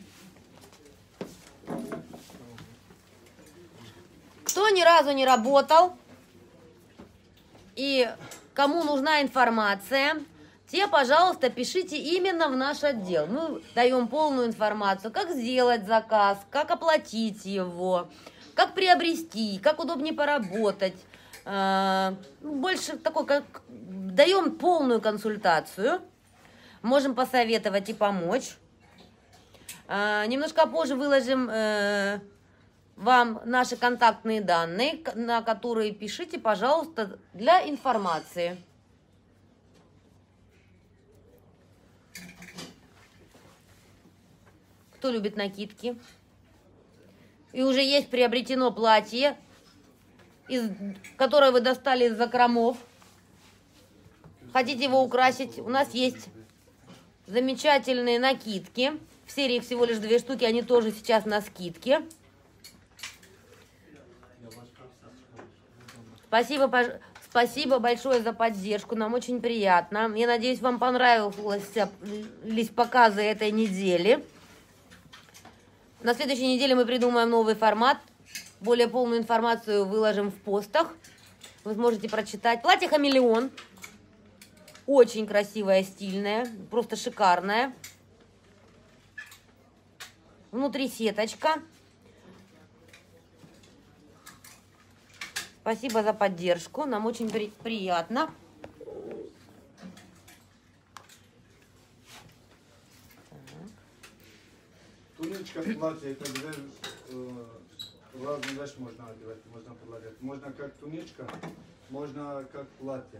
Кто ни разу не работал и кому нужна информация, те, пожалуйста, пишите именно в наш отдел. Мы даем полную информацию, как сделать заказ, как оплатить его, как приобрести, как удобнее поработать. Больше такой, как даем полную консультацию. Можем посоветовать и помочь. Немножко позже выложим вам наши контактные данные, на которые пишите, пожалуйста, для информации. Кто любит накидки? И уже есть приобретено платье, из, которое вы достали из закромов. Хотите его украсить? У нас есть замечательные накидки. В серии всего лишь две штуки, они тоже сейчас на скидке. Спасибо, спасибо большое за поддержку, нам очень приятно. Я надеюсь, вам понравились показы этой недели. На следующей неделе мы придумаем новый формат. Более полную информацию выложим в постах. Вы сможете прочитать. Платье «Хамелеон». Очень красивое, стильное, просто шикарное. Внутри сеточка. Спасибо за поддержку, нам очень при приятно. Туничка, платье, это две э, разные вещи можно одевать, можно предлагать. Можно как туничка, можно как платье.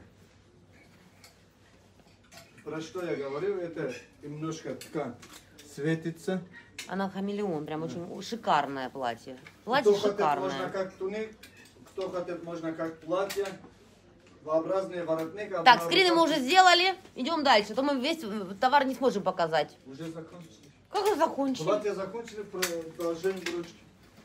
Про что я говорю, это немножко ткань светится. Она хамелеон, прям очень шикарное платье. Платье Кто шикарное. Хотят, можно как туник, кто хотят, можно как платье. V-образный воротник. Так, скрины мы уже сделали. Идем дальше, а то мы весь товар не сможем показать. Уже закончили. Как вы закончили? Платье закончили, продолжение брючки.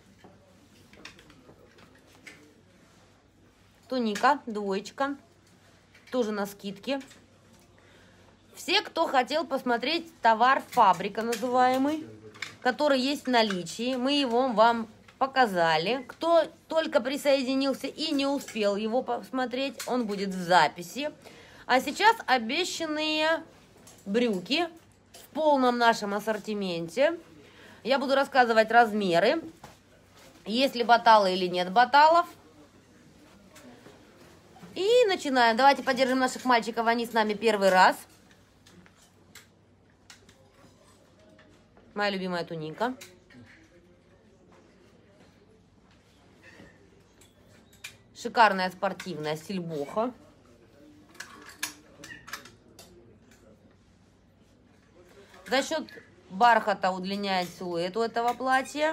Туника, двоечка. Тоже на скидке. Все, кто хотел посмотреть товар «Фабрика» называемый, который есть в наличии, мы его вам показали. Кто только присоединился и не успел его посмотреть, он будет в записи. А сейчас обещанные брюки в полном нашем ассортименте. Я буду рассказывать размеры, есть ли баталы или нет баталов. И начинаем. Давайте поддержим наших мальчиков, они с нами первый раз. Моя любимая туника. Шикарная спортивная сильбоха. За счет бархата удлиняет силуэт у этого платья.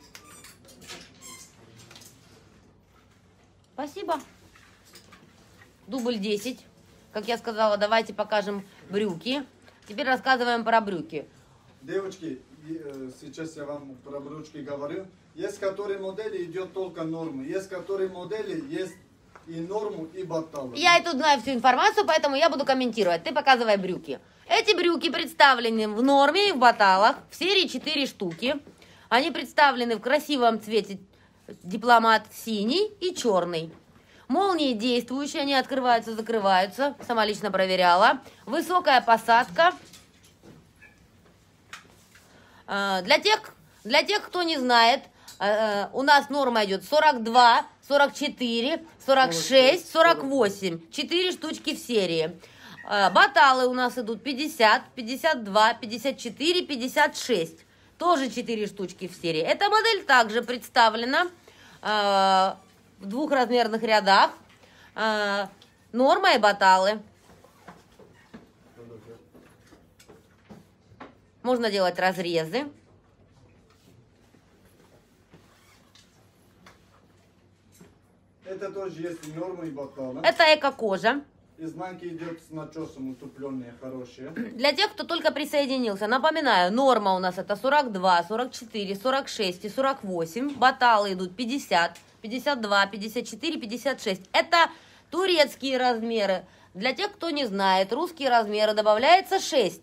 Спасибо. Дубль десять. Как я сказала, давайте покажем брюки. Теперь рассказываем про брюки. Девочки, сейчас я вам про брючки говорю. Есть которые модели идет только нормы. Есть которые модели есть и норму, и баталы. Я и тут знаю всю информацию, поэтому я буду комментировать. Ты показывай брюки. Эти брюки представлены в норме и в баталах. В серии четыре штуки. Они представлены в красивом цвете дипломат синий и черный. Молнии действующие, они открываются, закрываются. Сама лично проверяла. Высокая посадка. Для тех, для тех, кто не знает, у нас норма идет сорок два, сорок четыре, сорок шесть, сорок восемь. четыре штучки в серии. Баталы у нас идут пятьдесят, пятьдесят два, пятьдесят четыре, пятьдесят шесть. Тоже четыре штучки в серии. Эта модель также представлена в двух размерных рядах. Норма и баталы. Можно делать разрезы. Это тоже есть норма и баталы. Это эко-кожа. Изнанки идет с начесом утепленные, хорошие. Для тех, кто только присоединился, напоминаю, норма у нас это сорок два, сорок четыре, сорок шесть и сорок восемь. Баталы идут пятьдесят, пятьдесят два, пятьдесят четыре, пятьдесят шесть. Это турецкие размеры. Для тех, кто не знает, русские размеры добавляется шесть.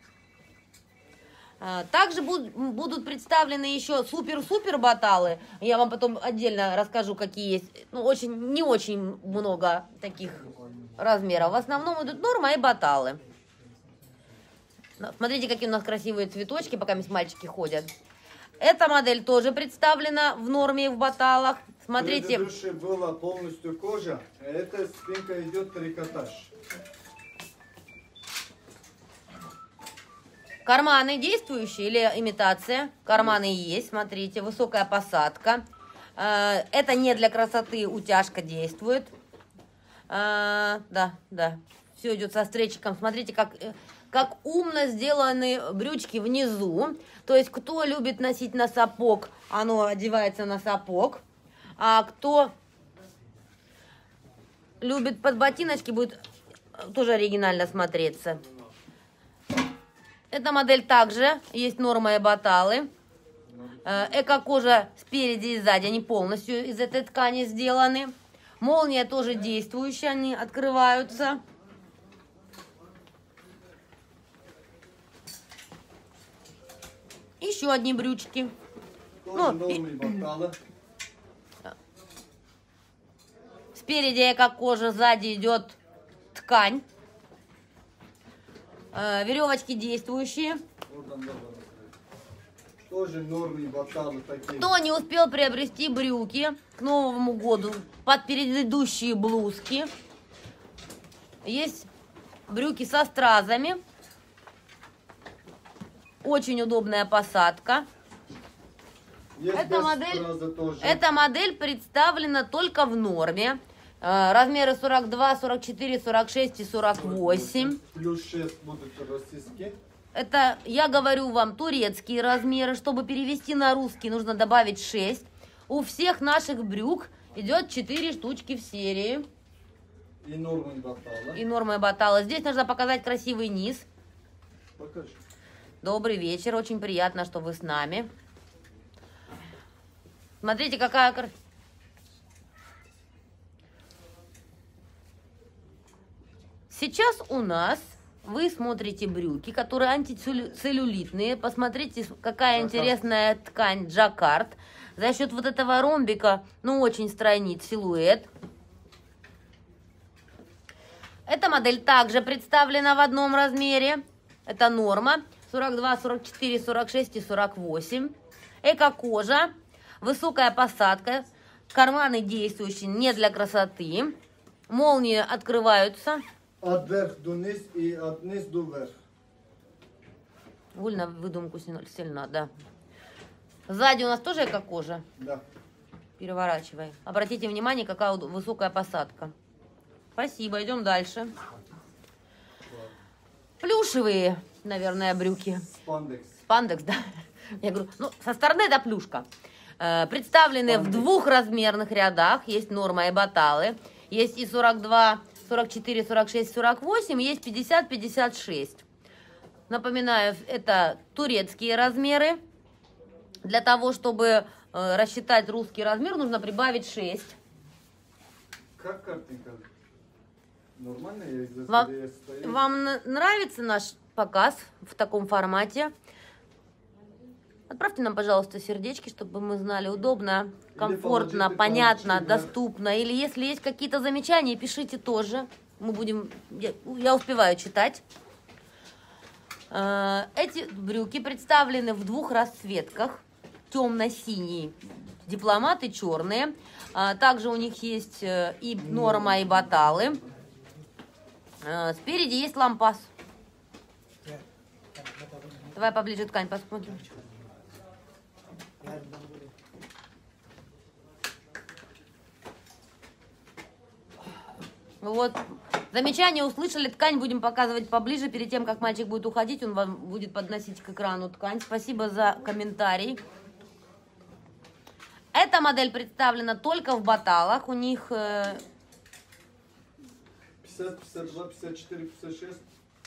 Также будут представлены еще супер-супер баталы. Я вам потом отдельно расскажу, какие есть. Ну, очень, не очень много таких размеров. В основном идут норма и баталы. Смотрите, какие у нас красивые цветочки, пока мальчики ходят. Эта модель тоже представлена в норме и в баталах. Смотрите. Предыдущая была полностью кожа, а эта спинка идет трикотаж. Карманы действующие или имитация? Карманы есть, смотрите, высокая посадка. Это не для красоты, утяжка действует. Да, да, все идет со стрейчиком. Смотрите, как, как умно сделаны брючки внизу. То есть, кто любит носить на сапог, оно одевается на сапог. А кто любит под ботиночки, будет тоже оригинально смотреться. Эта модель также есть норма и баталы. Эко-кожа спереди и сзади, они полностью из этой ткани сделаны. Молния тоже действующая, они открываются. Еще одни брючки. Тоже Ну, норма и баталы. Спереди эко-кожа, сзади идет ткань. Веревочки действующие. Тоже нормы и баталы такие. Кто не успел приобрести брюки к Новому году под предыдущие блузки, есть брюки со стразами. Очень удобная посадка. Есть Эта без модель, страза тоже. эта модель представлена только в норме. Размеры сорок два, сорок четыре, сорок шесть и сорок восемь. Плюс шесть будут российские. Это, я говорю вам, турецкие размеры. Чтобы перевести на русский, нужно добавить шесть. У всех наших брюк идет четыре штучки в серии. И норма и батала. И норма и батала. Здесь нужно показать красивый низ. Покажи. Добрый вечер. Очень приятно, что вы с нами. Смотрите, какая красота. Сейчас у нас вы смотрите брюки, которые антицеллюлитные. Посмотрите, какая Джаккард. интересная ткань джаккард. За счет вот этого ромбика, ну, очень стройнит силуэт. Эта модель также представлена в одном размере. Это норма. сорок два, сорок четыре, сорок шесть и сорок восемь. Эко-кожа. Высокая посадка. Карманы действующие не для красоты. Молнии открываются. От верх до низ и от низ до верх. Вольно выдумку сильно, да. Сзади у нас тоже эко-кожа. Да. Переворачивай. Обратите внимание, какая высокая посадка. Спасибо, идем дальше. Плюшевые, наверное, брюки. Спандекс. Спандекс, да. Я говорю, ну, со стороны это плюшка. Э, представлены в двух размерных рядах. Есть норма и баталы. Есть и сорок два, сорок четыре, сорок шесть, сорок восемь. Есть пятьдесят, пятьдесят шесть. Напоминаю, это турецкие размеры. Для того, чтобы э, рассчитать русский размер, нужно прибавить шесть. Как картинка? Нормально я здесь Вам, где я стою? вам нравится наш показ в таком формате? Отправьте нам, пожалуйста, сердечки, чтобы мы знали, удобно, комфортно, положите понятно, палочки вверх. доступно. Или если есть какие-то замечания, пишите тоже. Мы будем, я, я успеваю читать. Э, Эти брюки представлены в двух расцветках. Темно-синий, дипломаты черные. А, Также у них есть э, и норма, и баталы. Э, Спереди есть лампас. Давай поближе ткань посмотрим. Вот. Замечание услышали, ткань будем показывать поближе. Перед тем, как мальчик будет уходить, он вам будет подносить к экрану ткань. Спасибо за комментарий. Эта модель представлена только в баталах. У них... Э... пятьдесят, пятьдесят два, пятьдесят четыре, пятьдесят шесть.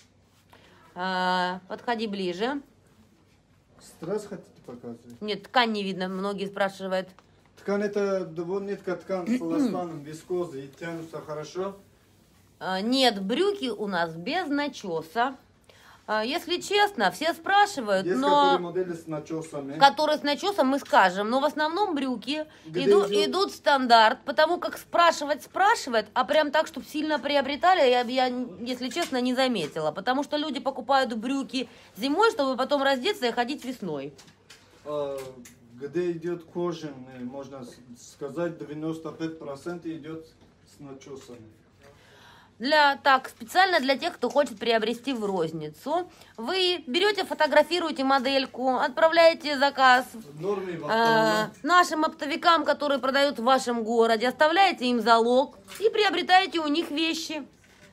Э, подходи ближе. Страз хотите показывать? Нет, ткань не видно, многие спрашивают. Ткань это двунитка ткань с эластаном, вискозой и тянутся хорошо. Э, нет, брюки у нас без начеса. Э, если честно, все спрашивают, Есть но... модели с начесами. Которые с начесом мы скажем, но в основном брюки иду, идет? идут стандарт, потому как спрашивать спрашивают, а прям так, чтобы сильно приобретали, я, я, если честно, не заметила. Потому что люди покупают брюки зимой, чтобы потом раздеться и ходить весной. А, где идет кожаный, можно сказать, девяносто пять процентов идет с начесами. Для, так, специально для тех, кто хочет приобрести в розницу. Вы берете, фотографируете модельку, отправляете заказ В норме э, нашим оптовикам, которые продают в вашем городе, оставляете им залог и приобретаете у них вещи.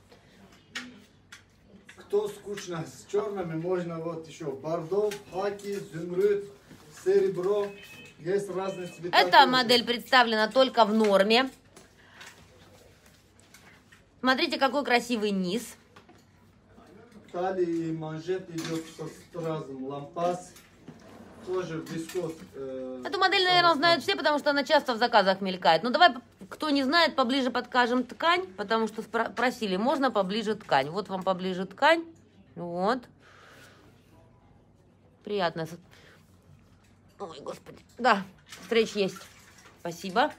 Кто скучно с черными, можно вот еще бордо, хаки, изумруд, серебро. Есть разные цвета. Эта модель представлена только в норме. Смотрите, какой красивый низ. Талия и манжет идет со стразом, лампас. Тоже вискос. Э, Эту модель, наверное, знают все, потому что она часто в заказах мелькает. Ну, давай, кто не знает, поближе подкажем ткань, потому что спро- просили, можно поближе ткань. Вот вам поближе ткань. Вот. Приятно. Ой, господи. Да, встреч есть. Спасибо.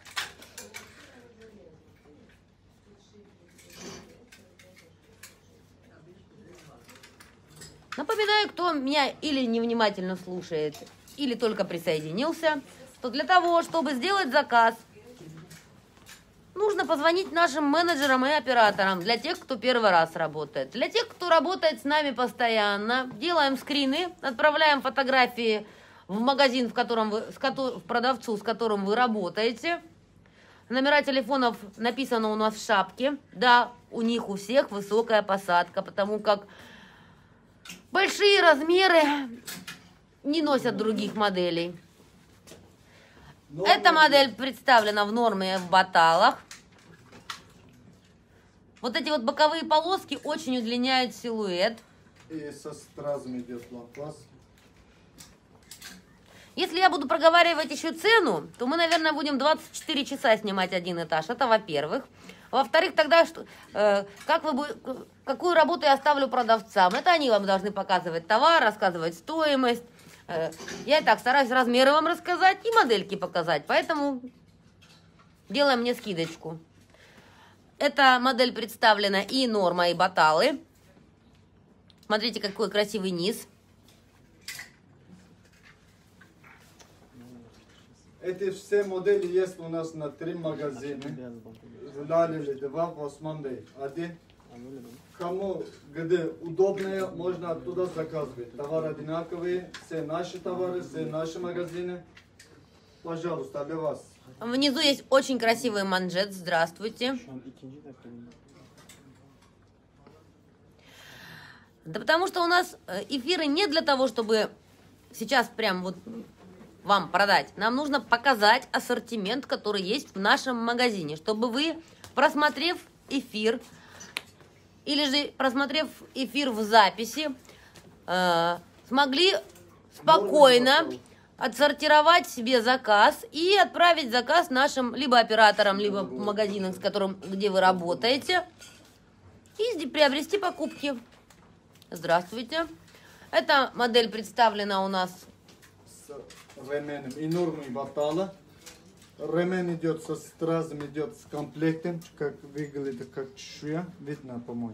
Напоминаю, кто меня или невнимательно слушает, или только присоединился, что для того, чтобы сделать заказ, нужно позвонить нашим менеджерам и операторам, для тех, кто первый раз работает. Для тех, кто работает с нами постоянно, делаем скрины, отправляем фотографии в магазин, в котором вы, с ко- в продавцу, с которым вы работаете. Номера телефонов написано у нас в шапке. Да, у них у всех высокая посадка, потому как большие размеры не носят других моделей. норма Эта модель представлена в норме в баталах. Вот эти вот боковые полоски очень удлиняют силуэт. И со стразом идет лампас. Если я буду проговаривать еще цену, то мы, наверное, будем двадцать четыре часа снимать один этаж. Это во-первых. Во-вторых, тогда что, э, как вы, бу- какую работу я оставлю продавцам? Это они вам должны показывать товар, рассказывать стоимость. Э, я и так стараюсь размеры вам рассказать и модельки показать. Поэтому делаем мне скидочку. Эта модель представлена и норма, и баталы. Смотрите, какой красивый низ. Эти все модели есть у нас на три магазина. В Лалиле два, в Османле один. Кому где удобнее, можно оттуда заказывать. Товары одинаковые, все наши товары, все наши магазины. Пожалуйста, для вас. Внизу есть очень красивый манжет. Здравствуйте. Да потому что у нас эфиры не для того, чтобы сейчас прям вот вам продать. Нам нужно показать ассортимент, который есть в нашем магазине, чтобы вы, просмотрев эфир, или же просмотрев эфир в записи, э, смогли спокойно отсортировать себе заказ и отправить заказ нашим либо операторам, либо в магазинах, с которым, где вы работаете, и приобрести покупки. Здравствуйте. Эта модель представлена у нас С ременем и нормой батала. Ремен идет со стразом, идет с комплектом, как выглядит, как чешуя. Видно, по-моему.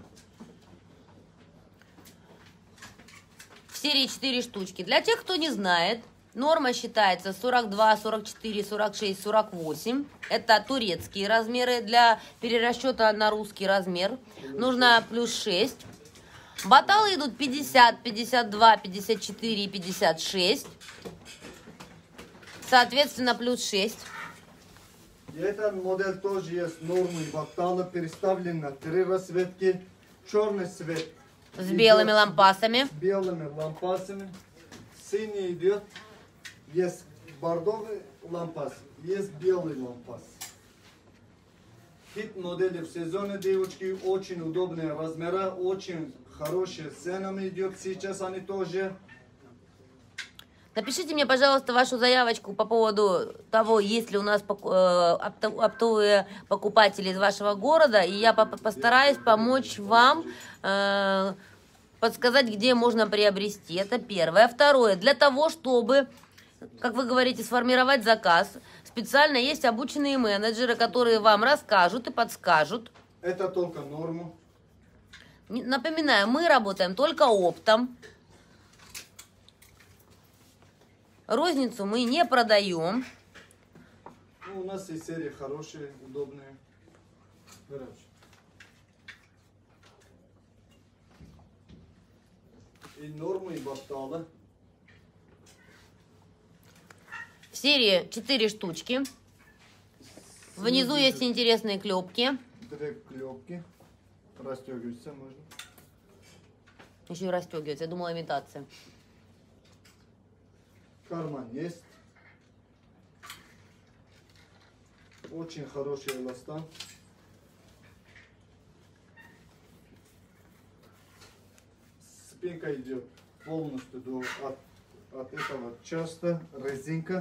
в серии четыре штучки. Для тех, кто не знает, норма считается сорок два, сорок четыре, сорок шесть, сорок восемь. Это турецкие размеры. Для перерасчета на русский размер нужно плюс шесть. Баталы идут пятьдесят, пятьдесят два, пятьдесят четыре и пятьдесят шесть. Соответственно, плюс шесть. И эта модель тоже есть нормы батала, переставлена три расцветки. Черный цвет. С белыми идет лампасами. С белыми лампасами. Синий идет. Есть бордовый лампас, есть белый лампас. Хит модели в сезоне, девочки, очень удобные размеры, очень хорошие ценами идет сейчас они тоже. Напишите мне, пожалуйста, вашу заявочку по поводу того, есть ли у нас оптовые покупатели из вашего города, и я постараюсь помочь вам э, подсказать, где можно приобрести. Это первое. Второе. Для того, чтобы, как вы говорите, сформировать заказ, специально есть обученные менеджеры, которые вам расскажут и подскажут. Это только норму. Напоминаю, мы работаем только оптом. Розницу мы не продаем. Ну, у нас есть серии хорошие, удобные. И нормы, и батала. В серии четыре штучки. Внизу есть интересные клепки. Две клепки. Расстегиваются можно. Еще и расстегивается. Я думала, имитация. Карман есть. Очень хороший эластан. Спинка идет полностью до, от, от этого часто. Резинка.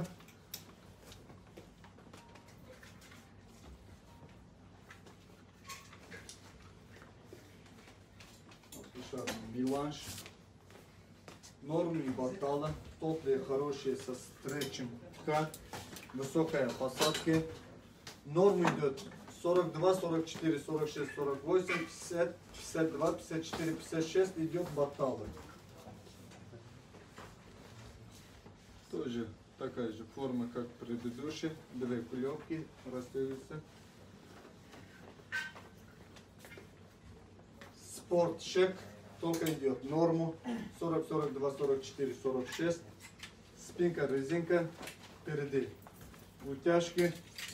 Меланж. Нормы батала. Топлые, хорошие, со стретчем. Высокая посадка. Норма идет сорок два, сорок четыре, сорок шесть, сорок восемь, пятьдесят, пятьдесят два, пятьдесят четыре, пятьдесят шесть идет баталы. Тоже такая же форма, как предыдущая. Две клепки расстегиваются. Спортчек. Только идет норму. сорок, сорок два, сорок четыре, сорок шесть. Спинка, резинка. Впереди утяжки.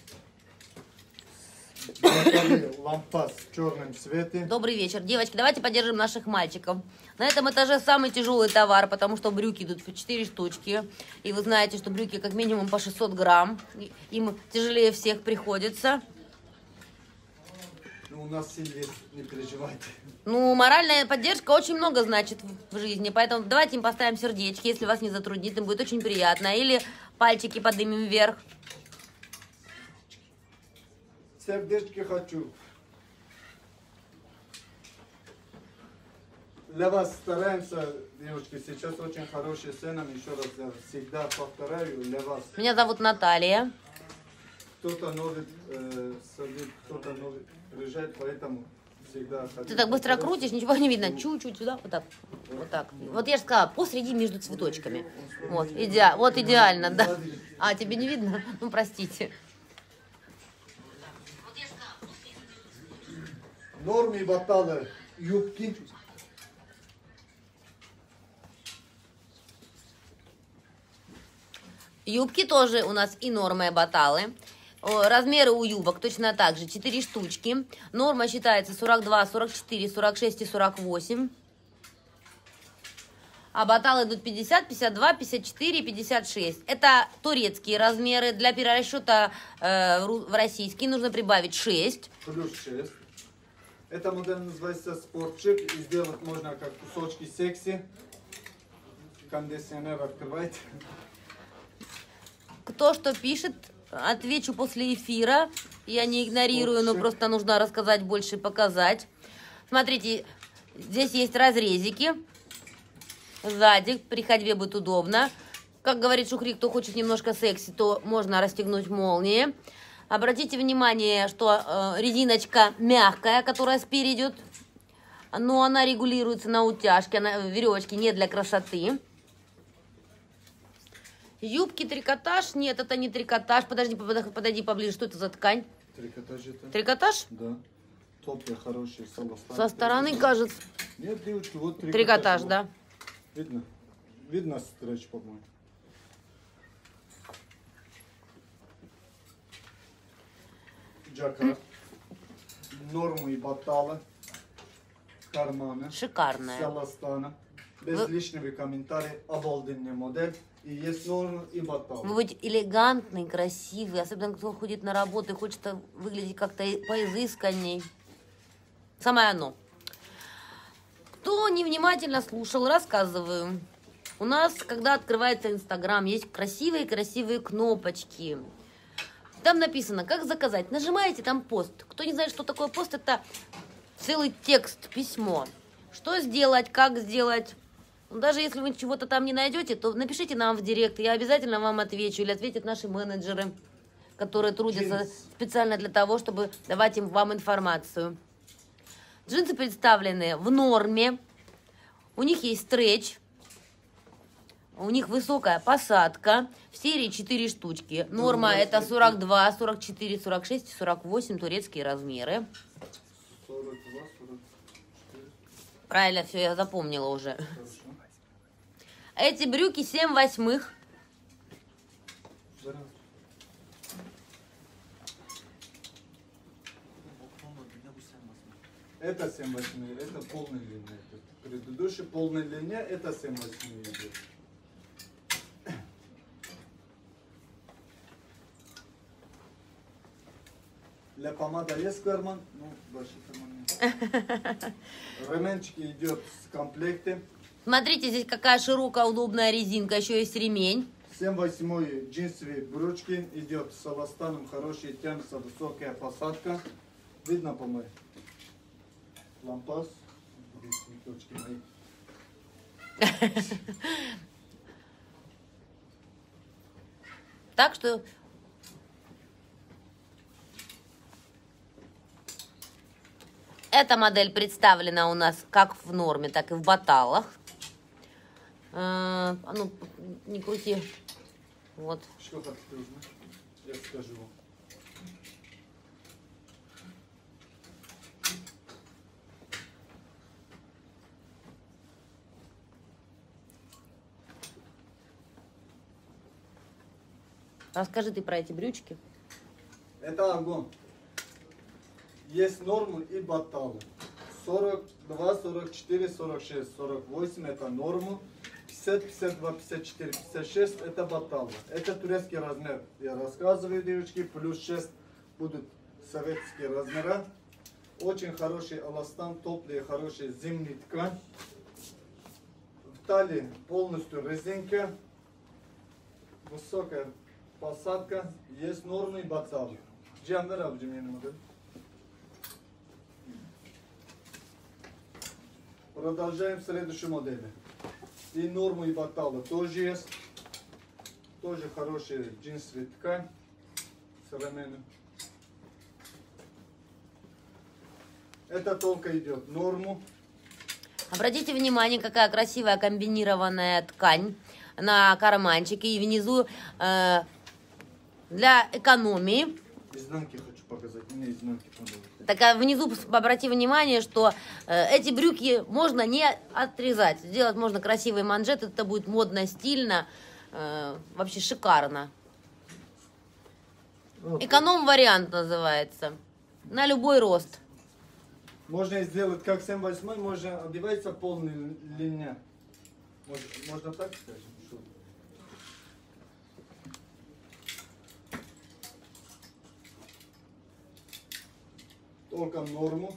Лампас в черном цвете. Добрый вечер. Девочки, давайте поддержим наших мальчиков. На этом этаже самый тяжелый товар, потому что брюки идут по четыре штучки. И вы знаете, что брюки как минимум по шестьсот грамм. Им тяжелее всех приходится. Ну, у нас сил есть, не переживайте. Ну, моральная поддержка очень много значит в жизни, поэтому давайте им поставим сердечки, если вас не затруднит, им будет очень приятно. Или пальчики поднимем вверх. Сердечки хочу. Для вас стараемся, девушки, сейчас очень хорошие цены. Еще раз я всегда повторяю, для вас. Меня зовут Наталья. Кто-то новый, э, кто-то новый приезжает, поэтому всегда... Ты так быстро крутишь, ничего не видно. Чуть-чуть сюда, вот так. Вот так. Вот я же сказала, посреди между цветочками. Вот, иде... вот идеально, да. А, тебе не видно? Ну, простите. Норми баталы юбки. Юбки тоже у нас и нормы, и баталы. Размеры у юбок точно так же, четыре штучки. Норма считается сорок два, сорок четыре, сорок шесть и сорок восемь. А баталы идут пятьдесят, пятьдесят два, пятьдесят четыре, пятьдесят шесть. Это турецкие размеры. Для перерасчета э, в российский нужно прибавить шесть. Плюс шесть. Эта модель называется спортчик. И сделать можно как кусочки секси. Кондиционер открывайте. Кто что пишет, отвечу после эфира. Я не игнорирую, но просто нужно рассказать больше и показать. Смотрите, здесь есть разрезики. Сзади при ходьбе будет удобно. Как говорит Шухри, кто хочет немножко секси, то можно расстегнуть молнии. Обратите внимание, что э, резиночка мягкая, которая спереди идет. Но она регулируется на утяжке, на веревочке, не для красоты. Юбки, трикотаж? Нет, это не трикотаж. Подожди, подойди поближе. Что это за ткань? Трикотаж это? Трикотаж? Да. Топлые, хорошие, солостан. Со стороны кажется. Нет, девочки, вот трикотаж. Трикотаж, вот. да. Видно? Видно стретч, по-моему. джакард. Норму и батала. Карманы. Шикарная. С эластаном. Без Вы... лишнего комментария. Обалденный модель. И есть норма и батала. Вы будете элегантный, красивый. Особенно кто ходит на работу и хочет выглядеть как-то поизысканней. Самое оно. Кто невнимательно слушал, рассказываю. У нас, когда открывается Инстаграм, есть красивые-красивые кнопочки. Там написано, как заказать. Нажимаете, там пост. Кто не знает, что такое пост, это целый текст, письмо. Что сделать, как сделать. Даже если вы чего-то там не найдете, то напишите нам в директ. Я обязательно вам отвечу. Или ответят наши менеджеры, которые трудятся Джинс. специально для того, чтобы давать им вам информацию. Джинсы представлены в норме. У них есть стретч. У них высокая посадка. В серии четыре штучки. Норма это сорок два, сорок четыре, сорок шесть, сорок восемь. Турецкие размеры. сорок два, сорок четыре. Правильно, все, я запомнила уже. Хорошо. Эти брюки семь восьмых. Это семь восьмых, это полная линия. Предыдущая полная линия, это семь восьмых идет. Для помада есть карман? Ну, большой карман нет. Ременчики идет с комплектом. Смотрите, здесь какая широкая, удобная резинка. Еще есть ремень. семь восьмой джинсовые брючки. Идет с эластаном, хороший тянется, высокая посадка. Видно, по-моему? Лампас. Цветочки мои. Так что... Эта модель представлена у нас как в норме, так и в баталах. А ну, не крути. Вот. Что как ты узнаешь? Я скажу вам. Расскажи ты про эти брючки. Это огонь. Есть нормы и баталы. сорок два, сорок четыре, сорок шесть, сорок восемь это норма. пятьдесят, пятьдесят два, пятьдесят четыре, пятьдесят шесть это баталы. Это турецкий размер. Я рассказываю, девочки, плюс шесть будут советские размера. Очень хороший эластан, топлый, хороший зимний ткань. В талии полностью резинка. Высокая посадка. Есть нормы и баталы. Джамбер обжимение модель. Продолжаем следующую модель. И норму и баталы тоже есть. Тоже хорошая джинсовая ткань. Современная. Это только идет норму. Обратите внимание, какая красивая комбинированная ткань на карманчике. И внизу э, для экономии. Изнанки хочу показать. Мне изнанки понравились. Так а внизу обрати внимание, что э, эти брюки можно не отрезать. Сделать можно красивый манжет, это будет модно, стильно, э, вообще шикарно. Вот. Эконом-вариант называется. На любой рост. Можно сделать как семь восемь, можно одевается полная линия. Можно, можно так скажем? Что? Только норму.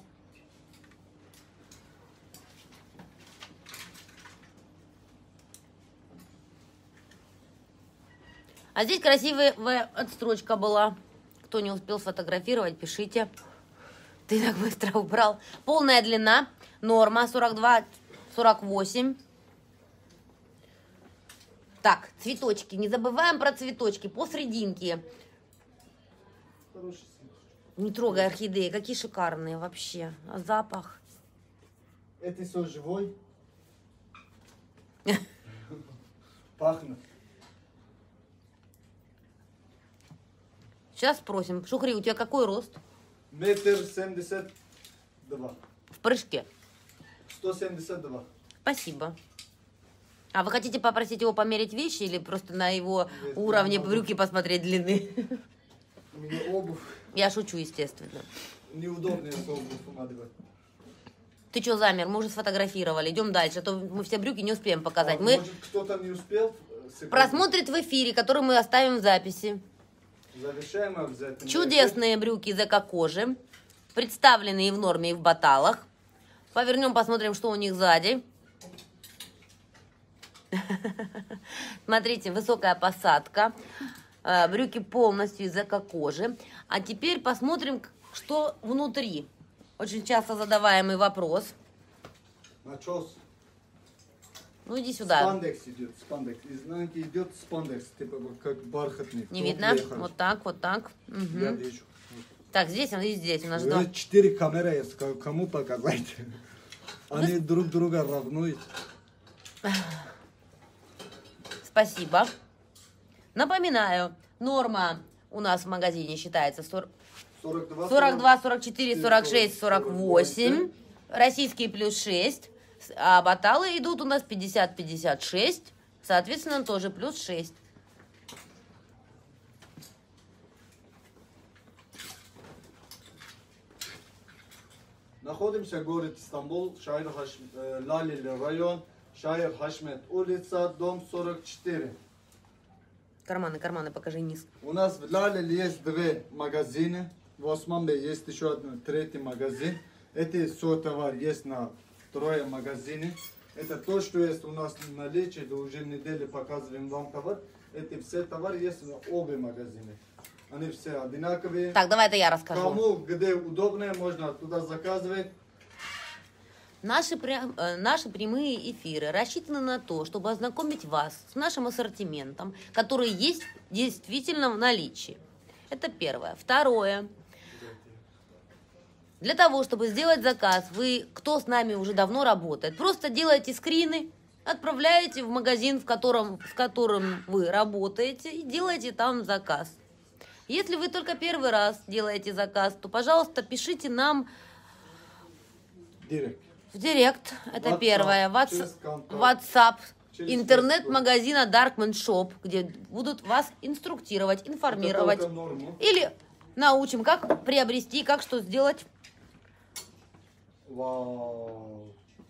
А здесь красивая отстрочка была. Кто не успел сфотографировать, пишите. Ты так быстро убрал. Полная длина, норма сорок два сорок восемь. Так, цветочки. Не забываем про цветочки. Посрединке. Хороший цвет. Не трогай орхидеи. Какие шикарные вообще. А запах. Это все живой. Пахнет. Сейчас спросим. Шухри, у тебя какой рост? Метр семьдесят два. В прыжке. Сто семьдесят два. Спасибо. А вы хотите попросить его померить вещи или просто на его Нет, уровне не могу. брюки посмотреть длины? меня обувь. Я шучу, естественно. Неудобно с обувью надевать. Ты что замер? Мы уже сфотографировали. Идем дальше, а то мы все брюки не успеем показать. А, Мы может, кто-то не успел? Секунду. просмотрит в эфире, который мы оставим в записи. Завершаем обязательно. Чудесные брюки из эко-кожи, представленные в норме и в баталах. Повернем, посмотрим, что у них сзади. Смотрите, высокая посадка. Брюки полностью из эко-кожи. А теперь посмотрим, что внутри. Очень часто задаваемый вопрос. Начос. Ну иди сюда. Спандекс идет, спандекс. Изнанки идет спандекс, типа как бархатный. Не видно? Вот так, вот так. Угу. Я вижу. Так, здесь и здесь у нас два. Четыре камеры есть, кому показать? Они друг друга равнуют. Спасибо. Напоминаю, норма у нас в магазине считается сорок два, сорок четыре, сорок шесть, сорок восемь. Российские плюс шесть. А баталы идут у нас пятьдесят, пятьдесят шесть. Соответственно, тоже плюс шесть. Находимся в городе Стамбул, Шайр Хаш... Лалили район, Шайр Хашмет, улица, дом сорок четыре. Карманы, карманы, покажи низ. У нас в Лалиле есть два магазина. В Османбе есть еще один, третий магазин. Это все товар есть на втором магазине. Это то, что есть у нас в наличии, уже неделю показываем вам товар. Это все товары есть на оба магазины. Они все одинаковые. Так, давай это я расскажу. Кому где удобно, можно туда заказывать. Наши, прям, э, наши прямые эфиры рассчитаны на то, чтобы ознакомить вас с нашим ассортиментом, который есть действительно в наличии. Это первое. Второе. Для того, чтобы сделать заказ, вы, кто с нами уже давно работает, просто делаете скрины, отправляете в магазин, в котором, в котором вы работаете, и делаете там заказ. Если вы только первый раз делаете заказ, то, пожалуйста, пишите нам Директ. в директ. Это WhatsApp, первое. через контакт, WhatsApp. через Интернет-магазина Darkman Shop, где будут вас инструктировать, информировать. Это только норму. Или научим, как приобрести, как что сделать. Вау.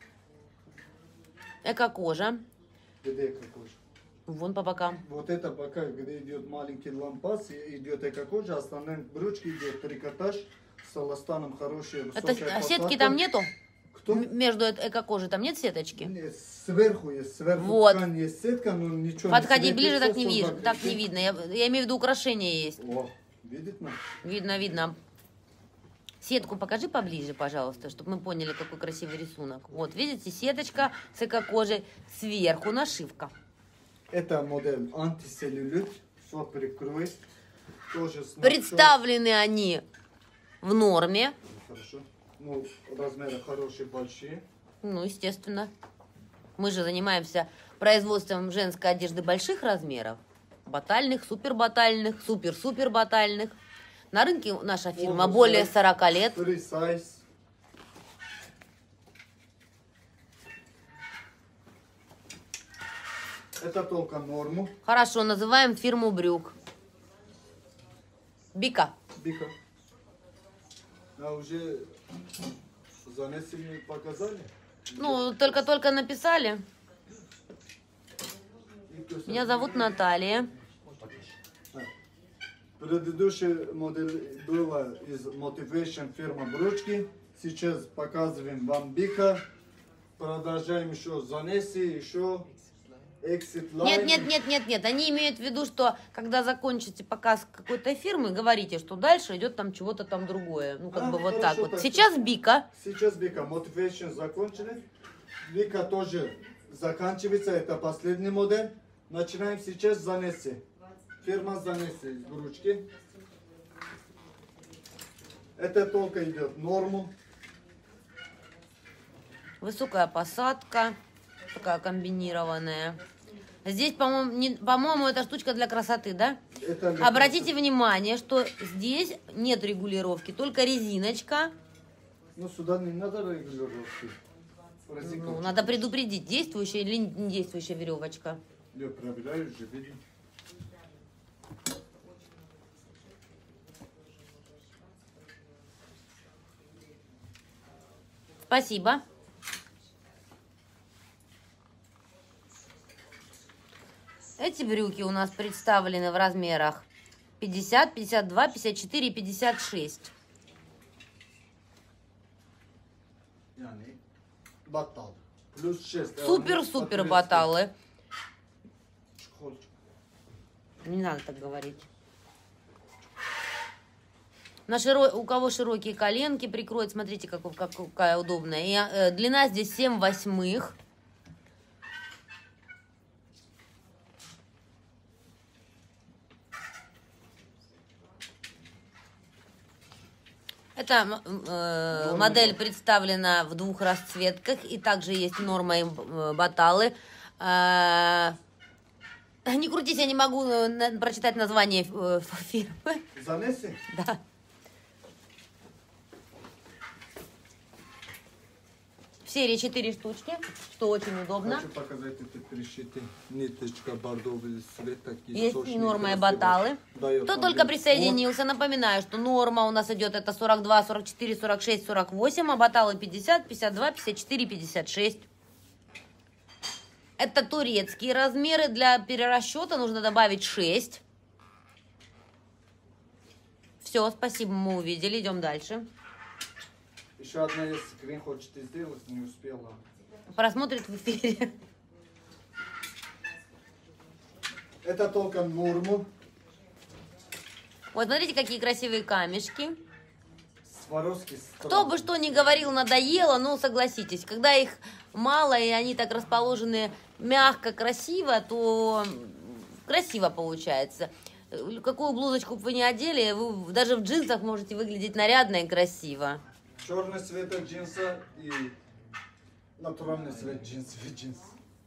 Эко-кожа. Где эко-кожа? Вон по бокам. Вот это пока, где идет маленький лампас, идет эко-кожа, остальные брючки идет трикотаж с эластаном хорошие. Это а сетки там нету? Кто? М- Между этой эко-кожей там нет сеточки? Нет, сверху есть, сверху Вот. ткань есть сетка, но ничего Подходи не ближе, так не светится, вижу, так не видно. Я, я имею в виду, украшения есть. О, видно? Видно, видно. Сетку покажи поближе, пожалуйста, чтобы мы поняли, какой красивый рисунок. Вот, видите, сеточка с эко-кожей, сверху нашивка. Это модель антицеллюлит, все прикроет. Тоже с Представлены они в норме. Хорошо. Ну, размеры хорошие, большие. Ну, естественно. Мы же занимаемся производством женской одежды больших размеров. Батальных, супербатальных, супер-супер-батальных. На рынке наша фирма О, более сайз. сорока лет. Free size. Это только норму. Хорошо, называем фирму брюк. Бика. Бика. А уже занесение показали? Ну, только-только написали. Меня зовут Наталья. Предыдущая модель была из Motivation фирма брючки. Сейчас показываем вам Бика. Продолжаем еще Занеси, еще Exit Line. Нет, нет, нет, нет, нет. Они имеют в виду, что когда закончите показ какой-то фирмы, говорите, что дальше идет там чего-то там другое. Ну, как А, бы вот хорошо, так вот. так Сейчас Бика. Сейчас Бика. Motivation закончили. Бика тоже заканчивается. Это последний модель. Начинаем сейчас Занеси. Фирма Занеси из брючки. Это только идет норму. Высокая посадка. Такая комбинированная. Здесь, по-моему, не, по-моему, эта штучка для красоты, да? Это для Обратите красоты. внимание, что здесь нет регулировки, только резиночка. Ну, сюда не надо регулировки. Ну, надо предупредить, действующая или не действующая веревочка. Я проверяю, уже видно. Спасибо. Эти брюки у нас представлены в размерах пятьдесят, пятьдесят два, пятьдесят четыре и пятьдесят шесть. Yani battal. Плюс шесть. Супер-супер баталы. Не надо так говорить. На широ... У кого широкие коленки прикроет, смотрите, как... какая удобная. И, э, длина здесь семь восьмых. Эта э, модель представлена в двух расцветках, и также есть норма и баталы. Э, не крутись, я не могу на, прочитать название э, фирмы. Занеси? Да. В серии четыре штучки, что очень удобно. Хочу показать это пришитый ниточка бордовый цвет. Такие есть сочные, норма и красивые. баталы. Дает Кто вам только вид. присоединился, напоминаю, что норма у нас идет это сорок два, сорок четыре, сорок шесть, сорок восемь, а баталы пятьдесят, пятьдесят два, пятьдесят четыре, пятьдесят шесть. Это турецкие размеры. Для перерасчета нужно добавить шесть. Все, спасибо, мы увидели. Идем дальше. Еще одна есть скрин, хочет сделать, не успела. Просмотрит в эфире. Это только норму. Вот смотрите, какие красивые камешки. Сваровский. Кто бы что ни говорил, надоело, но согласитесь, когда их мало и они так расположены мягко, красиво, то красиво получается. Какую блузочку бы вы ни одели, вы даже в джинсах можете выглядеть нарядно и красиво. Черный цвет джинса и натуральный цвет джинса. Джинс.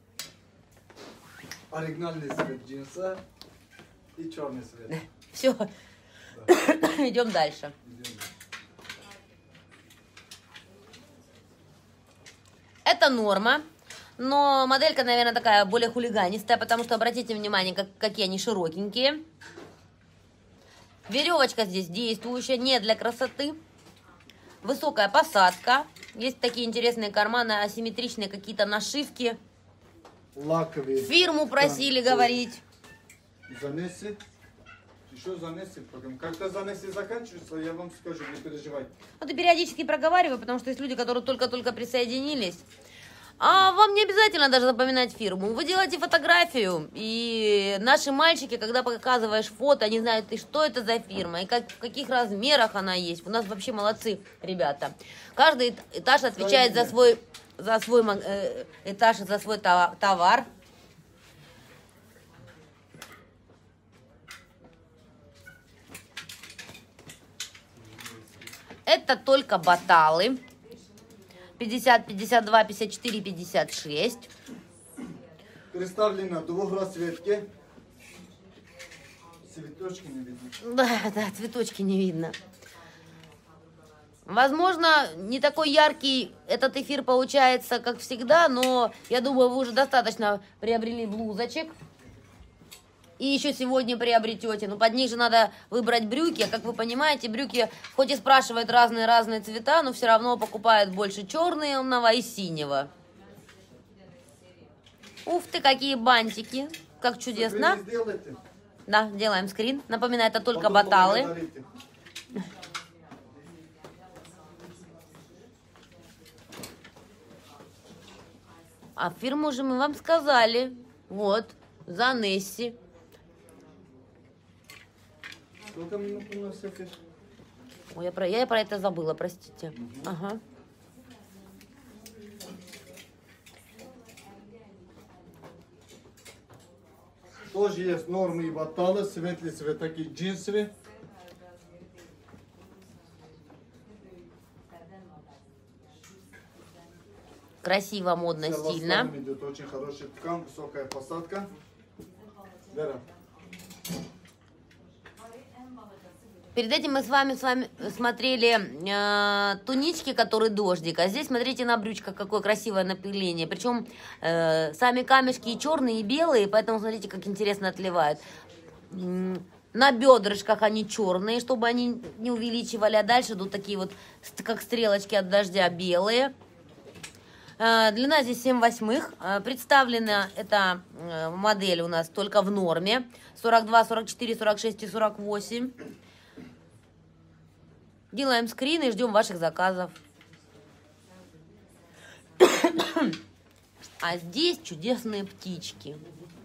Оригинальный цвет джинса и черный цвет. Все. Да. Идем дальше. Идем. Это норма, но моделька, наверное, такая более хулиганистая, потому что обратите внимание, как, какие они широкенькие. Веревочка здесь действующая, не для красоты. Высокая посадка. Есть такие интересные карманы, асимметричные какие-то нашивки. Лаковые. Фирму просили Там, говорить. Занеси. Еще занеси. Когда занеси заканчивается, я вам скажу, не переживайте. Вот и периодически проговариваю, потому что есть люди, которые только-только присоединились. А вам не обязательно даже запоминать фирму. Вы делаете фотографию, и наши мальчики, когда показываешь фото, они знают, и что это за фирма, и как, в каких размерах она есть. У нас вообще молодцы ребята. Каждый этаж отвечает за свой, за свой э, этаж, за свой товар. Это только баталы. пятьдесят, пятьдесят два, пятьдесят четыре, пятьдесят шесть. Представлено двух расцветки. Цветочки не видно. Да, да, цветочки не видно. Возможно, не такой яркий этот эфир получается, как всегда, но я думаю, вы уже достаточно приобрели блузочек. И еще сегодня приобретете. Но под них же надо выбрать брюки. А как вы понимаете, брюки хоть и спрашивают разные-разные цвета, но все равно покупают больше черного и синего. Уф ты, какие бантики. Как чудесно. Да, делаем скрин. Напоминаю, это только баталы. А фирму же мы вам сказали. Вот, Занесси. Сколько минут у нас эфир? Ой, я про, я про это забыла, простите. Угу. Ага. Тоже есть нормы и баталы, светлые цвет, такие джинсовые. Красиво, модно, Все стильно. идет очень хороший ткань, высокая посадка. Вера. Перед этим мы с вами, с вами смотрели э, тунички, которые дождик. А здесь смотрите на брючках, какое красивое напыление. Причем э, сами камешки и черные, и белые, поэтому смотрите, как интересно отливают. На бедрышках они черные, чтобы они не увеличивали, а дальше идут такие вот, как стрелочки от дождя, белые. Э, длина здесь семь восьмых. Э, представлена эта э, модель у нас только в норме. сорок два, сорок четыре, сорок шесть и сорок восемь. Делаем скрины и ждем ваших заказов. А здесь чудесные птички.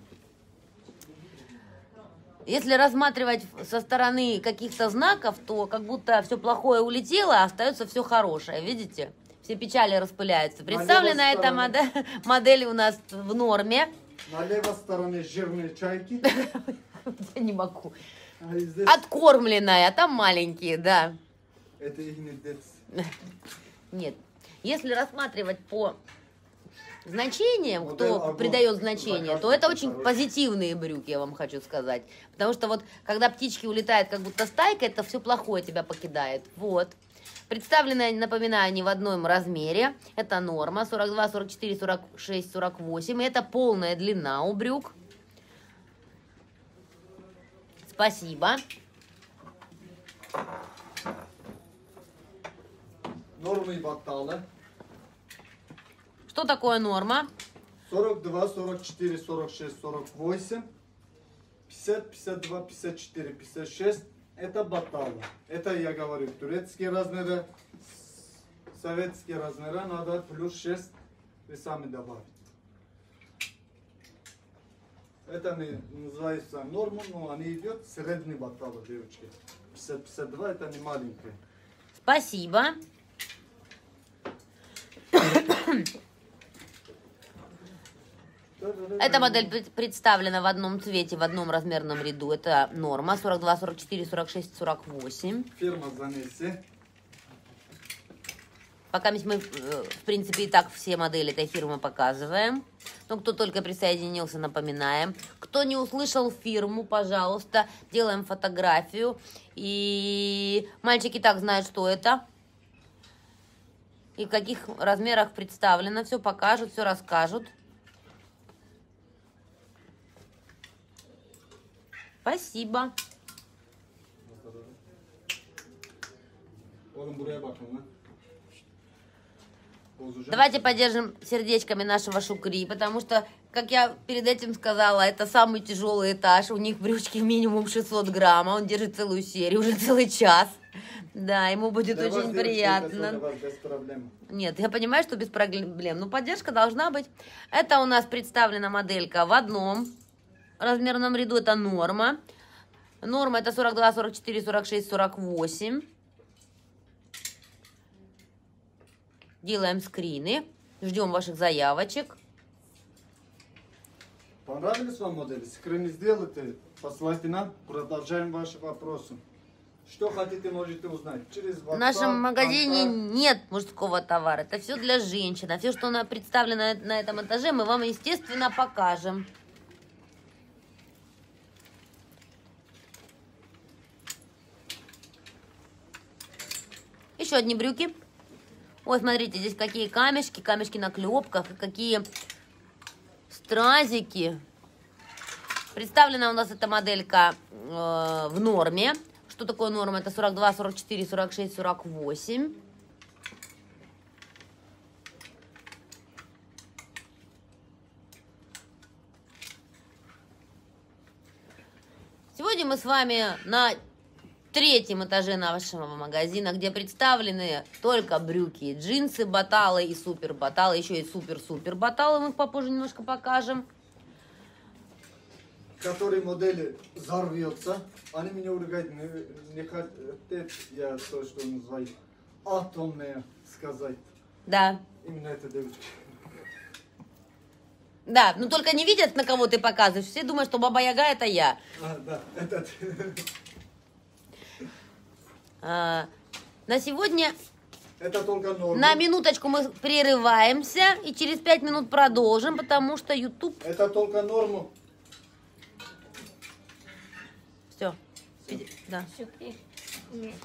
Если рассматривать со стороны каких-то знаков, то как будто все плохое улетело, а остается все хорошее. Видите? Все печали распыляются. Представлена эта модель, модель у нас в норме. На левой стороне жирные чайки. Я не могу. А здесь... Откормленная, а там маленькие, да. Это их не детство. Нет. Если рассматривать по значением, Вот кто это придает огонь. значение, Заказ то это очень очень хороший. позитивные брюки, я вам хочу сказать. Потому что вот, когда птички улетают как будто стайка, это все плохое тебя покидает. Вот. Представлены, напоминаю, они в одном размере. Это норма сорок два, сорок четыре, сорок шесть, сорок восемь. И это полная длина у брюк. Спасибо. Нормы баталы. Что такое норма? сорок два, сорок четыре, сорок шесть, сорок восемь, пятьдесят, пятьдесят два, пятьдесят четыре, пятьдесят шесть. Это баталы. Это я говорю, турецкие размеры, советские размеры надо плюс шесть, вы сами добавите. Это не называется норма, но они идут средние баталы, девочки. пятьдесят, пятьдесят два это не маленькие. Спасибо. Эта модель пред- представлена в одном цвете, в одном размерном ряду. Это норма сорок два, сорок четыре, сорок шесть, сорок восемь. Фирма Занесси. Пока мы, э, в принципе, и так все модели этой фирмы показываем. Но кто только присоединился, напоминаем. Кто не услышал фирму, пожалуйста, делаем фотографию. И мальчики так знают, что это. И в каких размерах представлено. Все покажут, все расскажут. Спасибо. Oğlum buraya bakın lan. Bozacağım. Давайте поддержим сердечками нашего Шукри, потому что, как я перед этим сказала, это самый тяжелый этаж. У них брючки минимум шестьсот грамм, а он держит целую серию, уже целый час. Да, ему будет Для вас, очень девочки, приятно. это вас без проблем. Нет, я понимаю, что без проблем, но поддержка должна быть. Это у нас представлена моделька в одном размерном ряду, это норма. Норма это сорок два, сорок четыре, сорок шесть, сорок восемь. Делаем скрины, ждем ваших заявочек. Понравились вам модели? Скрин сделайте, послайте нам, продолжаем ваши вопросы. Что хотите, можете узнать. Через WhatsApp, В нашем магазине контакт. нет мужского товара, это все для женщин. А все, что на- представлено на этом этаже, мы вам, естественно, покажем. Еще одни брюки. Ой, смотрите, здесь какие камешки, камешки на клепках, и какие стразики. Представлена у нас эта моделька э, в норме. Что такое норма? Это сорок два, сорок четыре, сорок шесть, сорок восемь. Сегодня мы с вами на третьем этаже нашего магазина, где представлены только брюки, джинсы, баталы и супер баталы. Еще и супер-супер баталы, мы их попозже немножко покажем. Которые модели взорвется, они меня ругают, не, не хотят, я то, что называю, атомные сказать. Да. Именно это, девочки. Да, но только не видят, на кого ты показываешь. Все думают, что Баба Яга это я. А, да, этот. А, на сегодня Это только норма. на минуточку мы прерываемся и через пять минут продолжим, потому что YouTube... Это только норму. Все. Да. Шукри.